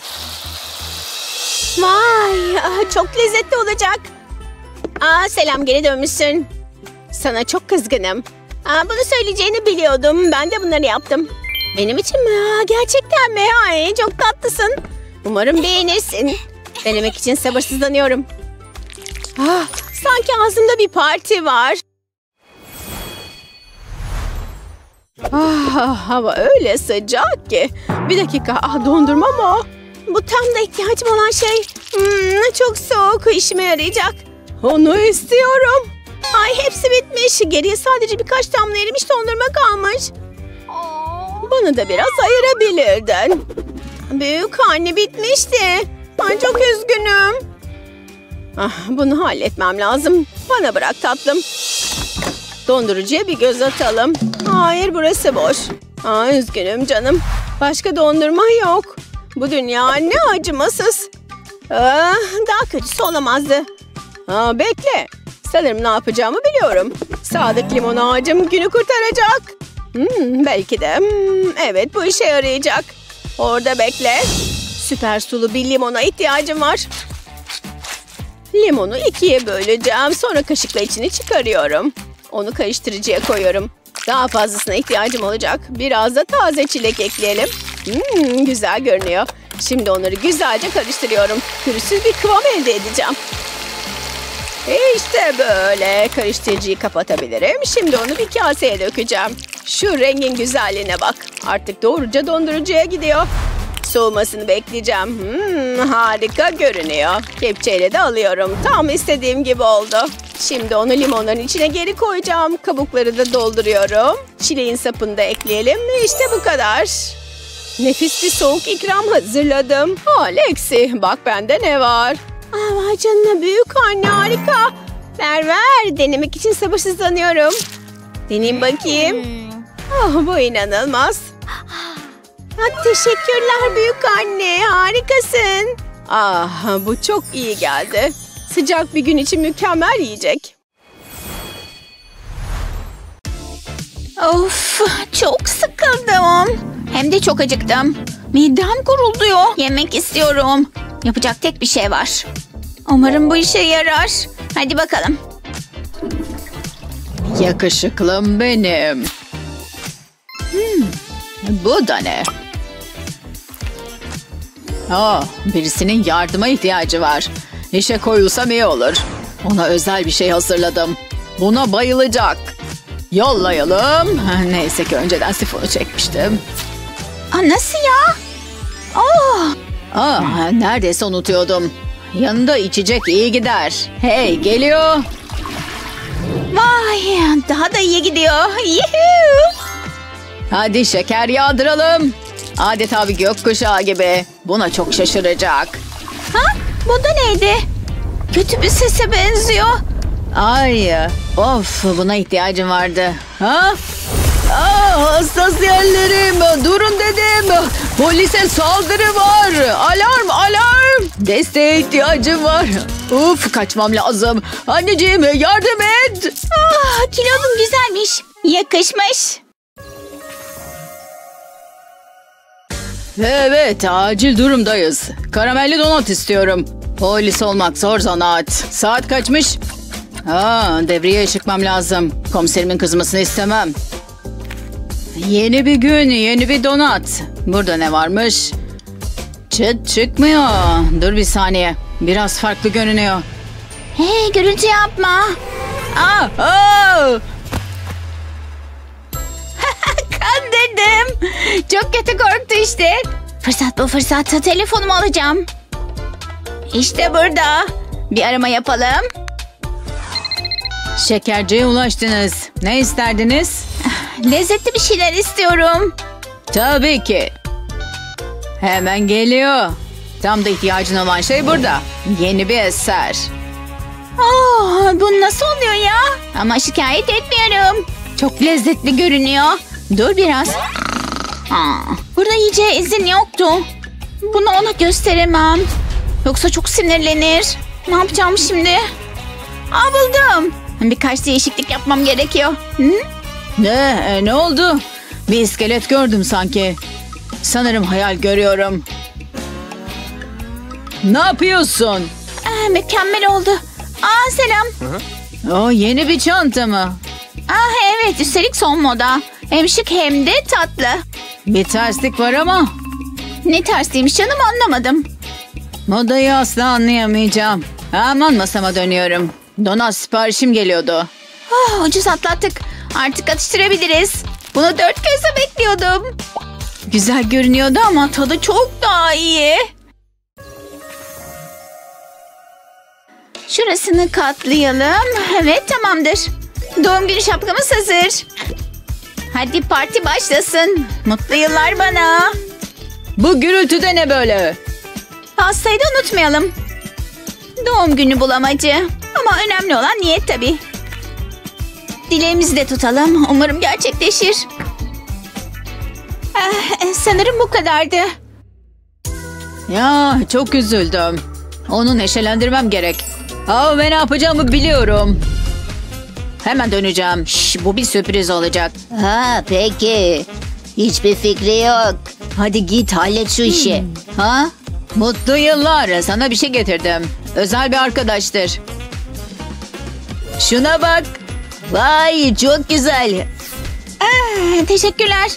Vay, çok lezzetli olacak. Selam, geri dönmüşsün. Sana çok kızgınım. Bunu söyleyeceğini biliyordum. Ben de bunları yaptım. Benim için mi? Gerçekten mi? Ay, çok tatlısın. Umarım beğenirsin. Denemek için sabırsızlanıyorum. Sanki ağzımda bir parti var. Hava öyle sıcak ki. Bir dakika, dondurma mı o? Bu tam da ihtiyacım olan şey. Çok soğuk, işime yarayacak. Onu istiyorum. Hepsi bitmiş. Geriye sadece birkaç damla erimiş dondurma kalmış. Bana da biraz ayırabilirdin. Büyük anne, bitmişti. Çok üzgünüm. Bunu halletmem lazım. Bana bırak tatlım. Dondurucuya bir göz atalım. Hayır, burası boş. Üzgünüm canım. Başka dondurma yok. Bu dünya ne acımasız. Daha kötüsü olamazdı. Bekle. Sanırım ne yapacağımı biliyorum. Sadık limon ağacım günü kurtaracak. Belki de. Evet, bu işe yarayacak. Orada bekle. Süper sulu bir limona ihtiyacım var. Limonu ikiye böleceğim. Sonra kaşıkla içini çıkarıyorum. Onu karıştırıcıya koyuyorum. Daha fazlasına ihtiyacım olacak. Biraz da taze çilek ekleyelim. Güzel görünüyor. Şimdi onları güzelce karıştırıyorum. Pürüzsüz bir kıvam elde edeceğim. İşte böyle. Karıştırıcıyı kapatabilirim. Şimdi onu bir kaseye dökeceğim. Şu rengin güzelliğine bak. Artık doğruca dondurucuya gidiyor. Soğumasını bekleyeceğim. Harika görünüyor. Kepçeyle de alıyorum. Tam istediğim gibi oldu. Şimdi onu limonların içine geri koyacağım. Kabukları da dolduruyorum. Çileğin sapını da ekleyelim. İşte bu kadar. Nefis bir soğuk ikram hazırladım. Lexi, bak bende ne var? Vay canına, büyük anne, harika. Ver. Denemek için sabırsızlanıyorum. Deneyim bakayım. Bu inanılmaz. Teşekkürler büyük anne, harikasın. Bu çok iyi geldi. Sıcak bir gün için mükemmel yiyecek. Of, çok sıkıldım. Hem de çok acıktım. Midem gurulduyor. Yemek istiyorum. Yapacak tek bir şey var. Umarım bu işe yarar. Hadi bakalım. Yakışıklım benim. Bu da ne? Birisinin yardıma ihtiyacı var. İşe koyulsam iyi olur. Ona özel bir şey hazırladım. Buna bayılacak. Yollayalım. Neyse ki önceden sifonu çekmiştim. Nasıl ya? Neredeyse unutuyordum. Yanında içecek iyi gider. Hey, geliyor. Vay, daha da iyi gidiyor. Yuhuu. Hadi şeker yağdıralım. Adeta bir gökkuşağı gibi. Buna çok şaşıracak. Bu da neydi? Kötü bir sese benziyor. Buna ihtiyacım vardı. Hassas yerlerim. Durun dedim. Polise saldırı var. Alarm. Desteğe ihtiyacım var. Kaçmam lazım. Anneciğim, yardım et. Kilodun güzelmiş. Yakışmış. Evet, acil durumdayız. Karamelli donat istiyorum. Polis olmak zor zanaat. Saat kaçmış? Devreye çıkmam lazım. Komiserimin kızmasını istemem. Yeni bir gün, yeni bir donat. Burada ne varmış? Çıt çıkmıyor. Dur bir saniye. Biraz farklı görünüyor. Hey, gürültü yapma. Kandırdım. Çok kötü korktu işte. Fırsat bu fırsat. Telefonumu alacağım. İşte burada. Bir arama yapalım. Şekerciye ulaştınız. Ne isterdiniz? Lezzetli bir şeyler istiyorum. Tabii ki. Hemen geliyor. Tam da ihtiyacın olan şey burada. Yeni bir eser. Bu nasıl oluyor ya? Ama şikayet etmiyorum. Çok lezzetli görünüyor. Dur biraz. Burada yiyeceğe izin yoktu. Bunu ona gösteremem. Yoksa çok sinirlenir. Ne yapacağım şimdi? Buldum. Birkaç değişiklik yapmam gerekiyor. Ne oldu? Bir iskelet gördüm sanki. Sanırım hayal görüyorum. Ne yapıyorsun? Mükemmel oldu. Selam. Yeni bir çanta mı? Evet, üstelik son moda. Hem şık hem de tatlı. Bir terslik var ama. Ne tersliymiş canım, anlamadım. Modayı asla anlayamayacağım. Hemen masama dönüyorum. Donat siparişim geliyordu. Ucuz atlattık. Artık atıştırabiliriz. Bunu dört gözle bekliyordum. Güzel görünüyordu ama tadı çok daha iyi. Şurasını katlayalım. Evet, tamamdır. Doğum günü şapkamız hazır. Hadi parti başlasın. Mutlu yıllar bana. Bu gürültüde ne böyle? Pastayı da unutmayalım. Doğum günü bulamacı. Ama önemli olan niyet tabii. Dileğimizi de tutalım. Umarım gerçekleşir. Sanırım bu kadardı. Ya, çok üzüldüm. Onu neşelendirmem gerek. Ve ne yapacağımı biliyorum. Hemen döneceğim. Bu bir sürpriz olacak. Peki. Hiçbir fikri yok. Hadi git hallet şu işi. Mutlu yıllar. Sana bir şey getirdim. Özel bir arkadaştır. Şuna bak. Vay çok güzel. Teşekkürler.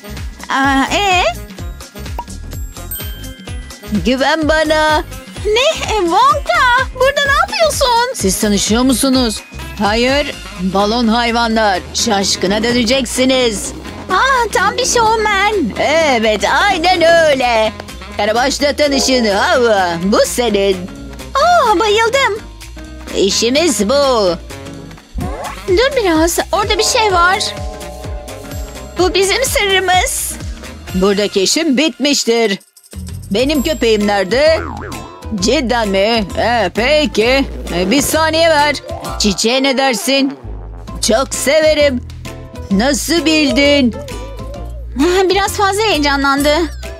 Güven bana. Ne? Wonka, burada ne yapıyorsun? Siz tanışıyor musunuz? Hayır. Balon hayvanlar. Şaşkına döneceksiniz. Tam bir şovmen. Evet aynen öyle. Karabaş'la tanışın. Hava. Bu senin. Bayıldım. İşimiz bu. Dur biraz, orada bir şey var. Bu bizim sırrımız. Buradaki işim bitmiştir. Benim köpeğim nerede? Cidden mi? Peki. Bir saniye ver. Çiçeğe ne dersin? Çok severim. Nasıl bildin? Biraz fazla heyecanlandı.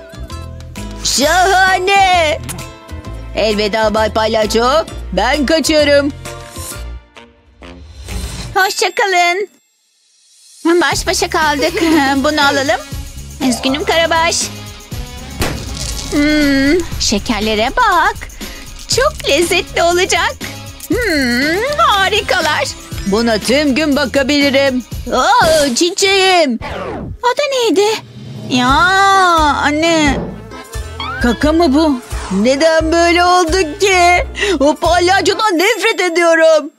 Şahane. Elveda Bay Palyaço. Ben kaçıyorum. Hoşçakalın. Baş başa kaldık. Bunu alalım. Üzgünüm Karabaş. Şekerlere bak. Çok lezzetli olacak. Harikalar. Buna tüm gün bakabilirim. Çiçeğim. O da neydi? Ya anne. Kaka mı bu? Neden böyle olduk ki? O palyaçodan nefret ediyorum.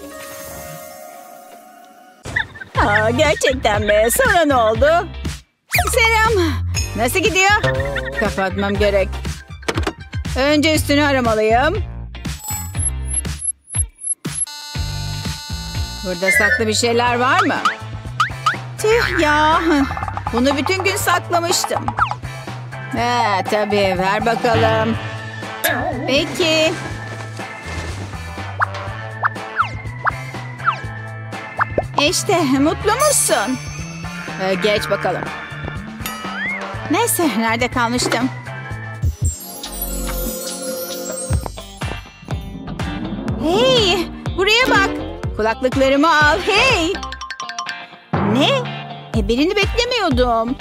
Gerçekten mi? Sana ne oldu? Selam. Nasıl gidiyor? Kapatmam gerek. Önce üstünü aramalıyım. Burada saklı bir şeyler var mı? Tüh ya. Bunu bütün gün saklamıştım. Tabii ver bakalım. Peki. İşte mutlu musun? Geç bakalım. Neyse nerede kalmıştım? Hey buraya bak. Kulaklıklarımı al. Hey. Ne? Birini beklemiyordum.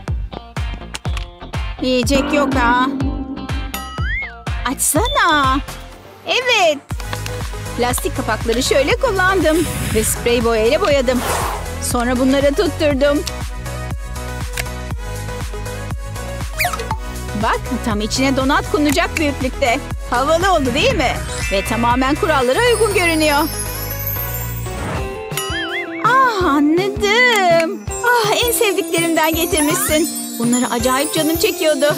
Yiyecek yok ha. Açsana. Evet. Plastik kapakları şöyle kullandım. Ve sprey boyayla boyadım. Sonra bunlara tutturdum. Bak tam içine donat konacak büyüklükte. Havalı oldu değil mi? Ve tamamen kurallara uygun görünüyor. Anladım. En sevdiklerimden getirmişsin. Bunları acayip canım çekiyordu.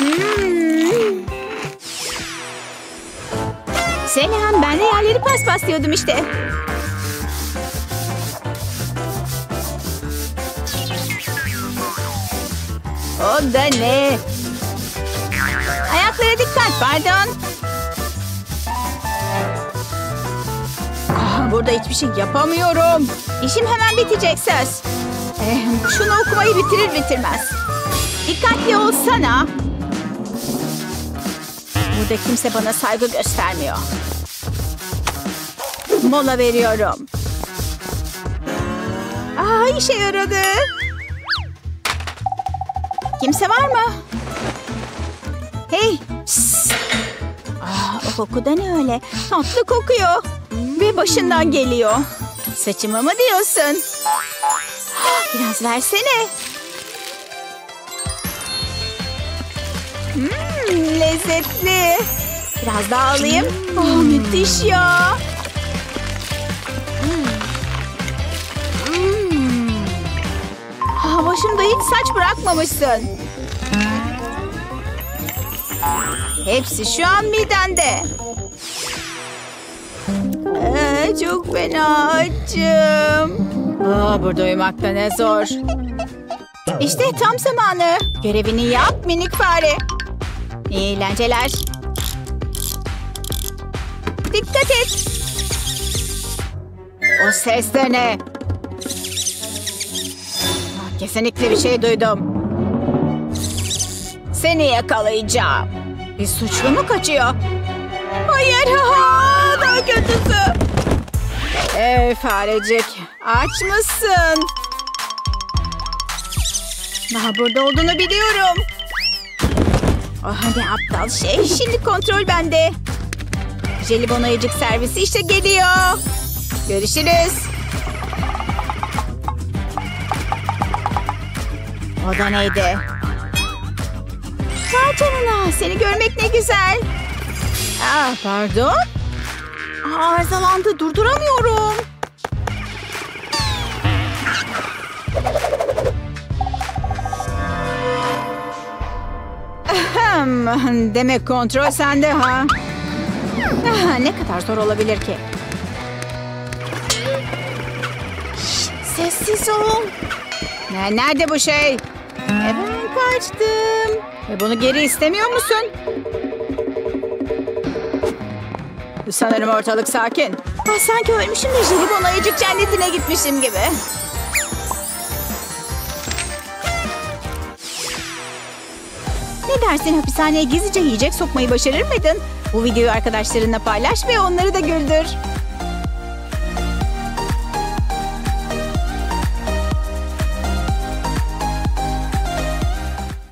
Selam, ben de yerleri paspaslıyordum işte. O da ne? Ayaklara dikkat, pardon. Burada hiçbir şey yapamıyorum. İşim hemen bitecek söz. Şunu okumayı bitirir bitirmez. Dikkatli olsana. Burada kimse bana saygı göstermiyor. Mola veriyorum. İşe yaradı. Kimse var mı? Hey. O koku da ne öyle? Tatlı kokuyor. Ve başından geliyor. Saçımı mı diyorsun? Biraz versene. Lezzetli. Biraz daha alayım. Müthiş ya. Başımda hiç saç bırakmamışsın. Hepsi şu an midende. Çok fena açım. Burada uyumak da ne zor. İşte tam zamanı. Görevini yap minik fare. İyi eğlenceler. Dikkat et. O ses de ne? Kesinlikle bir şey duydum. Seni yakalayacağım. Bir suçlu mu kaçıyor? Hayır, daha kötüsü. Farecik, aç mısın? Daha burada olduğunu biliyorum. Oh, ne aptal şey. Şimdi kontrol bende. Jelibon ayıcık servisi işte geliyor. Görüşürüz. O da neydi? Vay canına, seni görmek ne güzel. Pardon. Arızalandı, durduramıyorum. Demek kontrol sende ha? Ne kadar zor olabilir ki? Şşt, sessiz ol. Nerede bu şey? Ben kaçtım. Bunu geri istemiyor musun? Sanırım ortalık sakin. Sanki ölmüşüm de jelibon ayıcık cennetine gitmişim gibi. Ne dersin, hapishaneye gizlice yiyecek sokmayı başarır mıydın? Bu videoyu arkadaşlarınla paylaş ve onları da güldür.